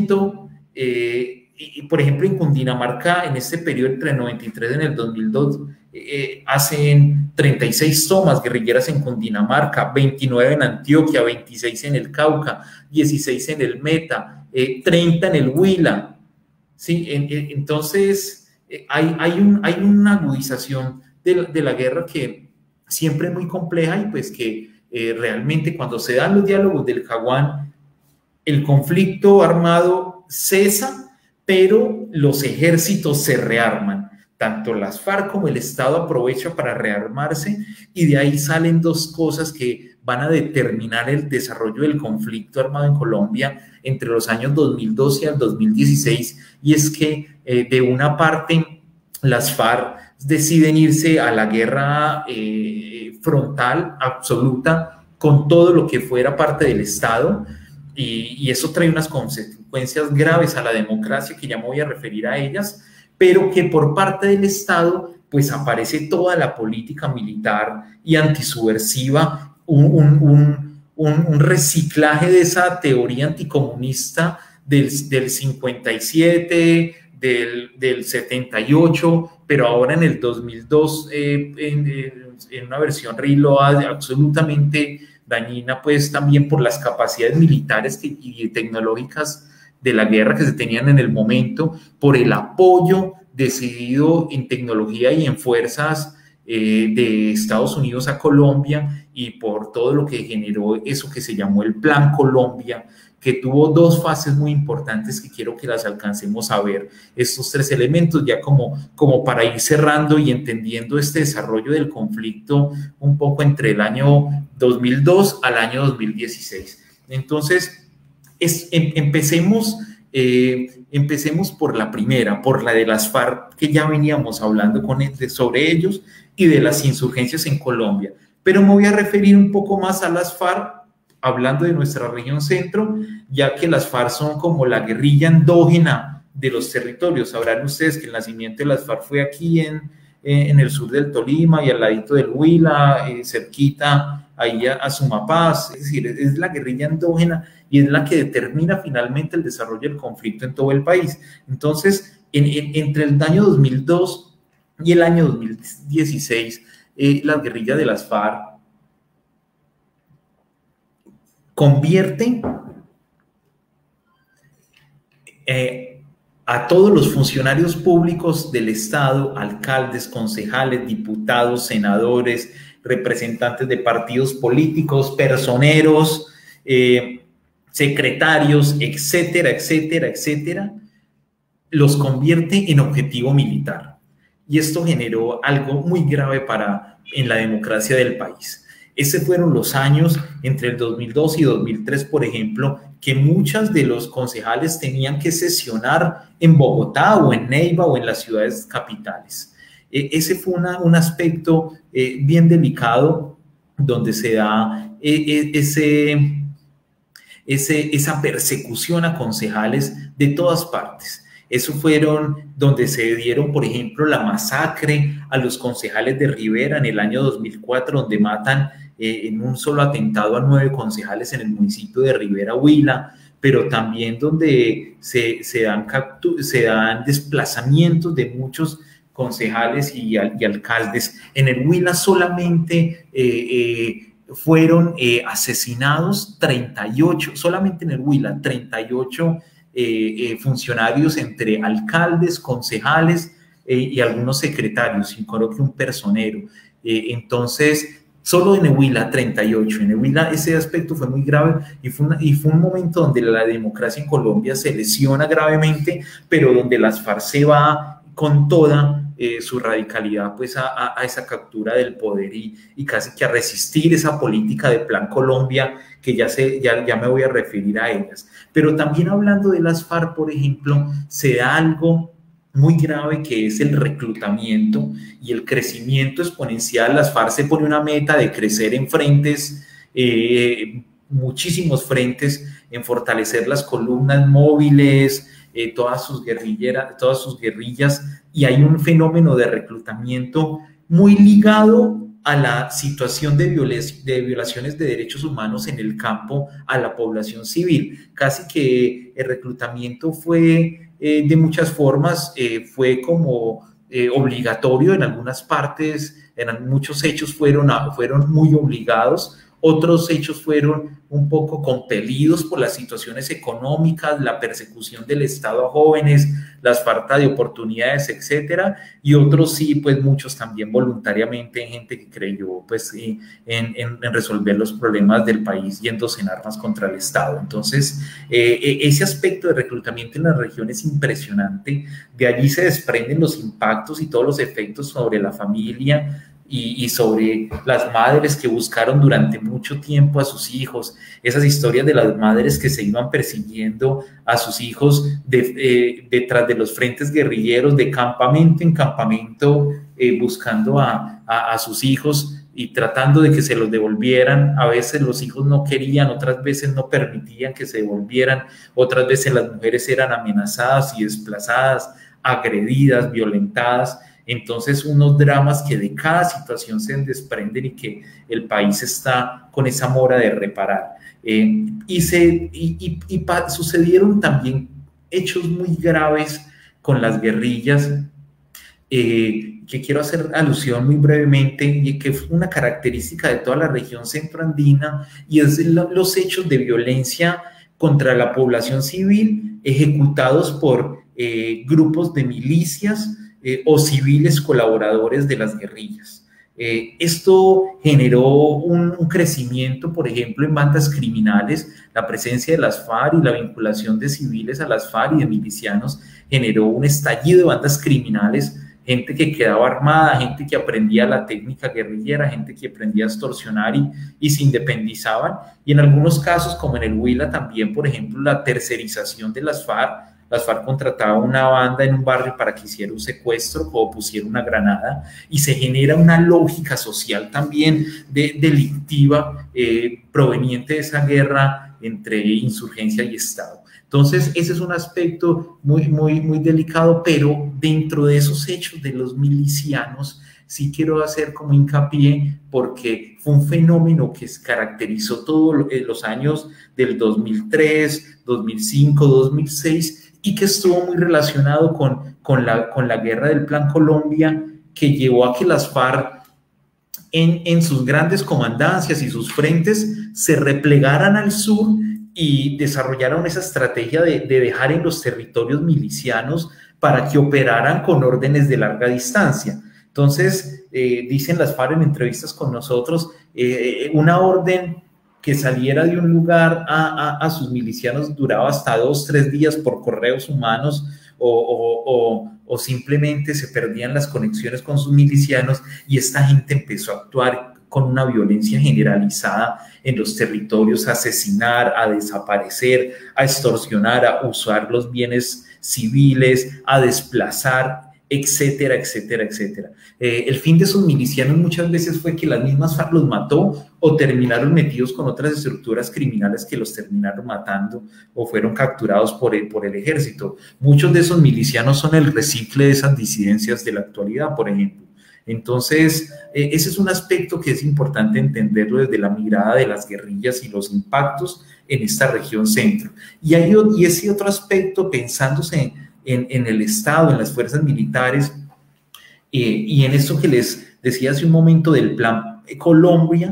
por ejemplo, en Cundinamarca, en este periodo entre el 93 y el 2002, hacen 36 tomas guerrilleras en Cundinamarca, 29 en Antioquia, 26 en el Cauca, 16 en el Meta, 30 en el Huila. ¿Sí? Entonces, hay una agudización de la guerra que siempre es muy compleja, y pues que realmente cuando se dan los diálogos del Caguán, el conflicto armado cesa, pero los ejércitos se rearman. Tanto las FARC como el Estado aprovechan para rearmarse, y de ahí salen dos cosas que van a determinar el desarrollo del conflicto armado en Colombia entre los años 2012 al 2016, y es que de una parte las FARC deciden irse a la guerra frontal, absoluta, con todo lo que fuera parte del Estado, y eso trae unas consecuencias graves a la democracia, que ya me voy a referir a ellas, pero que por parte del Estado pues aparece toda la política militar y antisubversiva, un reciclaje de esa teoría anticomunista del 57, del 78, pero ahora en el 2002 en una versión reload absolutamente dañina, pues también por las capacidades militares y tecnológicas de la guerra que se tenían en el momento, por el apoyo decidido en tecnología y en fuerzas de Estados Unidos a Colombia, y por todo lo que generó eso que se llamó el Plan Colombia, que tuvo dos fases muy importantes que quiero que las alcancemos a ver, estos tres elementos, ya como para ir cerrando y entendiendo este desarrollo del conflicto un poco entre el año 2002 al año 2016. Entonces, empecemos por la primera, por la de las FARC, que ya veníamos hablando sobre ellos, y de las insurgencias en Colombia. Pero me voy a referir un poco más a las FARC, hablando de nuestra región centro, ya que las FARC son como la guerrilla endógena de los territorios. Sabrán ustedes que el nacimiento de las FARC fue aquí en el sur del Tolima y al ladito del Huila, cerquita ahí a Sumapaz. Es decir, es la guerrilla endógena y es la que determina finalmente el desarrollo del conflicto en todo el país. Entonces, entre el año 2002 y el año 2016, las guerrillas de las FARC convierten a todos los funcionarios públicos del Estado, alcaldes, concejales, diputados, senadores, representantes de partidos políticos, personeros, secretarios, etcétera, etcétera, etcétera, los convierte en objetivo militar. Y esto generó algo muy grave en la democracia del país. Esos fueron los años entre el 2002 y 2003, por ejemplo, que muchos de los concejales tenían que sesionar en Bogotá o en Neiva o en las ciudades capitales. Ese fue un aspecto bien delicado, donde se da esa persecución a concejales de todas partes. Eso fueron donde se dieron, por ejemplo, la masacre a los concejales de Rivera en el año 2004, donde matan en un solo atentado a 9 concejales en el municipio de Rivera, Huila, pero también donde se dan desplazamientos de muchos concejales y alcaldes. En el Huila solamente fueron asesinados 38, solamente en el Huila, 38 funcionarios entre alcaldes, concejales y algunos secretarios, y creo que un personero. Entonces, solo en el Huila, 38. En el Huila ese aspecto fue muy grave y fue un momento donde la democracia en Colombia se lesiona gravemente, pero donde las FARC se va con toda su radicalidad pues a esa captura del poder y casi que a resistir esa política de Plan Colombia, que ya me voy a referir a ellas. Pero también hablando de las FARC, por ejemplo, se da algo muy grave, que es el reclutamiento y el crecimiento exponencial. Las FARC se pone una meta de crecer en frentes, muchísimos frentes, en fortalecer las columnas móviles, todas sus guerrillas, y hay un fenómeno de reclutamiento muy ligado a la situación de violaciones de derechos humanos en el campo a la población civil. Casi que el reclutamiento fue de muchas formas, fue como obligatorio en algunas partes, en muchos hechos fueron muy obligados. Otros hechos fueron un poco compelidos por las situaciones económicas, la persecución del Estado a jóvenes, las falta de oportunidades, etcétera. Y otros sí, pues muchos también voluntariamente, gente que creyó pues en resolver los problemas del país yéndose en armas contra el Estado. Entonces, ese aspecto de reclutamiento en la región es impresionante. De allí se desprenden los impactos y todos los efectos sobre la familia, y sobre las madres que buscaron durante mucho tiempo a sus hijos, esas historias de las madres que se iban persiguiendo a sus hijos detrás de los frentes guerrilleros, de campamento en campamento, buscando a sus hijos y tratando de que se los devolvieran. A veces los hijos no querían, otras veces no permitían que se devolvieran, otras veces las mujeres eran amenazadas y desplazadas, agredidas, violentadas. Entonces, unos dramas que de cada situación se desprenden y que el país está con esa mora de reparar. Sucedieron también hechos muy graves con las guerrillas, que quiero hacer alusión muy brevemente, y que fue una característica de toda la región centroandina, y es los hechos de violencia contra la población civil ejecutados por grupos de milicias, o civiles colaboradores de las guerrillas. Esto generó un crecimiento, por ejemplo, en bandas criminales. La presencia de las FARC y la vinculación de civiles a las FARC y de milicianos generó un estallido de bandas criminales, gente que quedaba armada, gente que aprendía la técnica guerrillera, gente que aprendía a extorsionar y se independizaban. Y en algunos casos, como en el Huila también, por ejemplo, la tercerización de las FARC. Las FARC contrataban una banda en un barrio para que hiciera un secuestro o pusiera una granada, y se genera una lógica social también delictiva proveniente de esa guerra entre insurgencia y Estado. Entonces, ese es un aspecto muy, muy, muy delicado, pero dentro de esos hechos de los milicianos, sí quiero hacer como hincapié, porque fue un fenómeno que caracterizó todos los años del 2003, 2005, 2006, y que estuvo muy relacionado con la guerra del Plan Colombia, que llevó a que las FARC en sus grandes comandancias y sus frentes se replegaran al sur y desarrollaron esa estrategia de dejar en los territorios milicianos para que operaran con órdenes de larga distancia. Entonces, dicen las FARC en entrevistas con nosotros, una orden que saliera de un lugar a sus milicianos duraba hasta 2 o 3 días por correos humanos, o simplemente se perdían las conexiones con sus milicianos, y esta gente empezó a actuar con una violencia generalizada en los territorios, a asesinar, a desaparecer, a extorsionar, a usar los bienes civiles, a desplazar, etcétera, etcétera, etcétera. El fin de esos milicianos muchas veces fue que las mismas FARC los mató, o terminaron metidos con otras estructuras criminales que los terminaron matando, o fueron capturados por el ejército. Muchos de esos milicianos son el recicle de esas disidencias de la actualidad, por ejemplo. Entonces, ese es un aspecto que es importante entenderlo desde la mirada de las guerrillas y los impactos en esta región centro. Y ese otro aspecto, pensándose en el Estado, en las fuerzas militares, y en esto que les decía hace un momento del Plan Colombia,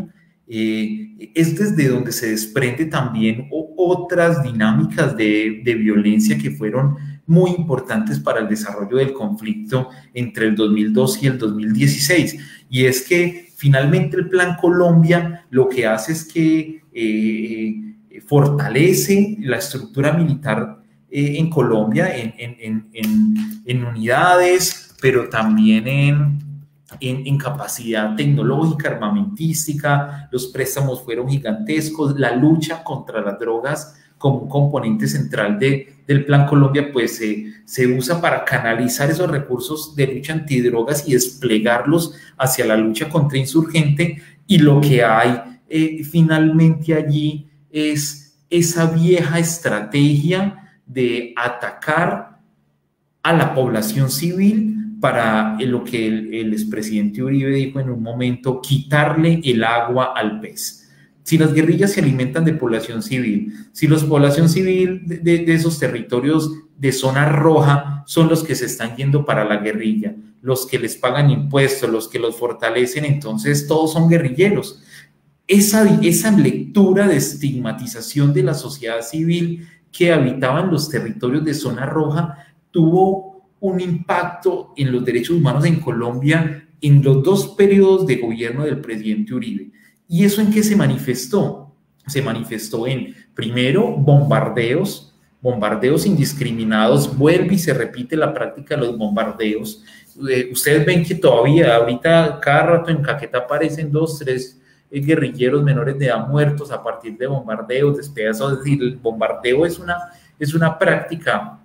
es desde donde se desprende también otras dinámicas de violencia que fueron muy importantes para el desarrollo del conflicto entre el 2002 y el 2016. Y es que finalmente el Plan Colombia lo que hace es que fortalece la estructura militar en Colombia en unidades, pero también en capacidad tecnológica, armamentística. Los préstamos fueron gigantescos. La lucha contra las drogas como un componente central del Plan Colombia, pues se usa para canalizar esos recursos de lucha antidrogas y desplegarlos hacia la lucha contra insurgente. Y lo que hay finalmente allí es esa vieja estrategia de atacar a la población civil para lo que el expresidente Uribe dijo en un momento, quitarle el agua al pez. Si las guerrillas se alimentan de población civil, si la población civil de esos territorios de zona roja son los que se están yendo para la guerrilla, los que les pagan impuestos, los que los fortalecen, entonces todos son guerrilleros. Esa lectura de estigmatización de la sociedad civil que habitaba en los territorios de zona roja tuvo un impacto en los derechos humanos en Colombia en los dos periodos de gobierno del presidente Uribe. ¿Y eso en qué se manifestó? Se manifestó en, primero, bombardeos indiscriminados. Vuelve y se repite la práctica de los bombardeos. Ustedes ven que todavía, ahorita, cada rato en Caquetá aparecen 2, 3 guerrilleros menores de edad muertos a partir de bombardeos, despedazos. Es decir, el bombardeo es una práctica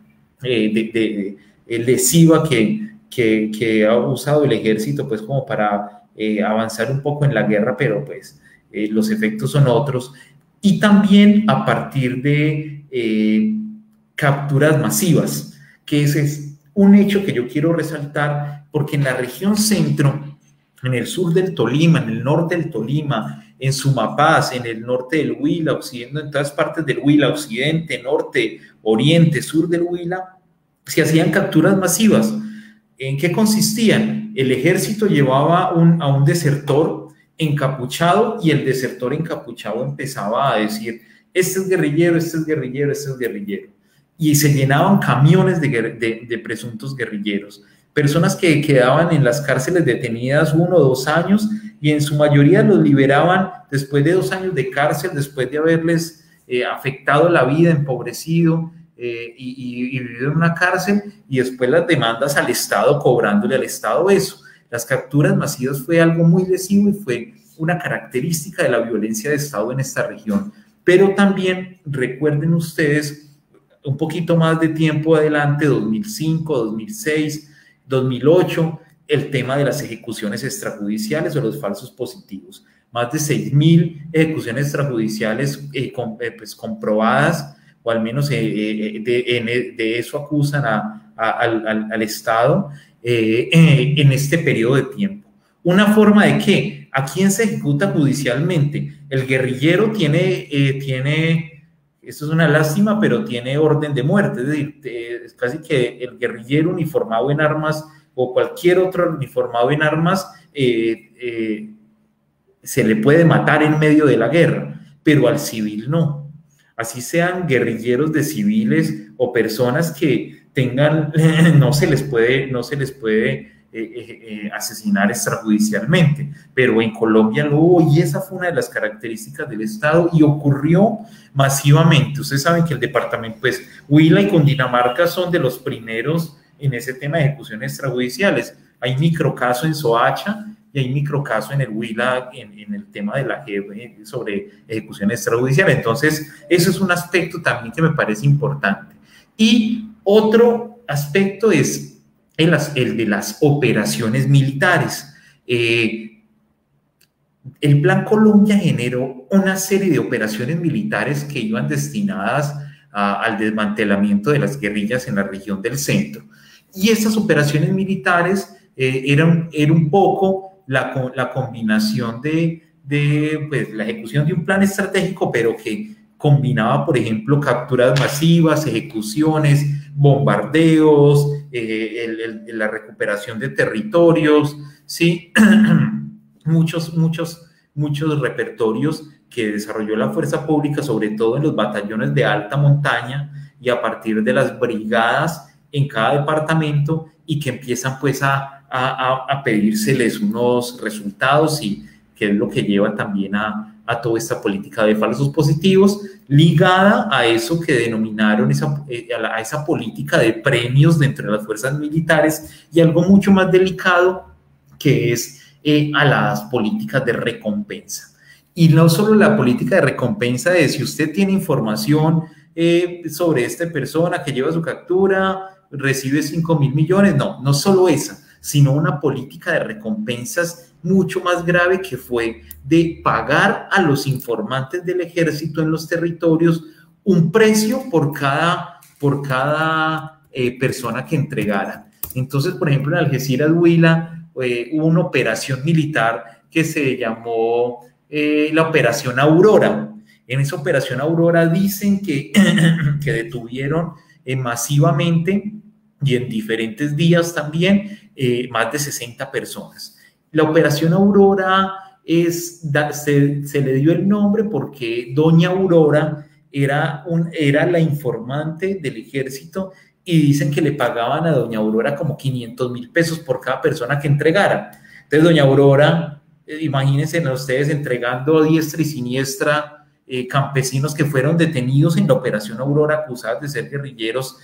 lesiva que ha usado el ejército pues como para avanzar un poco en la guerra, pero pues los efectos son otros. Y también a partir de capturas masivas, que ese es un hecho que yo quiero resaltar, porque en la región centro, en el sur del Tolima, en el norte del Tolima, en Sumapaz, en el norte del Huila, occidente, en todas partes del Huila, occidente, norte, oriente, sur del Huila, se hacían capturas masivas. ¿En qué consistían? El ejército llevaba a un desertor encapuchado y el desertor encapuchado empezaba a decir, este es guerrillero, este es guerrillero, este es guerrillero. Y se llenaban camiones de presuntos guerrilleros. Personas que quedaban en las cárceles detenidas 1 o 2 años y en su mayoría los liberaban después de 2 años de cárcel, después de haberles afectado la vida, empobrecido, y vivido en una cárcel, y después las demandas al Estado, cobrándole al Estado eso. Las capturas masivas fue algo muy lesivo y fue una característica de la violencia de Estado en esta región. Pero también recuerden ustedes un poquito más de tiempo adelante, 2005, 2006, 2008, el tema de las ejecuciones extrajudiciales o los falsos positivos. Más de 6.000 ejecuciones extrajudiciales pues comprobadas, o al menos de eso acusan al Estado en este periodo de tiempo. ¿Una forma de qué? ¿A quién se ejecuta judicialmente? El guerrillero tiene, esto es una lástima, pero tiene orden de muerte, es decir, es casi que el guerrillero uniformado en armas o cualquier otro uniformado en armas se le puede matar en medio de la guerra, pero al civil no. Así sean guerrilleros de civiles o personas que tengan, no se les puede asesinar extrajudicialmente, pero en Colombia lo hubo y esa fue una de las características del Estado y ocurrió masivamente. Ustedes saben que el departamento, pues Huila y Cundinamarca son de los primeros en ese tema de ejecuciones extrajudiciales. Hay microcaso en Soacha y hay microcaso en el Huila en el tema de la JEP sobre ejecuciones extrajudiciales. Entonces, eso es un aspecto también que me parece importante. Y otro aspecto es el de las operaciones militares. El Plan Colombia generó una serie de operaciones militares que iban destinadas al desmantelamiento de las guerrillas en la región del centro. Y estas operaciones militares eran un poco la combinación de pues, la ejecución de un plan estratégico, pero que combinaba, por ejemplo, capturas masivas, ejecuciones, bombardeos, la recuperación de territorios, ¿sí? muchos muchos repertorios que desarrolló la fuerza pública, sobre todo en los batallones de alta montaña y a partir de las brigadas en cada departamento, y que empiezan pues a pedírseles unos resultados, y que es lo que lleva también a toda esta política de falsos positivos, ligada a eso que denominaron a esa política de premios dentro de las fuerzas militares, y algo mucho más delicado, que es a las políticas de recompensa. Y no solo la política de recompensa de si usted tiene información sobre esta persona que lleva su captura, recibe 5.000 millones, no solo esa, sino una política de recompensas mucho más grave, que fue de pagar a los informantes del ejército en los territorios un precio por cada persona que entregara. Entonces, por ejemplo, en Algeciras, Huila, hubo una operación militar que se llamó la Operación Aurora. En esa Operación Aurora dicen que detuvieron masivamente y en diferentes días también más de 60 personas. La Operación Aurora se le dio el nombre porque Doña Aurora era la informante del ejército, y dicen que le pagaban a Doña Aurora como 500.000 pesos por cada persona que entregara. Entonces Doña Aurora, imagínense a ustedes entregando a diestra y siniestra campesinos que fueron detenidos en la Operación Aurora acusados de ser guerrilleros.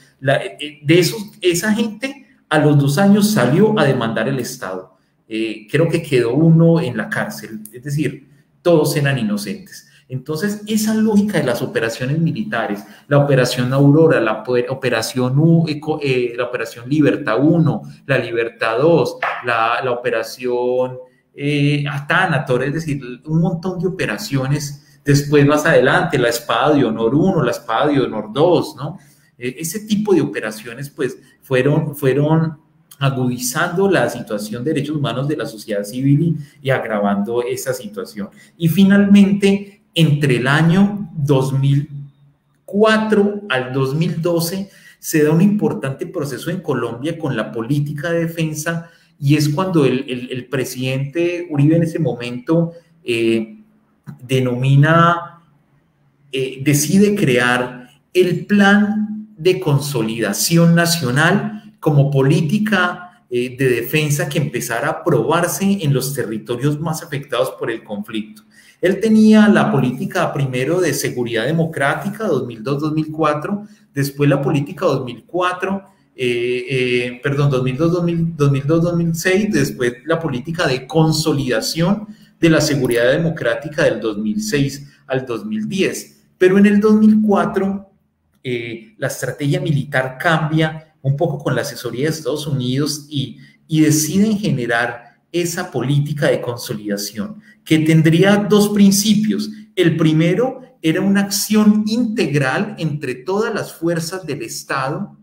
Esa gente a los 2 años salió a demandar el Estado. Creo que quedó uno en la cárcel, es decir, todos eran inocentes. Entonces, esa lógica de las operaciones militares, la Operación Aurora, la Operación Libertad 1, la Libertad 2, la Operación Atánator, es decir, un montón de operaciones. Después, más adelante, la Espada de Honor 1, la Espada de Honor 2, ¿no? Ese tipo de operaciones, pues, fueron agudizando la situación de derechos humanos de la sociedad civil y agravando esa situación. Y finalmente, entre el año 2004 al 2012 se da un importante proceso en Colombia con la política de defensa, y es cuando el presidente Uribe en ese momento decide crear el Plan de Consolidación Nacional como política de defensa que empezara a aprobarse en los territorios más afectados por el conflicto. Él tenía la política primero de seguridad democrática 2002-2004, después la política 2002-2006, después la política de consolidación de la seguridad democrática del 2006 al 2010. Pero en el 2004 la estrategia militar cambia un poco con la asesoría de Estados Unidos y deciden generar esa política de consolidación, que tendría 2 principios. El primero era una acción integral entre todas las fuerzas del Estado,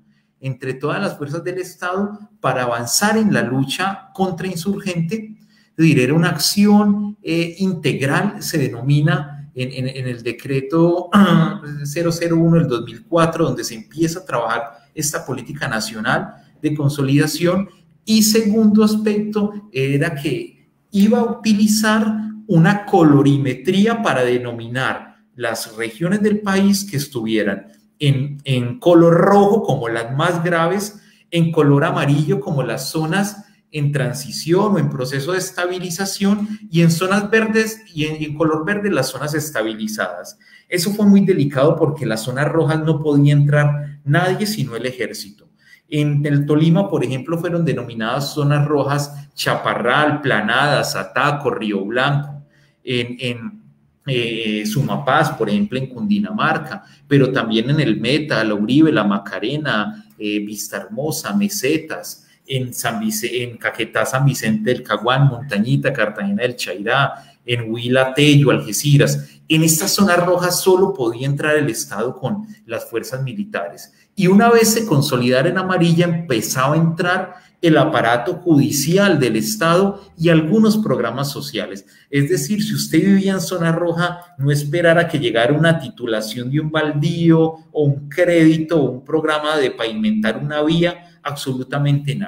para avanzar en la lucha contra insurgente. Es decir, era una acción integral, se denomina en el decreto 001 del 2004, donde se empieza a trabajar esta política nacional de consolidación. Y segundo aspecto era que iba a utilizar una colorimetría para denominar las regiones del país que estuvieran en color rojo como las más graves, en color amarillo como las zonas en transición o en proceso de estabilización, y en zonas verdes y en color verde las zonas estabilizadas. Eso fue muy delicado porque las zonas rojas no podía entrar nadie sino el ejército. En el Tolima, por ejemplo, fueron denominadas zonas rojas Chaparral, Planadas, Ataco, Río Blanco. En Sumapaz, por ejemplo, en Cundinamarca, pero también en el Meta, la Uribe, la Macarena, Vista Hermosa, Mesetas, en Caquetá, San Vicente del Caguán, Montañita, Cartagena del Chairá, en Huila, Tello, Algeciras. En estas zonas rojas solo podía entrar el Estado con las fuerzas militares. Y una vez se consolidara en amarilla, empezaba a entrar el aparato judicial del Estado y algunos programas sociales. Es decir, si usted vivía en zona roja, no esperara que llegara una titulación de un baldío o un crédito o un programa de pavimentar una vía, absolutamente nada.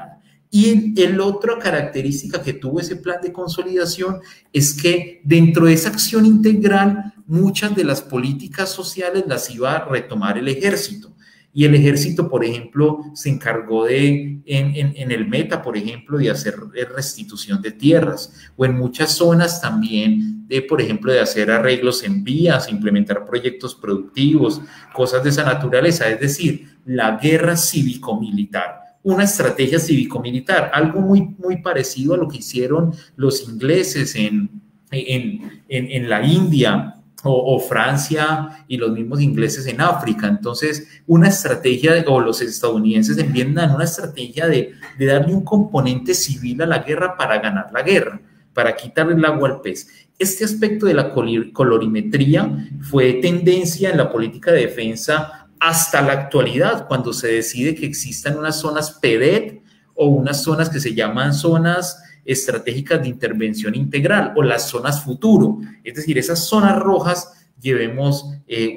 Y la otra característica que tuvo ese plan de consolidación es que dentro de esa acción integral, muchas de las políticas sociales las iba a retomar el ejército. Y el ejército, por ejemplo, se encargó en el Meta, por ejemplo, de hacer restitución de tierras, o en muchas zonas también, por ejemplo, de hacer arreglos en vías, implementar proyectos productivos, cosas de esa naturaleza. Es decir, la guerra cívico-militar. Una estrategia cívico-militar, algo muy parecido a lo que hicieron los ingleses en la India o Francia y los mismos ingleses en África. Entonces, una estrategia, o los estadounidenses en Vietnam, una estrategia de darle un componente civil a la guerra para ganar la guerra, para quitarle el agua al pez. Este aspecto de la colorimetría fue tendencia en la política de defensa hasta la actualidad, cuando se decide que existan unas zonas PEDET o unas zonas que se llaman zonas estratégicas de intervención integral o las zonas futuro. Es decir, esas zonas rojas llevemos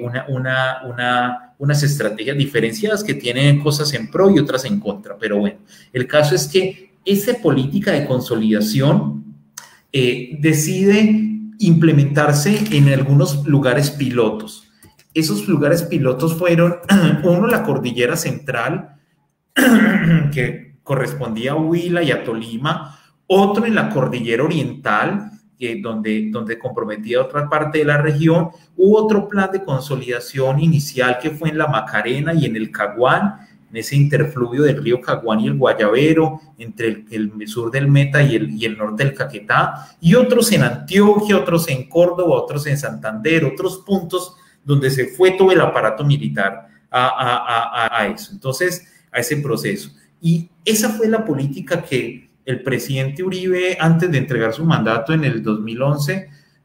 unas estrategias diferenciadas que tienen cosas en pro y otras en contra. Pero bueno, el caso es que esa política de consolidación decide implementarse en algunos lugares pilotos. Esos lugares pilotos fueron, uno, la Cordillera Central, que correspondía a Huila y a Tolima, otro en la Cordillera Oriental, donde comprometía otra parte de la región. Hubo otro plan de consolidación inicial que fue en la Macarena y en el Caguán, en ese interfluvio del río Caguán y el Guayabero, entre el sur del Meta y el norte del Caquetá, y otros en Antioquia, otros en Córdoba, otros en Santander, otros puntos donde se fue todo el aparato militar a eso, entonces, a ese proceso. Y esa fue la política que el presidente Uribe, antes de entregar su mandato en el 2011,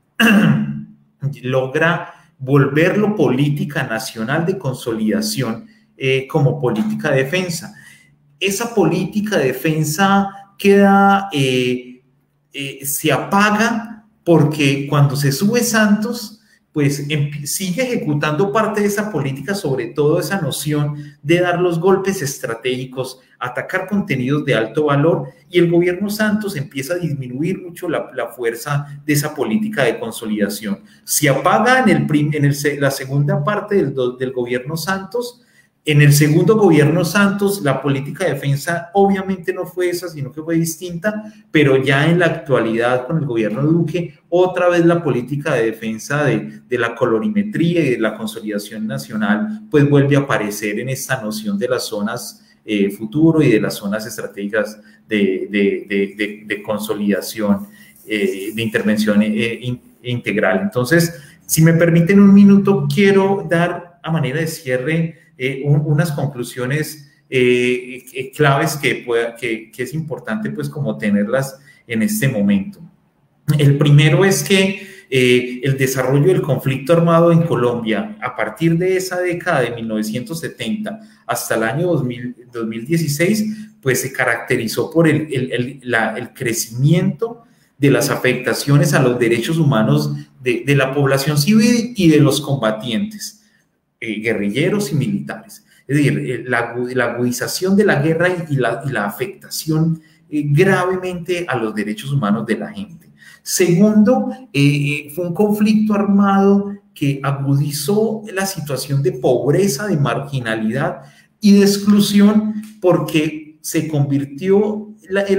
logra volverlo política nacional de consolidación como política de defensa. Esa política de defensa queda, se apaga porque cuando se sube Santos, pues sigue ejecutando parte de esa política, sobre todo esa noción de dar los golpes estratégicos, atacar contenidos de alto valor, y el gobierno Santos empieza a disminuir mucho la fuerza de esa política de consolidación. Se apaga la segunda parte del gobierno Santos. En el segundo gobierno Santos, la política de defensa obviamente no fue esa, sino que fue distinta, pero ya en la actualidad con el gobierno Duque, otra vez la política de defensa de la colorimetría y de la consolidación nacional, pues vuelve a aparecer en esta noción de las zonas futuro y de las zonas estratégicas de consolidación, de intervención integral. Entonces, si me permiten un minuto, quiero dar a manera de cierre unas conclusiones claves que es importante pues como tenerlas en este momento. El primero es que el desarrollo del conflicto armado en Colombia a partir de esa década de 1970 hasta el año 2016 pues se caracterizó por el crecimiento de las afectaciones a los derechos humanos de la población civil y de los combatientes, guerrilleros y militares. Es decir, la agudización de la guerra y la afectación gravemente a los derechos humanos de la gente. Segundo, fue un conflicto armado que agudizó la situación de pobreza, de marginalidad y de exclusión, porque se convirtió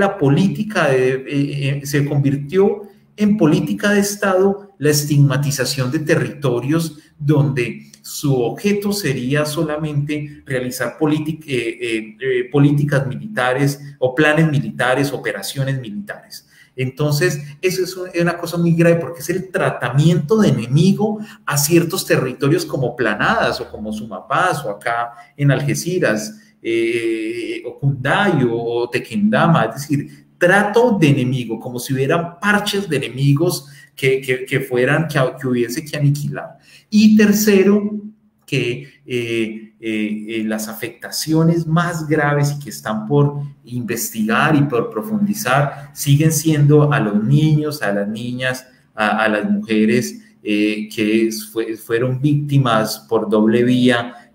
se convirtió en política de Estado la estigmatización de territorios donde su objeto sería solamente realizar políticas militares o planes militares, operaciones militares. Entonces, eso es una cosa muy grave porque es el tratamiento de enemigo a ciertos territorios como Planadas o como Sumapaz o acá en Algeciras, o Cundayo o Tequendama, es decir, trato de enemigo, como si hubieran parches de enemigos que hubiese que aniquilar. Y tercero, que las afectaciones más graves y que están por investigar y por profundizar siguen siendo a los niños, a las niñas, a las mujeres que fueron víctimas por doble vía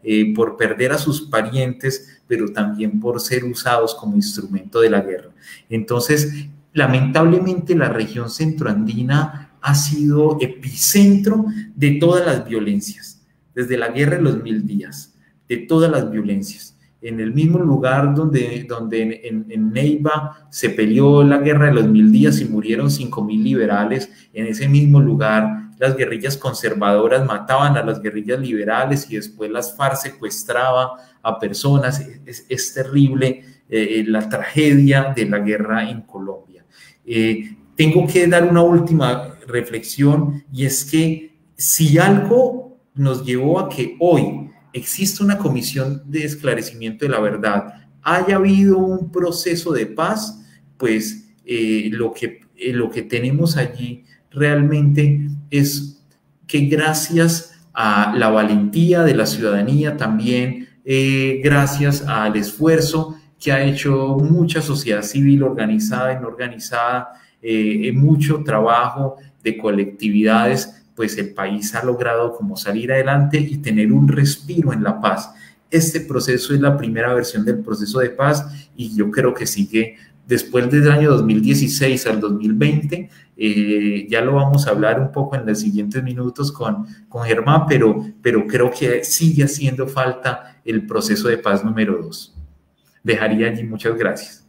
por perder a sus parientes, pero también por ser usados como instrumento de la guerra. Entonces, lamentablemente la región centroandina ha sido epicentro de todas las violencias, desde la guerra de los 1000 días, de todas las violencias. En el mismo lugar donde en Neiva se peleó la guerra de los 1000 días y murieron 5000 liberales, en ese mismo lugar las guerrillas conservadoras mataban a las guerrillas liberales y después las FARC secuestraba a personas. Es terrible la tragedia de la guerra en Colombia. Tengo que dar una última reflexión, y es que si algo nos llevó a que hoy existe una comisión de esclarecimiento de la verdad, haya habido un proceso de paz, pues lo que tenemos allí realmente es que gracias a la valentía de la ciudadanía, también gracias al esfuerzo que ha hecho mucha sociedad civil organizada y no organizada, mucho trabajo de colectividades, pues el país ha logrado como salir adelante y tener un respiro en la paz. Este proceso es la primera versión del proceso de paz, y yo creo que sigue después del año 2016 al 2020. Ya lo vamos a hablar un poco en los siguientes minutos con Germán, pero creo que sigue haciendo falta el proceso de paz número 2. Dejaría allí. Muchas gracias.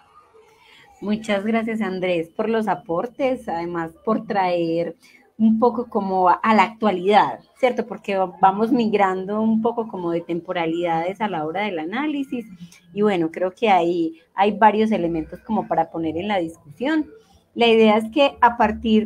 Muchas gracias, Andrés, por los aportes, además por traer un poco como a la actualidad, ¿cierto? Porque vamos migrando un poco como de temporalidades a la hora del análisis, y bueno, creo que hay varios elementos como para poner en la discusión. La idea es que a partir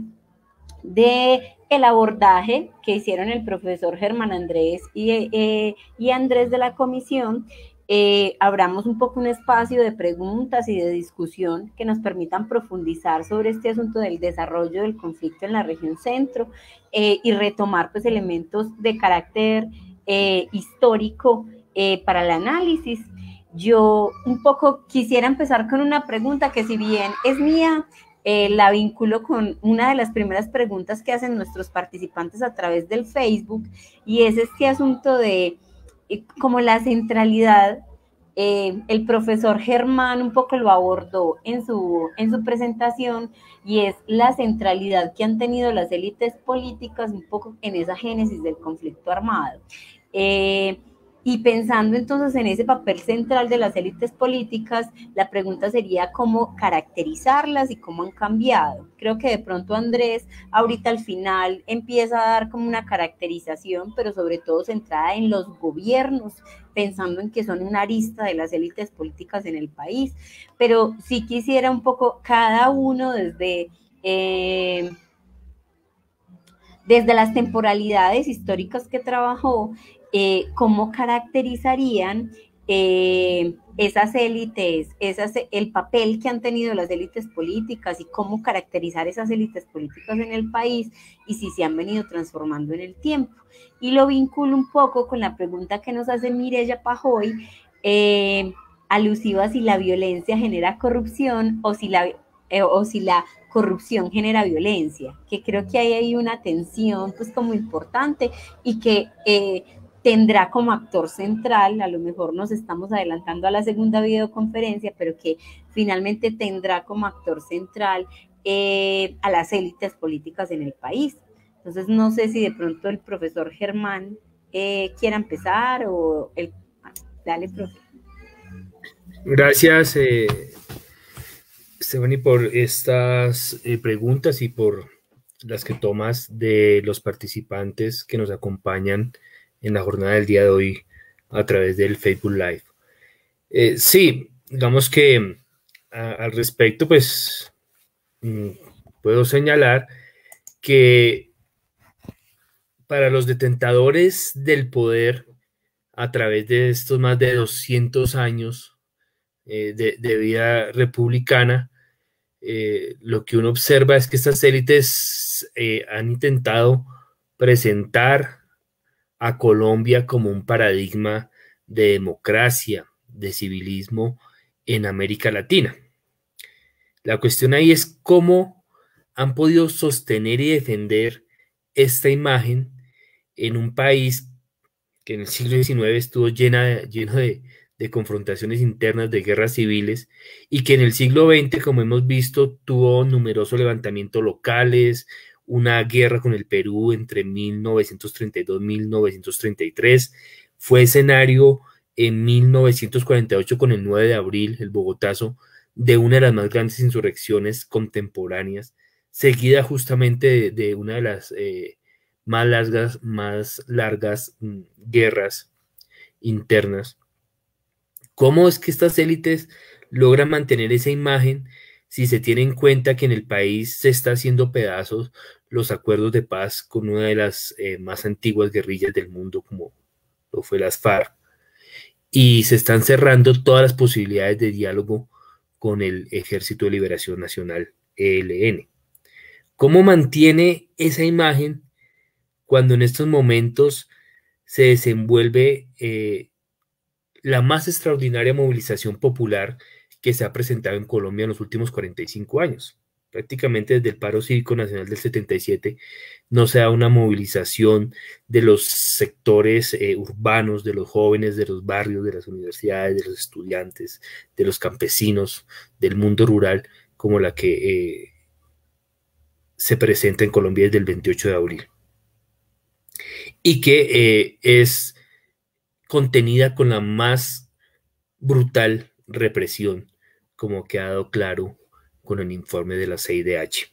de el abordaje que hicieron el profesor Germán Andrés y Andrés de la comisión, abramos un poco un espacio de preguntas y de discusión que nos permitan profundizar sobre este asunto del desarrollo del conflicto en la región centro, y retomar pues elementos de carácter histórico para el análisis. Yo un poco quisiera empezar con una pregunta que, si bien es mía, la vinculo con una de las primeras preguntas que hacen nuestros participantes a través del Facebook, y es este asunto de como la centralidad. El profesor Germán un poco lo abordó en su presentación, y es la centralidad que han tenido las élites políticas un poco en esa génesis del conflicto armado. Y pensando entonces en ese papel central de las élites políticas, la pregunta sería cómo caracterizarlas y cómo han cambiado. Creo que de pronto Andrés ahorita al final empieza a dar como una caracterización, pero sobre todo centrada en los gobiernos, pensando en que son una arista de las élites políticas en el país. Pero sí quisiera un poco cada uno desde las temporalidades históricas que trabajó, cómo caracterizarían esas élites, el papel que han tenido las élites políticas, y cómo caracterizar esas élites políticas en el país, y si se han venido transformando en el tiempo. Y lo vinculo un poco con la pregunta que nos hace Mireya Pajoy, alusiva a si la violencia genera corrupción o si la corrupción genera violencia, que creo que hay una tensión pues como importante, y que tendrá como actor central, a lo mejor nos estamos adelantando a la segunda videoconferencia, pero que finalmente tendrá como actor central a las élites políticas en el país. Entonces no sé si de pronto el profesor Germán quiera empezar, o dale, profe. Gracias, Stephanie, por estas preguntas y por las que tomas de los participantes que nos acompañan en la jornada del día de hoy a través del Facebook Live. Sí, digamos que al respecto, pues puedo señalar que para los detentadores del poder a través de estos más de 200 años de vida republicana, lo que uno observa es que estas élites han intentado presentar a Colombia como un paradigma de democracia, de civilismo en América Latina. La cuestión ahí es cómo han podido sostener y defender esta imagen en un país que en el siglo XIX estuvo lleno de confrontaciones internas, de guerras civiles, y que en el siglo XX, como hemos visto, tuvo numerosos levantamientos locales, una guerra con el Perú entre 1932 y 1933, fue escenario en 1948 con el 9 de abril, el Bogotazo, de una de las más grandes insurrecciones contemporáneas, seguida justamente de una de las más largas guerras internas. ¿Cómo es que estas élites logran mantener esa imagen si se tiene en cuenta que en el país se está haciendo pedazos los acuerdos de paz con una de las más antiguas guerrillas del mundo, como lo fue las FARC, y se están cerrando todas las posibilidades de diálogo con el Ejército de Liberación Nacional, ELN? ¿Cómo mantiene esa imagen cuando en estos momentos se desenvuelve la más extraordinaria movilización popular que se ha presentado en Colombia en los últimos 45 años? Prácticamente desde el paro cívico nacional del 77 no se da una movilización de los sectores urbanos, de los jóvenes, de los barrios, de las universidades, de los estudiantes, de los campesinos, del mundo rural, como la que se presenta en Colombia desde el 28 de abril. Y que es contenida con la más brutal represión, como ha quedado claro con el informe de la CIDH.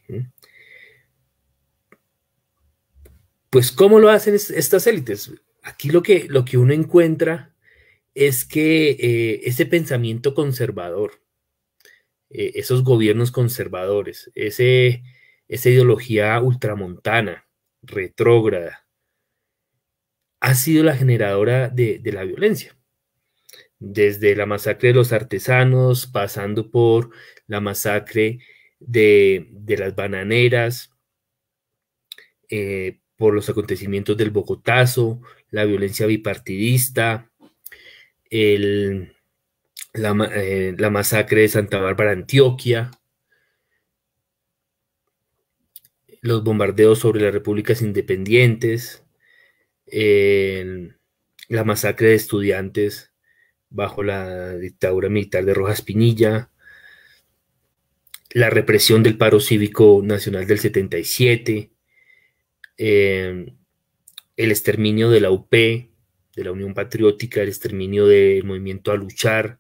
Pues, ¿cómo lo hacen estas élites? Aquí lo que uno encuentra es que ese pensamiento conservador, esos gobiernos conservadores, esa ideología ultramontana, retrógrada, ha sido la generadora de la violencia. Desde la masacre de los artesanos, pasando por la masacre de las bananeras, por los acontecimientos del Bogotazo, la violencia bipartidista, la masacre de Santa Bárbara, Antioquia, los bombardeos sobre las repúblicas independientes, la masacre de estudiantes bajo la dictadura militar de Rojas Pinilla, la represión del paro cívico nacional del 77, el exterminio de la UP, de la Unión Patriótica, el exterminio del movimiento A Luchar,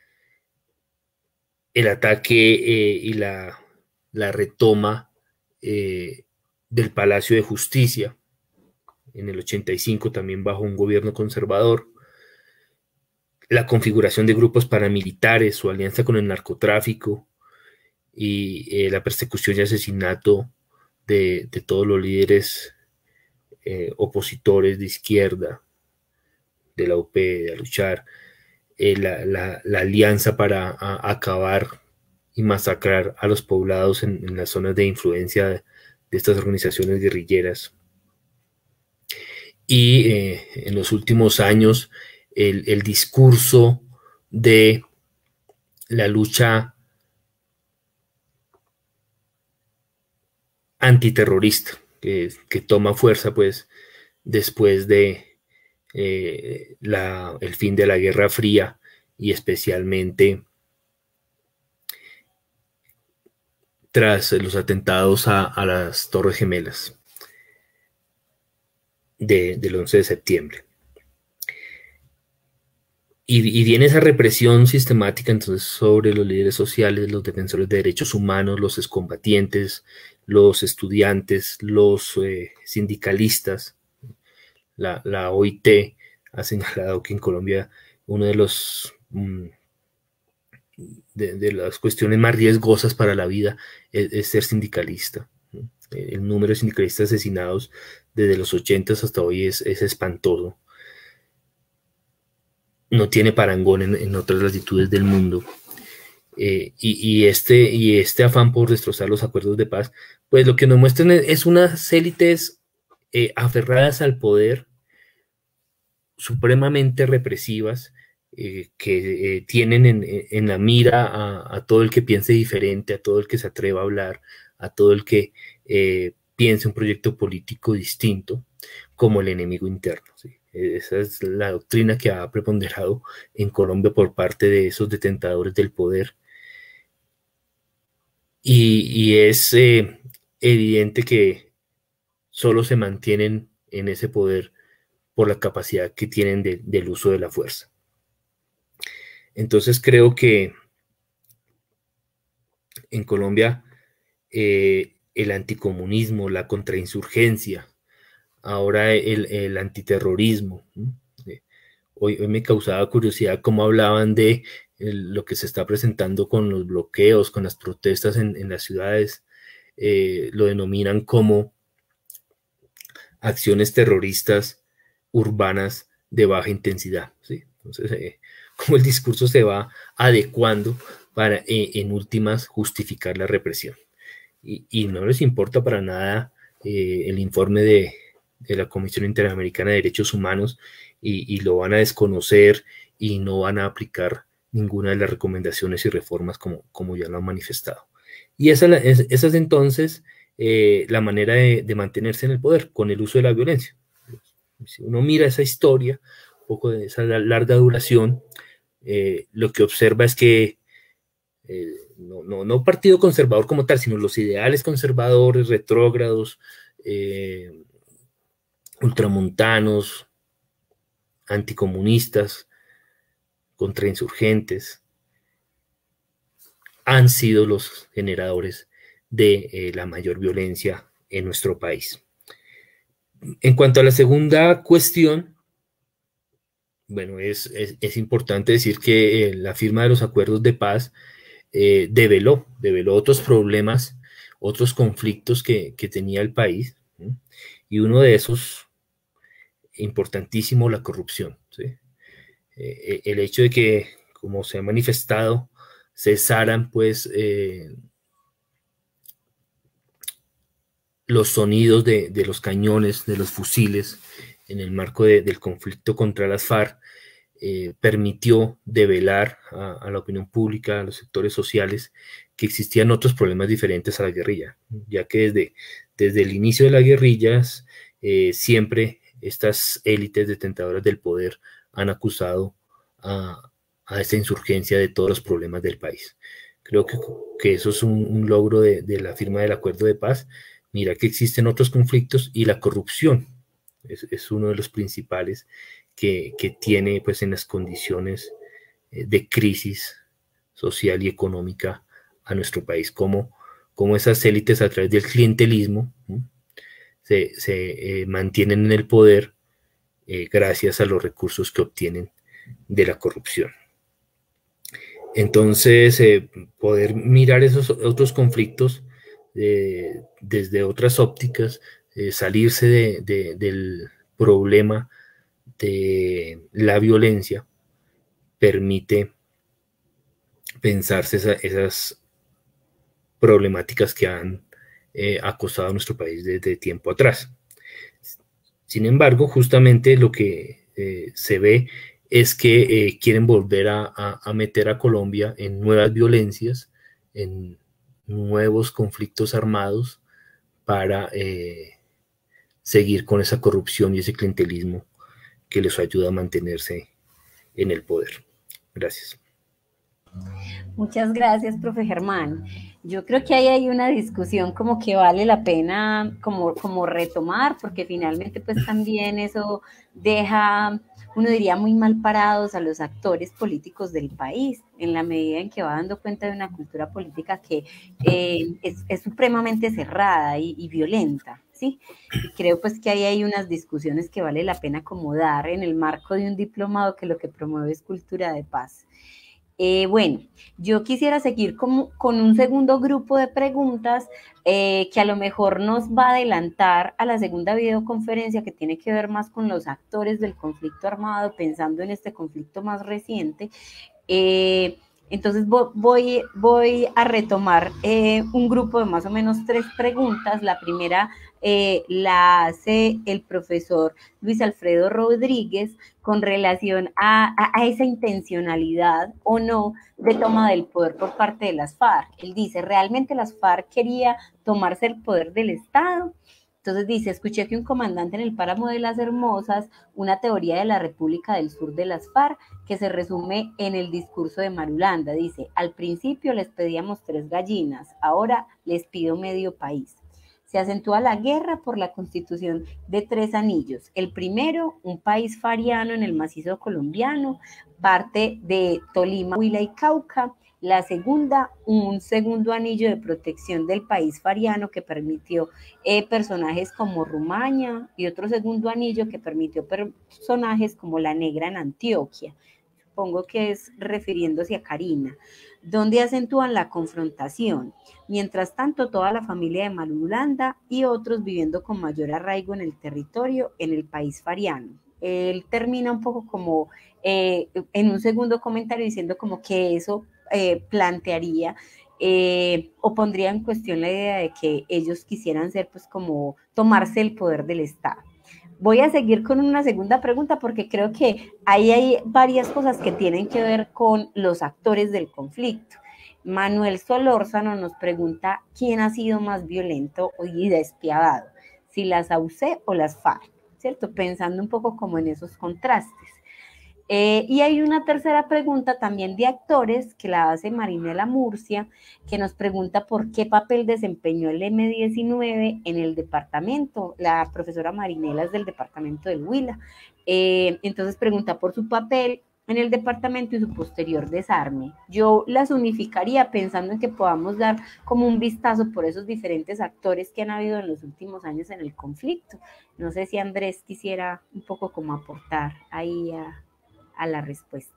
el ataque y la retoma del Palacio de Justicia en el 85, también bajo un gobierno conservador, la configuración de grupos paramilitares, su alianza con el narcotráfico y la persecución y asesinato de todos los líderes opositores de izquierda, de la UP, de A Luchar, la alianza para acabar y masacrar a los poblados en las zonas de influencia de estas organizaciones guerrilleras. Y en los últimos años, el discurso de la lucha antiterrorista, que toma fuerza pues después de el fin de la Guerra Fría, y especialmente tras los atentados a las Torres Gemelas del 11 de septiembre. Y viene esa represión sistemática entonces sobre los líderes sociales, los defensores de derechos humanos, los excombatientes, los estudiantes, los sindicalistas. La OIT ha señalado que en Colombia uno de los de las cuestiones más riesgosas para la vida es ser sindicalista. El número de sindicalistas asesinados desde los 80 hasta hoy es espantoso. No tiene parangón en otras latitudes del mundo. Y este afán por destrozar los acuerdos de paz, pues lo que nos muestran es unas élites aferradas al poder, supremamente represivas, que tienen en la mira a todo el que piense diferente, a todo el que se atreva a hablar, a todo el que piense un proyecto político distinto, como el enemigo interno, ¿sí? Esa es la doctrina que ha preponderado en Colombia por parte de esos detentadores del poder. Y es evidente que solo se mantienen en ese poder por la capacidad que tienen del uso de la fuerza. Entonces creo que en Colombia el anticomunismo, la contrainsurgencia, ahora el antiterrorismo. Hoy me causaba curiosidad cómo hablaban de lo que se está presentando con los bloqueos, con las protestas en las ciudades. Lo denominan como acciones terroristas urbanas de baja intensidad, ¿sí? Entonces, cómo el discurso se va adecuando para, en últimas, justificar la represión. Y no les importa para nada el informe de la Comisión Interamericana de Derechos Humanos y lo van a desconocer y no van a aplicar ninguna de las recomendaciones y reformas como ya lo han manifestado. Y esa es entonces la manera de mantenerse en el poder, con el uso de la violencia. Si uno mira esa historia, un poco de esa larga duración, lo que observa es que no partido conservador como tal, sino los ideales conservadores, retrógrados, ultramontanos, anticomunistas, contrainsurgentes, han sido los generadores de la mayor violencia en nuestro país. En cuanto a la segunda cuestión, bueno, es importante decir que la firma de los acuerdos de paz develó otros problemas, otros conflictos que tenía el país, ¿sí? Y uno de esos, importantísimo, la corrupción, ¿sí? El hecho de que, como se ha manifestado, cesaran pues los sonidos de los cañones, de los fusiles en el marco del conflicto contra las FARC, permitió develar a la opinión pública, a los sectores sociales, que existían otros problemas diferentes a la guerrilla, ya que desde el inicio de las guerrillas siempre estas élites detentadoras del poder han acusado a esta insurgencia de todos los problemas del país. Creo que eso es un logro de la firma del acuerdo de paz. Mira que existen otros conflictos y la corrupción es uno de los principales que tiene pues en las condiciones de crisis social y económica a nuestro país, como esas élites a través del clientelismo se mantienen en el poder gracias a los recursos que obtienen de la corrupción. Entonces, poder mirar esos otros conflictos desde otras ópticas, salirse del problema de la violencia, permite pensarse esas problemáticas que han acosado a nuestro país desde tiempo atrás. Sin embargo, justamente lo que se ve es que quieren volver a meter a Colombia en nuevas violencias, en nuevos conflictos armados para seguir con esa corrupción y ese clientelismo que les ayuda a mantenerse en el poder. Gracias. Muchas gracias, profe Germán. Yo creo que ahí hay una discusión como que vale la pena como retomar, porque finalmente pues también eso deja, uno diría, muy mal parados a los actores políticos del país, en la medida en que va dando cuenta de una cultura política que es supremamente cerrada y violenta, ¿sí? Y creo pues que ahí hay unas discusiones que vale la pena acomodar en el marco de un diplomado que lo que promueve es cultura de paz. Bueno, yo quisiera seguir con un segundo grupo de preguntas que a lo mejor nos va a adelantar a la segunda videoconferencia, que tiene que ver más con los actores del conflicto armado, pensando en este conflicto más reciente. Entonces voy a retomar un grupo de más o menos 3 preguntas. La primera la hace el profesor Luis Alfredo Rodríguez con relación a esa intencionalidad o no de toma del poder por parte de las FARC. Él dice, ¿realmente las FARC quería tomarse el poder del Estado? Entonces dice, escuché que un comandante en el páramo de las Hermosas, una teoría de la República del Sur de las FARC, que se resume en el discurso de Marulanda. Dice, al principio les pedíamos 3 gallinas, ahora les pido medio país. Se acentúa la guerra por la constitución de 3 anillos. El primero, un país fariano en el macizo colombiano, parte de Tolima, Huila y Cauca. La segunda, un segundo anillo de protección del país fariano que permitió personajes como Rumaña, y otro segundo anillo que permitió personajes como la Negra en Antioquia. Supongo que es refiriéndose a Karina, donde acentúan la confrontación. Mientras tanto, toda la familia de Marulanda y otros viviendo con mayor arraigo en el territorio, en el país fariano. Él termina un poco como en un segundo comentario diciendo como que eso plantearía o pondría en cuestión la idea de que ellos quisieran ser pues como tomarse el poder del Estado. Voy a seguir con una segunda pregunta porque creo que ahí hay varias cosas que tienen que ver con los actores del conflicto. Manuel Solórzano nos pregunta quién ha sido más violento y despiadado, si las AUC o las FARC, ¿cierto? Pensando un poco como en esos contrastes. Y hay una tercera pregunta también de actores que la hace Marinela Murcia, que nos pregunta por qué papel desempeñó el M19 en el departamento. La profesora Marinela es del departamento del Huila. Entonces pregunta por su papel en el departamento y su posterior desarme. Yo las unificaría pensando en que podamos dar como un vistazo por esos diferentes actores que han habido en los últimos años en el conflicto. No sé si Andrés quisiera un poco como aportar ahí a la respuesta.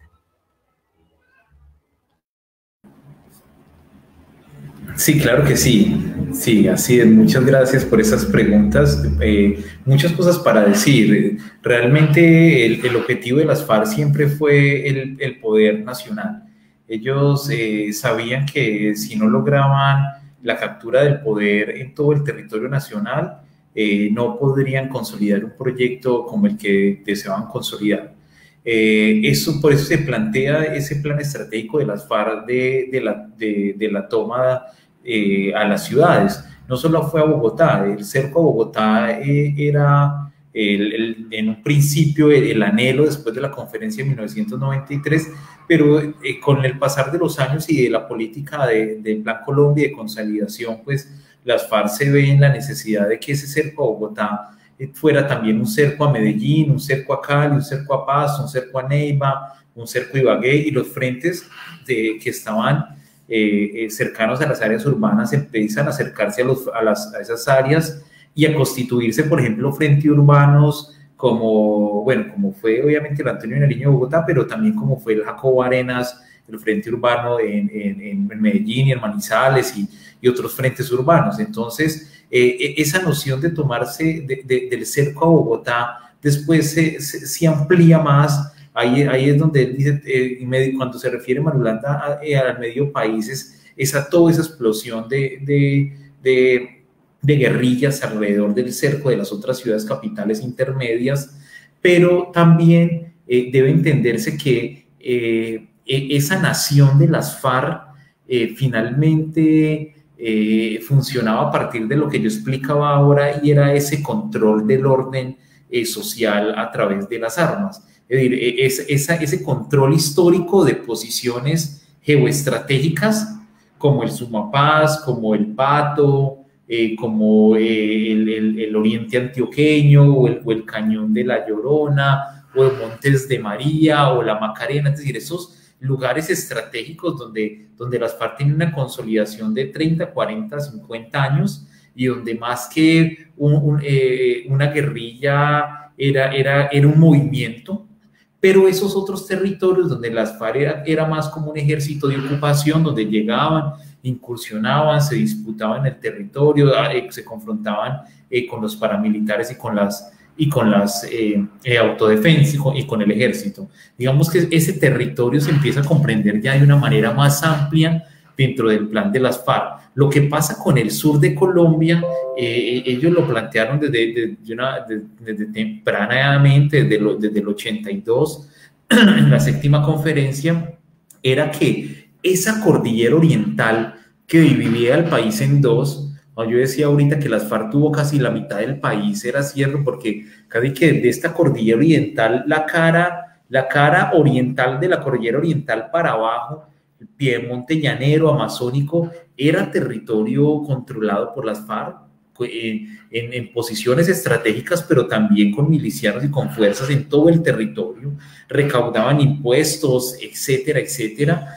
Sí, claro que sí. Sí, así es. Muchas gracias por esas preguntas. Muchas cosas para decir. Realmente el objetivo de las FARC siempre fue el poder nacional. Ellos sabían que si no lograban la captura del poder en todo el territorio nacional, no podrían consolidar un proyecto como el que deseaban consolidar. Por eso se plantea ese plan estratégico de las FARC de la toma a las ciudades. No solo fue a Bogotá, el cerco a Bogotá era en un principio el anhelo después de la conferencia de 1993, pero con el pasar de los años y de la política de Plan Colombia y de consolidación, pues las FARC se ven la necesidad de que ese cerco a Bogotá fuera también un cerco a Medellín, un cerco a Cali, un cerco a Pasto, un cerco a Neiva, un cerco a Ibagué, y los frentes que estaban cercanos a las áreas urbanas empiezan a acercarse a esas áreas y a constituirse, por ejemplo, frentes urbanos como fue obviamente el Antonio Nariño de Bogotá, pero también como fue el Jacobo Arenas, el frente urbano en Medellín y en Manizales y otros frentes urbanos. Entonces, esa noción de tomarse del cerco a Bogotá después se amplía más. Ahí es donde él dice, cuando se refiere Marulanda al medio país, toda esa explosión de guerrillas alrededor del cerco de las otras ciudades capitales intermedias, pero también debe entenderse que esa nación de las FARC finalmente funcionaba a partir de lo que yo explicaba ahora, y era ese control del orden social a través de las armas. Es decir, ese control histórico de posiciones geoestratégicas como el Sumapaz, como el Pato, como el oriente antioqueño o el cañón de la Llorona o el Montes de María o la Macarena. Es decir, esos lugares estratégicos donde las FARC tienen una consolidación de 30, 40, 50 años, y donde más que una guerrilla era un movimiento. Pero esos otros territorios donde las FARC era más como un ejército de ocupación, donde llegaban, incursionaban, se disputaban el territorio, se confrontaban con los paramilitares y con las autodefensas y con el ejército. Digamos que ese territorio se empieza a comprender ya de una manera más amplia dentro del plan de las FARC. Lo que pasa con el sur de Colombia, ellos lo plantearon desde tempranamente, desde el 82, en la séptima conferencia, era que esa cordillera oriental que dividía el país en dos, Yo decía ahorita que las FARC tuvo casi la mitad del país, era cierto, porque casi que de esta cordillera oriental, la cara oriental de la cordillera oriental para abajo, el piedemonte llanero, amazónico, era territorio controlado por las FARC en posiciones estratégicas, pero también con milicianos y con fuerzas en todo el territorio, recaudaban impuestos, etcétera, etcétera.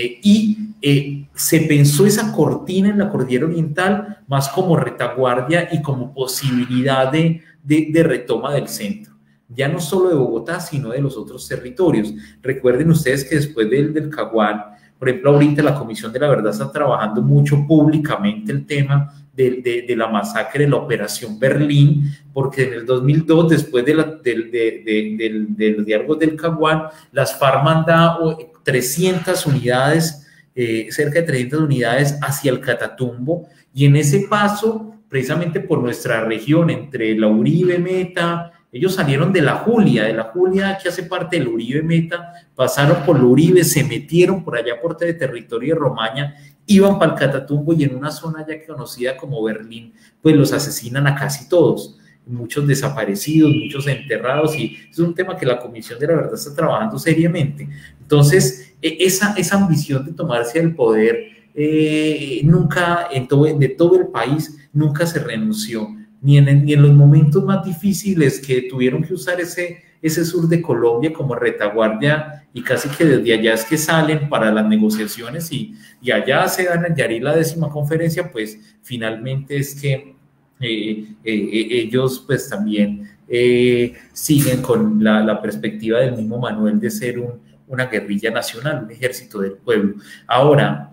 Se pensó esa cortina en la cordillera oriental más como retaguardia y como posibilidad de retoma del centro, ya no solo de Bogotá, sino de los otros territorios. Recuerden ustedes que después del Caguán, por ejemplo, ahorita la Comisión de la Verdad está trabajando mucho públicamente el tema de la masacre de la Operación Berlín, porque en el 2002, después de los diálogos del Caguán, las FARC mandaron 300 unidades, cerca de 300 unidades hacia el Catatumbo, y en ese paso, precisamente por nuestra región, entre la Uribe Meta, ellos salieron de la Julia que hace parte del Uribe Meta, pasaron por la Uribe, se metieron por allá por el territorio de Romaña, iban para el Catatumbo, y en una zona ya conocida como Berlín, pues los asesinan a casi todos, muchos desaparecidos, muchos enterrados, y es un tema que la Comisión de la Verdad está trabajando seriamente. Entonces, esa ambición de tomarse el poder nunca, de todo el país, nunca se renunció, ni en los momentos más difíciles que tuvieron que usar ese sur de Colombia como retaguardia, y casi que desde allá es que salen para las negociaciones, y allá se dan en Yari la 10ª conferencia, pues finalmente es que ellos pues también siguen con la perspectiva del mismo Manuel de ser una guerrilla nacional, un ejército del pueblo. Ahora,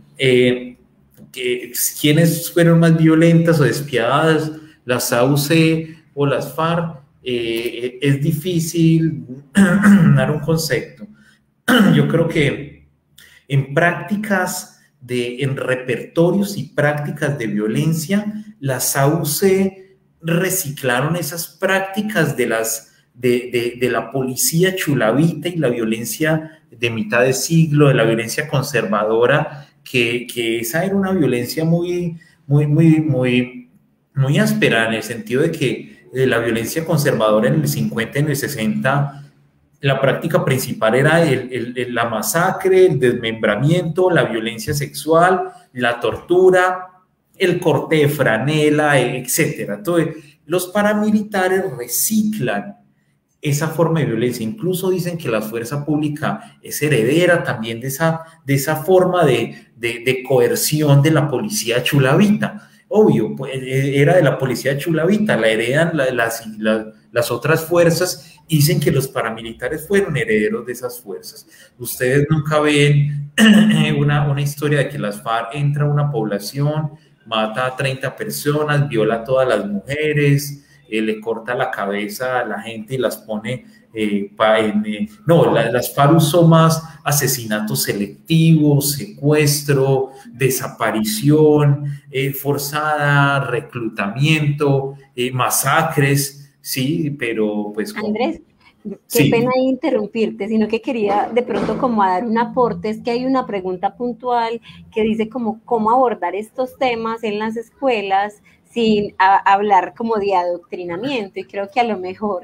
¿quiénes fueron más violentas o despiadadas? ¿Las AUC o las FARC? Es difícil dar un concepto. Yo creo que en prácticas, en repertorios y prácticas de violencia, las AUC reciclaron esas prácticas de la policía chulavita y la violencia de mitad de siglo, de la violencia conservadora, que esa era una violencia muy áspera, en el sentido de que la violencia conservadora en el 50, en el 60, la práctica principal era la masacre, el desmembramiento, la violencia sexual, la tortura, el corte de franela, etc. Entonces, los paramilitares reciclan esa forma de violencia. Incluso dicen que la fuerza pública es heredera también de esa forma de coerción de la policía chulavita. Obvio, pues, era de la policía chulavita, la heredan las otras fuerzas. Dicen que los paramilitares fueron herederos de esas fuerzas. Ustedes nunca ven una historia de que las FARC entra a una población, mata a 30 personas, viola a todas las mujeres, le corta la cabeza a la gente y las pone no, las FARC usó más asesinatos selectivos, secuestro, desaparición forzada, reclutamiento, masacres, sí, pero pues... Andrés, qué pena interrumpirte, sino que quería de pronto como dar un aporte. Es que hay una pregunta puntual que dice como cómo abordar estos temas en las escuelas sin hablar como de adoctrinamiento, y creo que a lo mejor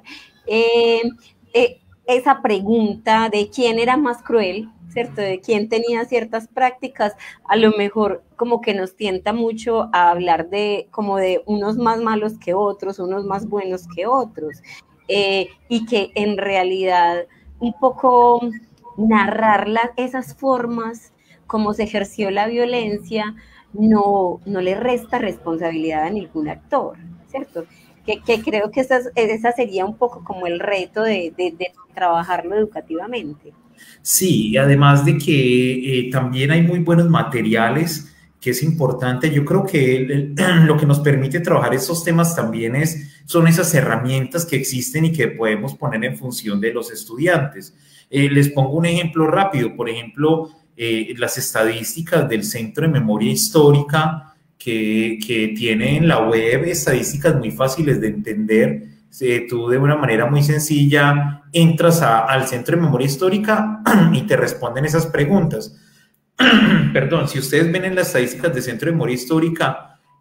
esa pregunta de quién era más cruel, ¿cierto? De quién tenía ciertas prácticas, a lo mejor como que nos tienta mucho a hablar como de unos más malos que otros, unos más buenos que otros, y que en realidad un poco narrar esas formas como se ejerció la violencia no le resta responsabilidad a ningún actor, ¿cierto? Que creo que esa sería un poco como el reto de trabajarlo educativamente. Sí, además de que también hay muy buenos materiales, que es importante. Yo creo que lo que nos permite trabajar estos temas también son esas herramientas que existen y que podemos poner en función de los estudiantes. Les pongo un ejemplo rápido. Por ejemplo, las estadísticas del Centro de Memoria Histórica, que tiene en la web estadísticas muy fáciles de entender. Tú de una manera muy sencilla entras al Centro de Memoria Histórica y te responden esas preguntas. Perdón, si ustedes ven en las estadísticas del Centro de Memoria Histórica,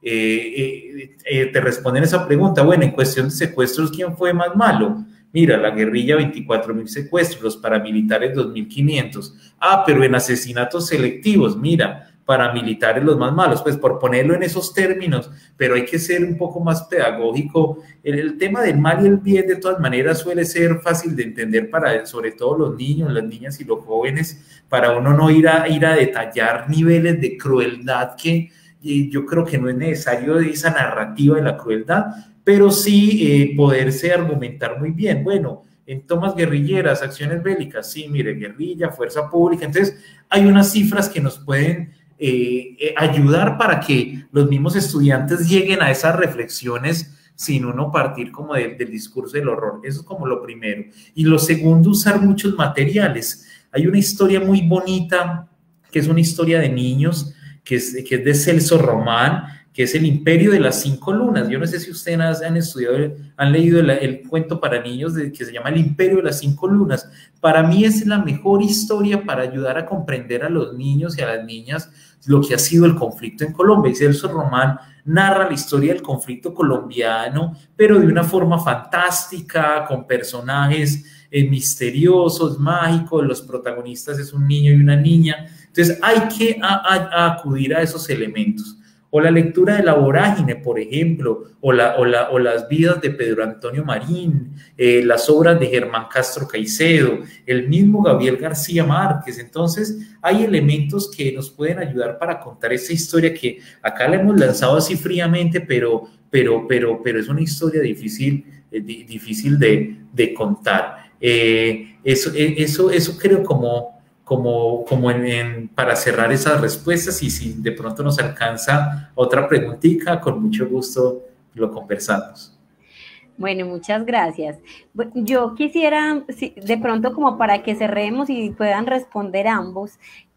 te responden esa pregunta. Bueno, en cuestión de secuestros, ¿quién fue más malo? Mira, la guerrilla 24.000 secuestros, los paramilitares 2.500. Ah, pero en asesinatos selectivos, mira, paramilitares los más malos, pues por ponerlo en esos términos, pero hay que ser un poco más pedagógico. El tema del mal y el bien de todas maneras suele ser fácil de entender para sobre todo los niños, las niñas y los jóvenes, para uno no ir a detallar niveles de crueldad que yo creo que no es necesario esa narrativa de la crueldad, pero sí poderse argumentar muy bien. Bueno, en tomas guerrilleras, acciones bélicas, sí, mire, guerrilla, fuerza pública. Entonces, hay unas cifras que nos pueden ayudar para que los mismos estudiantes lleguen a esas reflexiones sin uno partir como del discurso del horror. Eso es como lo primero. Y lo segundo, usar muchos materiales. Hay una historia muy bonita, que es una historia de niños, que es de Celso Román, que es El Imperio de las 5 lunas. Yo no sé si ustedes han estudiado, han leído el cuento para niños que se llama El Imperio de las 5 lunas. Para mí es la mejor historia para ayudar a comprender a los niños y a las niñas lo que ha sido el conflicto en Colombia. Y Celso Román narra la historia del conflicto colombiano, pero de una forma fantástica, con personajes misteriosos, mágicos. Los protagonistas es un niño y una niña. Entonces hay que acudir a esos elementos. O la lectura de La Vorágine, por ejemplo, o las vidas de Pedro Antonio Marín, las obras de Germán Castro Caicedo, el mismo Gabriel García Márquez. Entonces, hay elementos que nos pueden ayudar para contar esta historia que acá la hemos lanzado así fríamente, pero es una historia difícil de contar. Eso creo como para cerrar esas respuestas, y si de pronto nos alcanza otra preguntita, con mucho gusto lo conversamos. Bueno, muchas gracias. Yo quisiera, de pronto como para que cerremos y puedan responder ambos,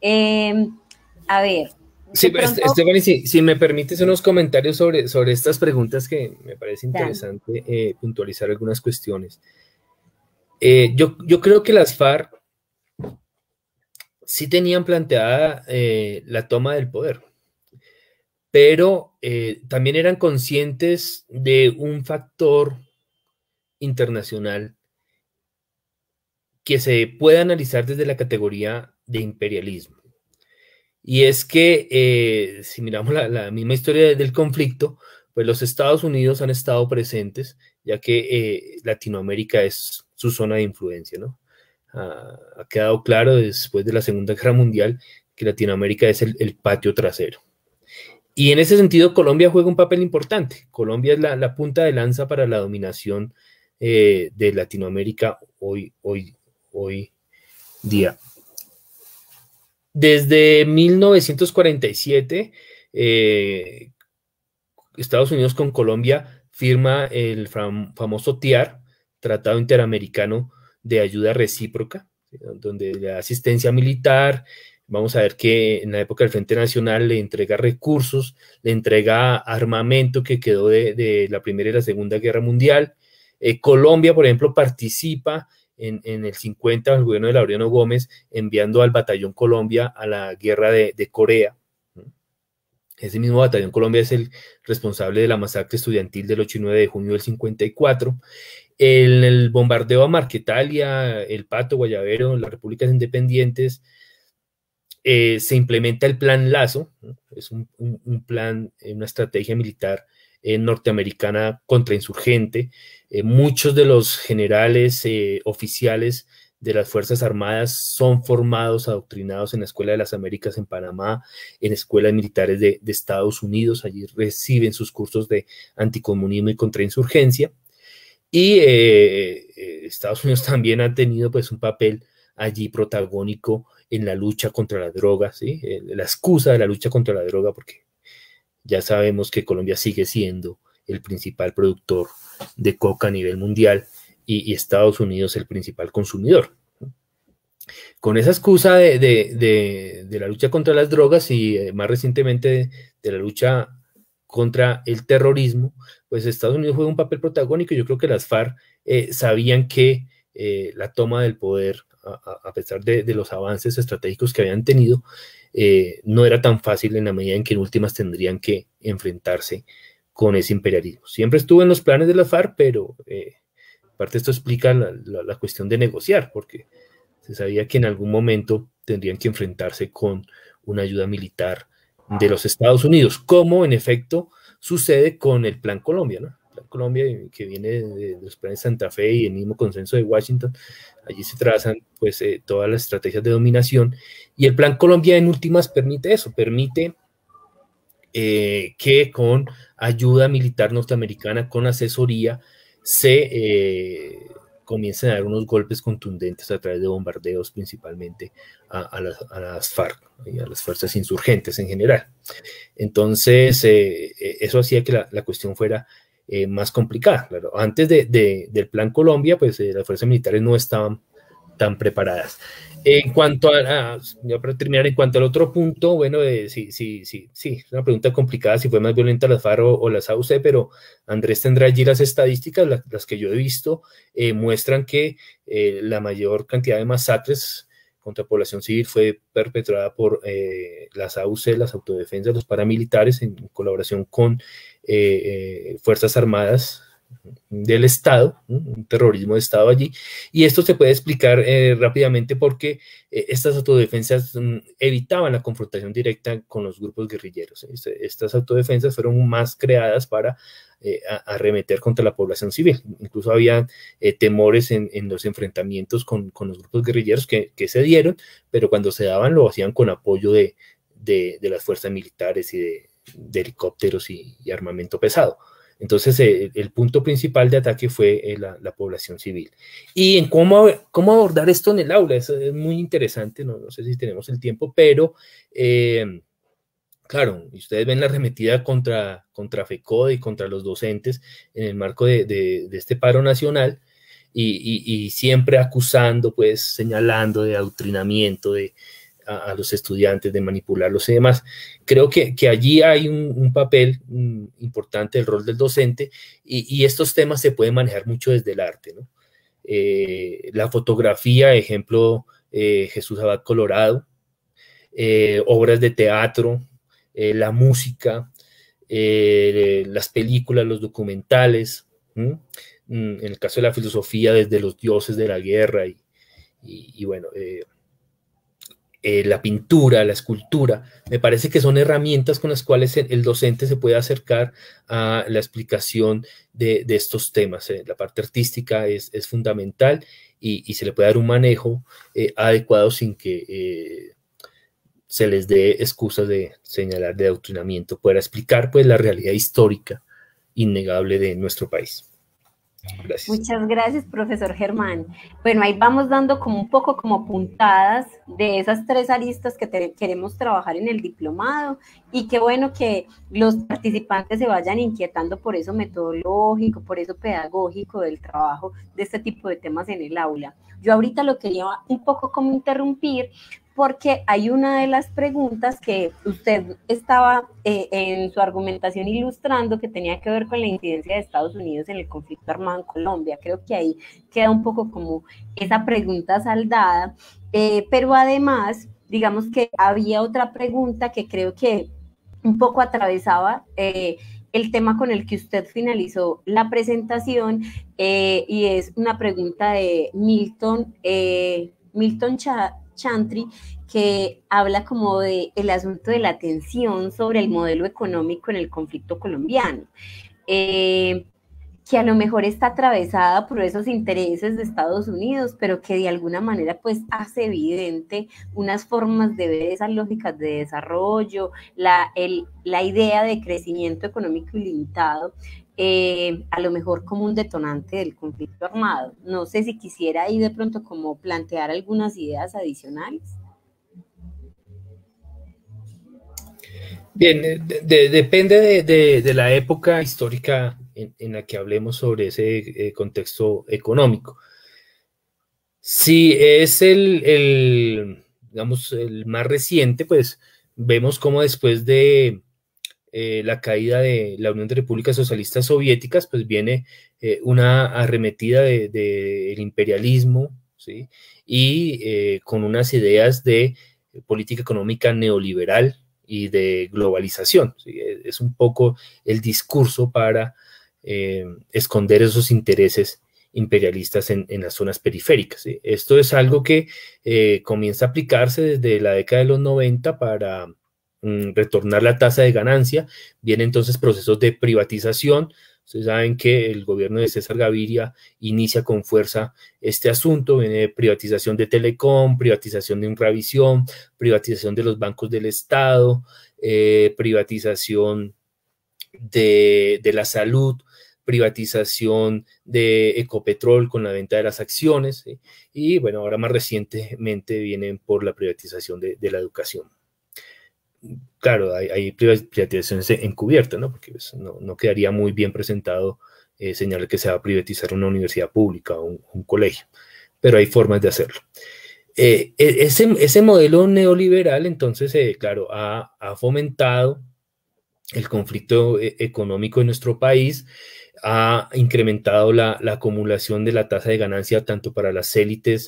a ver. Sí, Stephanie, si me permites unos comentarios sobre estas preguntas, que me parece interesante puntualizar algunas cuestiones. Yo creo que las FARC sí tenían planteada la toma del poder, pero también eran conscientes de un factor internacional que se puede analizar desde la categoría de imperialismo. Y es que si miramos la misma historia del conflicto, pues los Estados Unidos han estado presentes, ya que Latinoamérica es su zona de influencia, ¿no? Ha quedado claro después de la Segunda Guerra Mundial que Latinoamérica es el patio trasero. Y en ese sentido Colombia juega un papel importante. Colombia es la punta de lanza para la dominación de Latinoamérica hoy día. Desde 1947, Estados Unidos con Colombia firma el famoso TIAR, Tratado Interamericano de Ayuda Recíproca, donde le da asistencia militar. Vamos a ver que en la época del Frente Nacional le entrega recursos, le entrega armamento que quedó de la Primera y la Segunda Guerra Mundial. Colombia, por ejemplo, participa en el 50, el gobierno de Laureano Gómez, enviando al Batallón Colombia a la guerra de Corea. Ese mismo Batallón Colombia es el responsable de la masacre estudiantil del 8 y 9 de junio del 54. El bombardeo a Marquetalia, El Pato, Guayavero, las repúblicas independientes, se implementa el Plan Lazo, ¿no? Es un plan, una estrategia militar norteamericana contrainsurgente. Muchos de los generales oficiales de las Fuerzas Armadas son formados, adoctrinados en la Escuela de las Américas en Panamá, en escuelas militares de Estados Unidos. Allí reciben sus cursos de anticomunismo y contrainsurgencia. Y Estados Unidos también ha tenido pues un papel allí protagónico en la lucha contra las drogas, ¿sí? La excusa de la lucha contra la droga, porque ya sabemos que Colombia sigue siendo el principal productor de coca a nivel mundial y Estados Unidos el principal consumidor. Con esa excusa de la lucha contra las drogas y más recientemente de la lucha contra el terrorismo, pues Estados Unidos juega un papel protagónico. Yo creo que las FARC sabían que la toma del poder, a pesar de los avances estratégicos que habían tenido, no era tan fácil en la medida en que en últimas tendrían que enfrentarse con ese imperialismo. Siempre estuvo en los planes de la FARC, pero aparte esto explica la cuestión de negociar, porque se sabía que en algún momento tendrían que enfrentarse con una ayuda militar de los Estados Unidos, como en efecto sucede con el Plan Colombia, ¿no? El Plan Colombia, que viene de los planes Santa Fe y el mismo consenso de Washington. Allí se trazan pues todas las estrategias de dominación, y el Plan Colombia en últimas permite eso, permite que con ayuda militar norteamericana, con asesoría, se comiencen a dar unos golpes contundentes a través de bombardeos principalmente a las FARC y a las fuerzas insurgentes en general. Entonces, eso hacía que la cuestión fuera más complicada. Claro. Antes del Plan Colombia, pues las fuerzas militares no estaban tan preparadas. En cuanto ya para terminar, en cuanto al otro punto, bueno, sí, es una pregunta complicada si fue más violenta las FARC o las AUC, pero Andrés tendrá allí las estadísticas, las que yo he visto, muestran que la mayor cantidad de masacres contra población civil fue perpetrada por las AUC, las autodefensas, los paramilitares, en colaboración con Fuerzas Armadas del Estado, un terrorismo de Estado allí, y esto se puede explicar rápidamente porque estas autodefensas evitaban la confrontación directa con los grupos guerrilleros. Estas autodefensas fueron más creadas para arremeter contra la población civil. Incluso había temores en los enfrentamientos con los grupos guerrilleros que se dieron, pero cuando se daban lo hacían con apoyo de las fuerzas militares y de helicópteros y armamento pesado. Entonces, el punto principal de ataque fue la población civil. Y en cómo abordar esto en el aula, eso es muy interesante, no sé si tenemos el tiempo, pero claro, ustedes ven la arremetida contra FECODE y contra los docentes en el marco de este paro nacional, y siempre acusando, pues, señalando de adoctrinamiento a los estudiantes, de manipularlos y demás. Creo que allí hay un papel importante del rol del docente, y estos temas se pueden manejar mucho desde el arte, ¿no? La fotografía, ejemplo, Jesús Abad Colorado, obras de teatro, la música, las películas, los documentales, en el caso de la filosofía, desde los dioses de la guerra y bueno, la pintura, la escultura, me parece que son herramientas con las cuales el docente se puede acercar a la explicación de estos temas. La parte artística es fundamental, y se le puede dar un manejo adecuado sin que se les dé excusas de señalar de adoctrinamiento, para explicar pues la realidad histórica innegable de nuestro país. Gracias. Muchas gracias, profesor Germán. Bueno, ahí vamos dando como un poco como puntadas de esas tres aristas que queremos trabajar en el diplomado, y qué bueno que los participantes se vayan inquietando por eso metodológico, por eso pedagógico del trabajo de este tipo de temas en el aula. Yo ahorita lo quería un poco como interrumpir, porque hay una de las preguntas que usted estaba en su argumentación ilustrando, que tenía que ver con la incidencia de Estados Unidos en el conflicto armado en Colombia. Creo que ahí queda un poco como esa pregunta saldada, pero además, digamos que había otra pregunta que creo que un poco atravesaba el tema con el que usted finalizó la presentación, y es una pregunta de Milton Chantry, que habla como de el asunto de la tensión sobre el modelo económico en el conflicto colombiano, que a lo mejor está atravesada por esos intereses de Estados Unidos, pero que de alguna manera pues hace evidente unas formas de ver esas lógicas de desarrollo, la idea de crecimiento económico ilimitado, a lo mejor como un detonante del conflicto armado. No sé si quisiera ahí de pronto como plantear algunas ideas adicionales. Bien, depende de la época histórica en la que hablemos sobre ese contexto económico. Si es digamos, el más reciente, pues vemos cómo después de la caída de la Unión de Repúblicas Socialistas Soviéticas, pues viene una arremetida del imperialismo, ¿sí? Y con unas ideas de política económica neoliberal y de globalización, ¿sí? Es un poco el discurso para esconder esos intereses imperialistas en las zonas periféricas, ¿sí? Esto es algo que comienza a aplicarse desde la década de los 90 para retornar la tasa de ganancia. Vienen entonces procesos de privatización. Ustedes saben que el gobierno de César Gaviria inicia con fuerza este asunto. Viene privatización de Telecom, privatización de Unravisión, privatización de los bancos del Estado, privatización de la salud, privatización de Ecopetrol con la venta de las acciones, ¿sí? Y bueno, ahora más recientemente vienen por la privatización de la educación. Claro, hay privatizaciones encubiertas, ¿no? Porque pues, no quedaría muy bien presentado señalar que se va a privatizar una universidad pública o un colegio, pero hay formas de hacerlo. Ese modelo neoliberal, entonces, claro, ha fomentado el conflicto económico en nuestro país, ha incrementado la acumulación de la tasa de ganancia tanto para las élites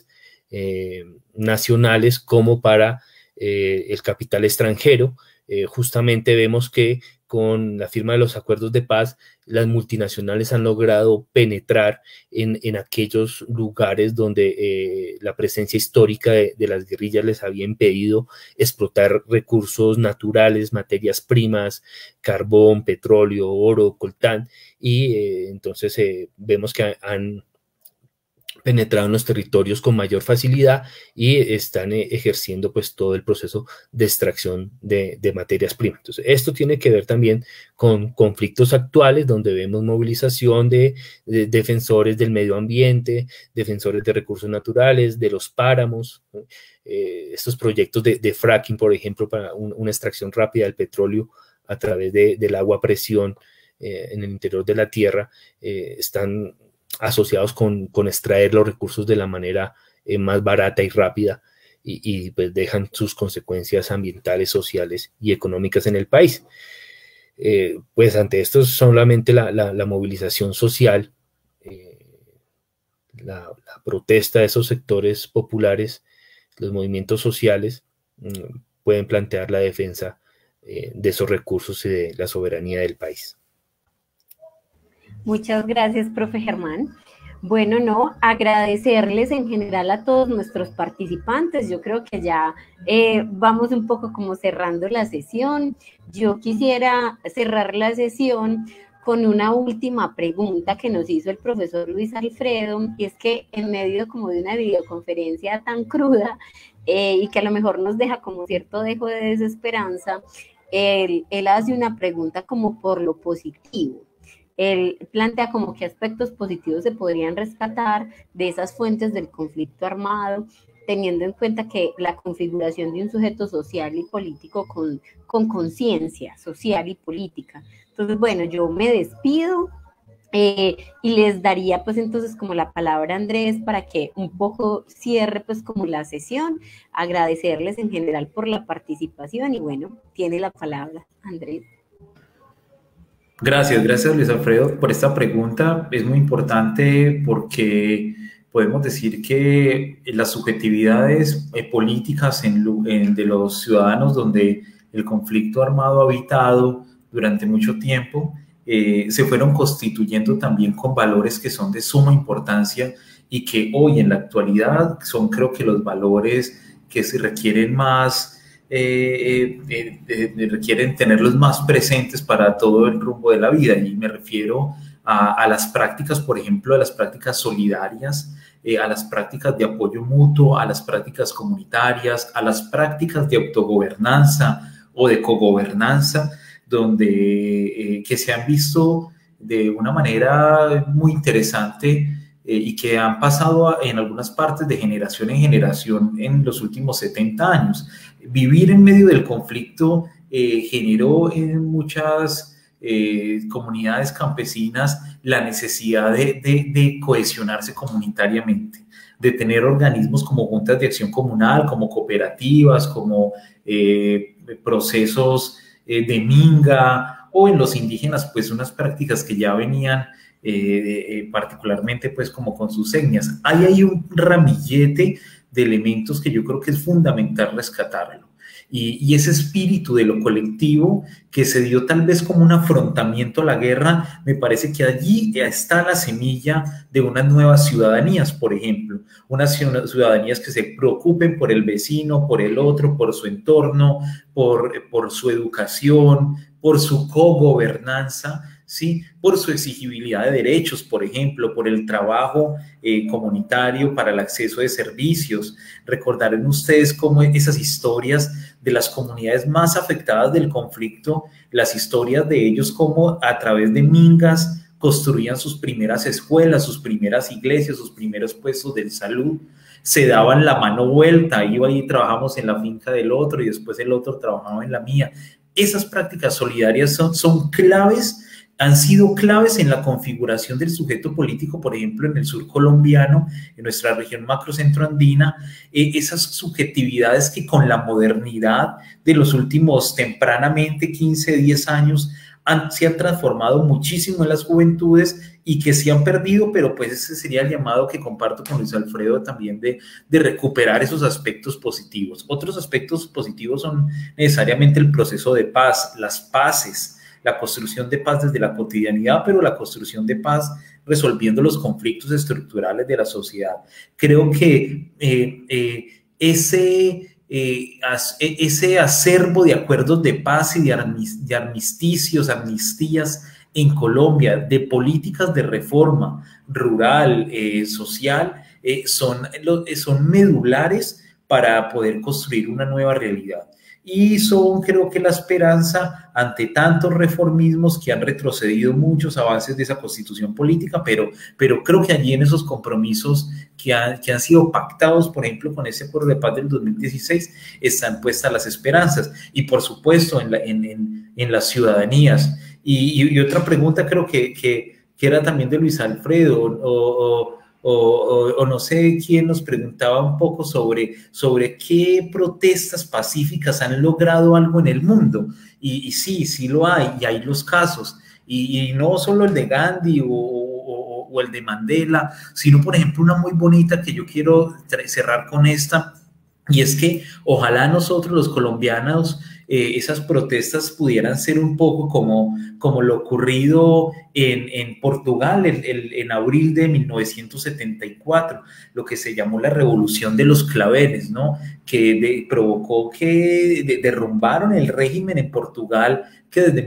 nacionales como para el capital extranjero. Justamente vemos que con la firma de los acuerdos de paz, las multinacionales han logrado penetrar en aquellos lugares donde la presencia histórica de las guerrillas les había impedido explotar recursos naturales, materias primas, carbón, petróleo, oro, coltán, y entonces vemos que han penetrado en los territorios con mayor facilidad y están ejerciendo pues todo el proceso de extracción de materias primas. Entonces, esto tiene que ver también con conflictos actuales donde vemos movilización de defensores del medio ambiente, defensores de recursos naturales, de los páramos, ¿no? Estos proyectos de fracking, por ejemplo, para una extracción rápida del petróleo a través del agua a presión en el interior de la tierra, están asociados con extraer los recursos de la manera más barata y rápida y pues dejan sus consecuencias ambientales, sociales y económicas en el país. Pues ante esto solamente la movilización social, la protesta de esos sectores populares, los movimientos sociales pueden plantear la defensa de esos recursos y de la soberanía del país. Muchas gracias, profe Germán. Bueno, no, agradecerles en general a todos nuestros participantes. Yo creo que ya vamos un poco como cerrando la sesión. Yo quisiera cerrar la sesión con una última pregunta que nos hizo el profesor Luis Alfredo, y es que en medio como de una videoconferencia tan cruda y que a lo mejor nos deja como cierto dejo de desesperanza, él hace una pregunta como por lo positivo. Él plantea como qué aspectos positivos se podrían rescatar de esas fuentes del conflicto armado, teniendo en cuenta que la configuración de un sujeto social y político con conciencia social y política. Entonces, bueno, yo me despido y les daría pues entonces como la palabra a Andrés para que un poco cierre pues como la sesión, agradecerles en general por la participación y bueno, tiene la palabra Andrés. Gracias Luis Alfredo por esta pregunta. Es muy importante porque podemos decir que las subjetividades políticas de los ciudadanos donde el conflicto armado ha habitado durante mucho tiempo se fueron constituyendo también con valores que son de suma importancia y que hoy en la actualidad son creo que los valores que se requieren más requieren tenerlos más presentes para todo el rumbo de la vida, y me refiero a las prácticas, por ejemplo, a las prácticas solidarias, a las prácticas de apoyo mutuo, a las prácticas comunitarias, a las prácticas de autogobernanza o de cogobernanza, donde que se han visto de una manera muy interesante y que han pasado en algunas partes de generación en generación en los últimos 70 años. Vivir en medio del conflicto generó en muchas comunidades campesinas la necesidad de cohesionarse comunitariamente, de tener organismos como juntas de acción comunal, como cooperativas, como procesos de minga o en los indígenas, pues unas prácticas que ya venían particularmente pues como con sus etnias. Hay un ramillete de elementos que yo creo que es fundamental rescatarlo. Y ese espíritu de lo colectivo que se dio tal vez como un afrontamiento a la guerra, me parece que allí está la semilla de unas nuevas ciudadanías, por ejemplo, unas ciudadanías que se preocupen por el vecino, por el otro, por su entorno, por su educación, por su cogobernanza, ¿sí? Por su exigibilidad de derechos, por ejemplo, por el trabajo comunitario para el acceso de servicios. Recordarán ustedes cómo esas historias de las comunidades más afectadas del conflicto, las historias de ellos cómo a través de mingas construían sus primeras escuelas, sus primeras iglesias, sus primeros puestos de salud, se daban la mano vuelta, iba y trabajamos en la finca del otro y después el otro trabajaba en la mía. Esas prácticas solidarias son claves, han sido claves en la configuración del sujeto político, por ejemplo, en el sur colombiano, en nuestra región macrocentroandina, esas subjetividades que con la modernidad de los últimos tempranamente 15, 10 años se han transformado muchísimo en las juventudes y que se han perdido, pero pues ese sería el llamado que comparto con Luis Alfredo también de recuperar esos aspectos positivos. Otros aspectos positivos son necesariamente el proceso de paz, las paces, la construcción de paz desde la cotidianidad, pero la construcción de paz resolviendo los conflictos estructurales de la sociedad. Creo que ese acervo de acuerdos de paz y de armisticios, amnistías en Colombia, de políticas de reforma rural, social, son medulares para poder construir una nueva realidad. Y son, creo que, la esperanza ante tantos reformismos que han retrocedido muchos avances de esa constitución política, pero creo que allí en esos compromisos que han sido pactados, por ejemplo, con ese acuerdo de paz del 2016, están puestas las esperanzas. Y, por supuesto, en las ciudadanías. Y otra pregunta creo que era también de Luis Alfredo, o no sé quién nos preguntaba un poco sobre qué protestas pacíficas han logrado algo en el mundo. Y sí lo hay, y hay los casos. Y no solo el de Gandhi o el de Mandela, sino, por ejemplo, una muy bonita que yo quiero cerrar con esta, y es que ojalá nosotros los colombianos esas protestas pudieran ser un poco como lo ocurrido en Portugal en abril de 1974, lo que se llamó la Revolución de los Claveles, ¿no? Que provocó que derrumbaron el régimen en Portugal, que desde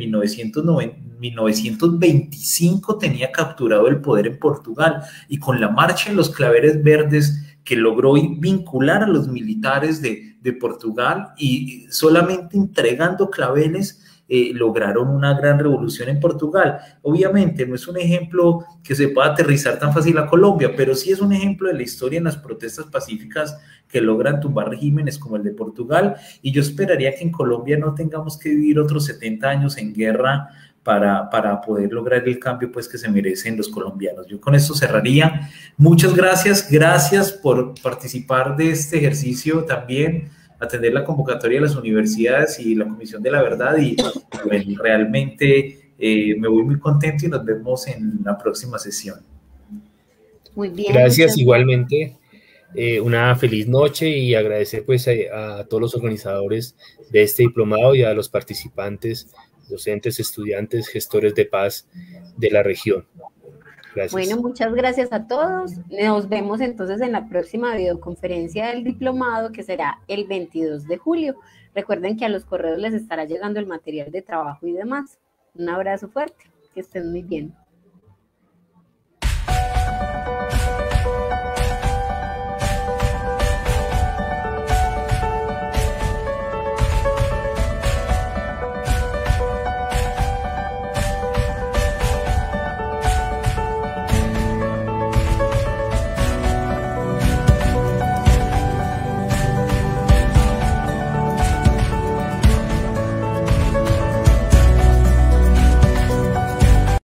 1925 tenía capturado el poder en Portugal, y con la marcha de los Claveles Verdes, que logró vincular a los militares de Portugal, y solamente entregando claveles lograron una gran revolución en Portugal. Obviamente no es un ejemplo que se pueda aterrizar tan fácil a Colombia, pero sí es un ejemplo de la historia en las protestas pacíficas que logran tumbar regímenes como el de Portugal, y yo esperaría que en Colombia no tengamos que vivir otros 70 años en guerra para poder lograr el cambio pues que se merecen los colombianos. Yo con esto cerraría. Muchas gracias por participar de este ejercicio también, atender la convocatoria de las universidades y la Comisión de la Verdad, y bueno, realmente me voy muy contento y nos vemos en la próxima sesión. Muy bien. Gracias igualmente. Una feliz noche, y agradecer pues a todos los organizadores de este diplomado y a los participantes, docentes, estudiantes, gestores de paz de la región. Gracias. Bueno, muchas gracias a todos. Nos vemos entonces en la próxima videoconferencia del diplomado, que será el 22 de julio. Recuerden que a los correos les estará llegando el material de trabajo y demás. Un abrazo fuerte, que estén muy bien.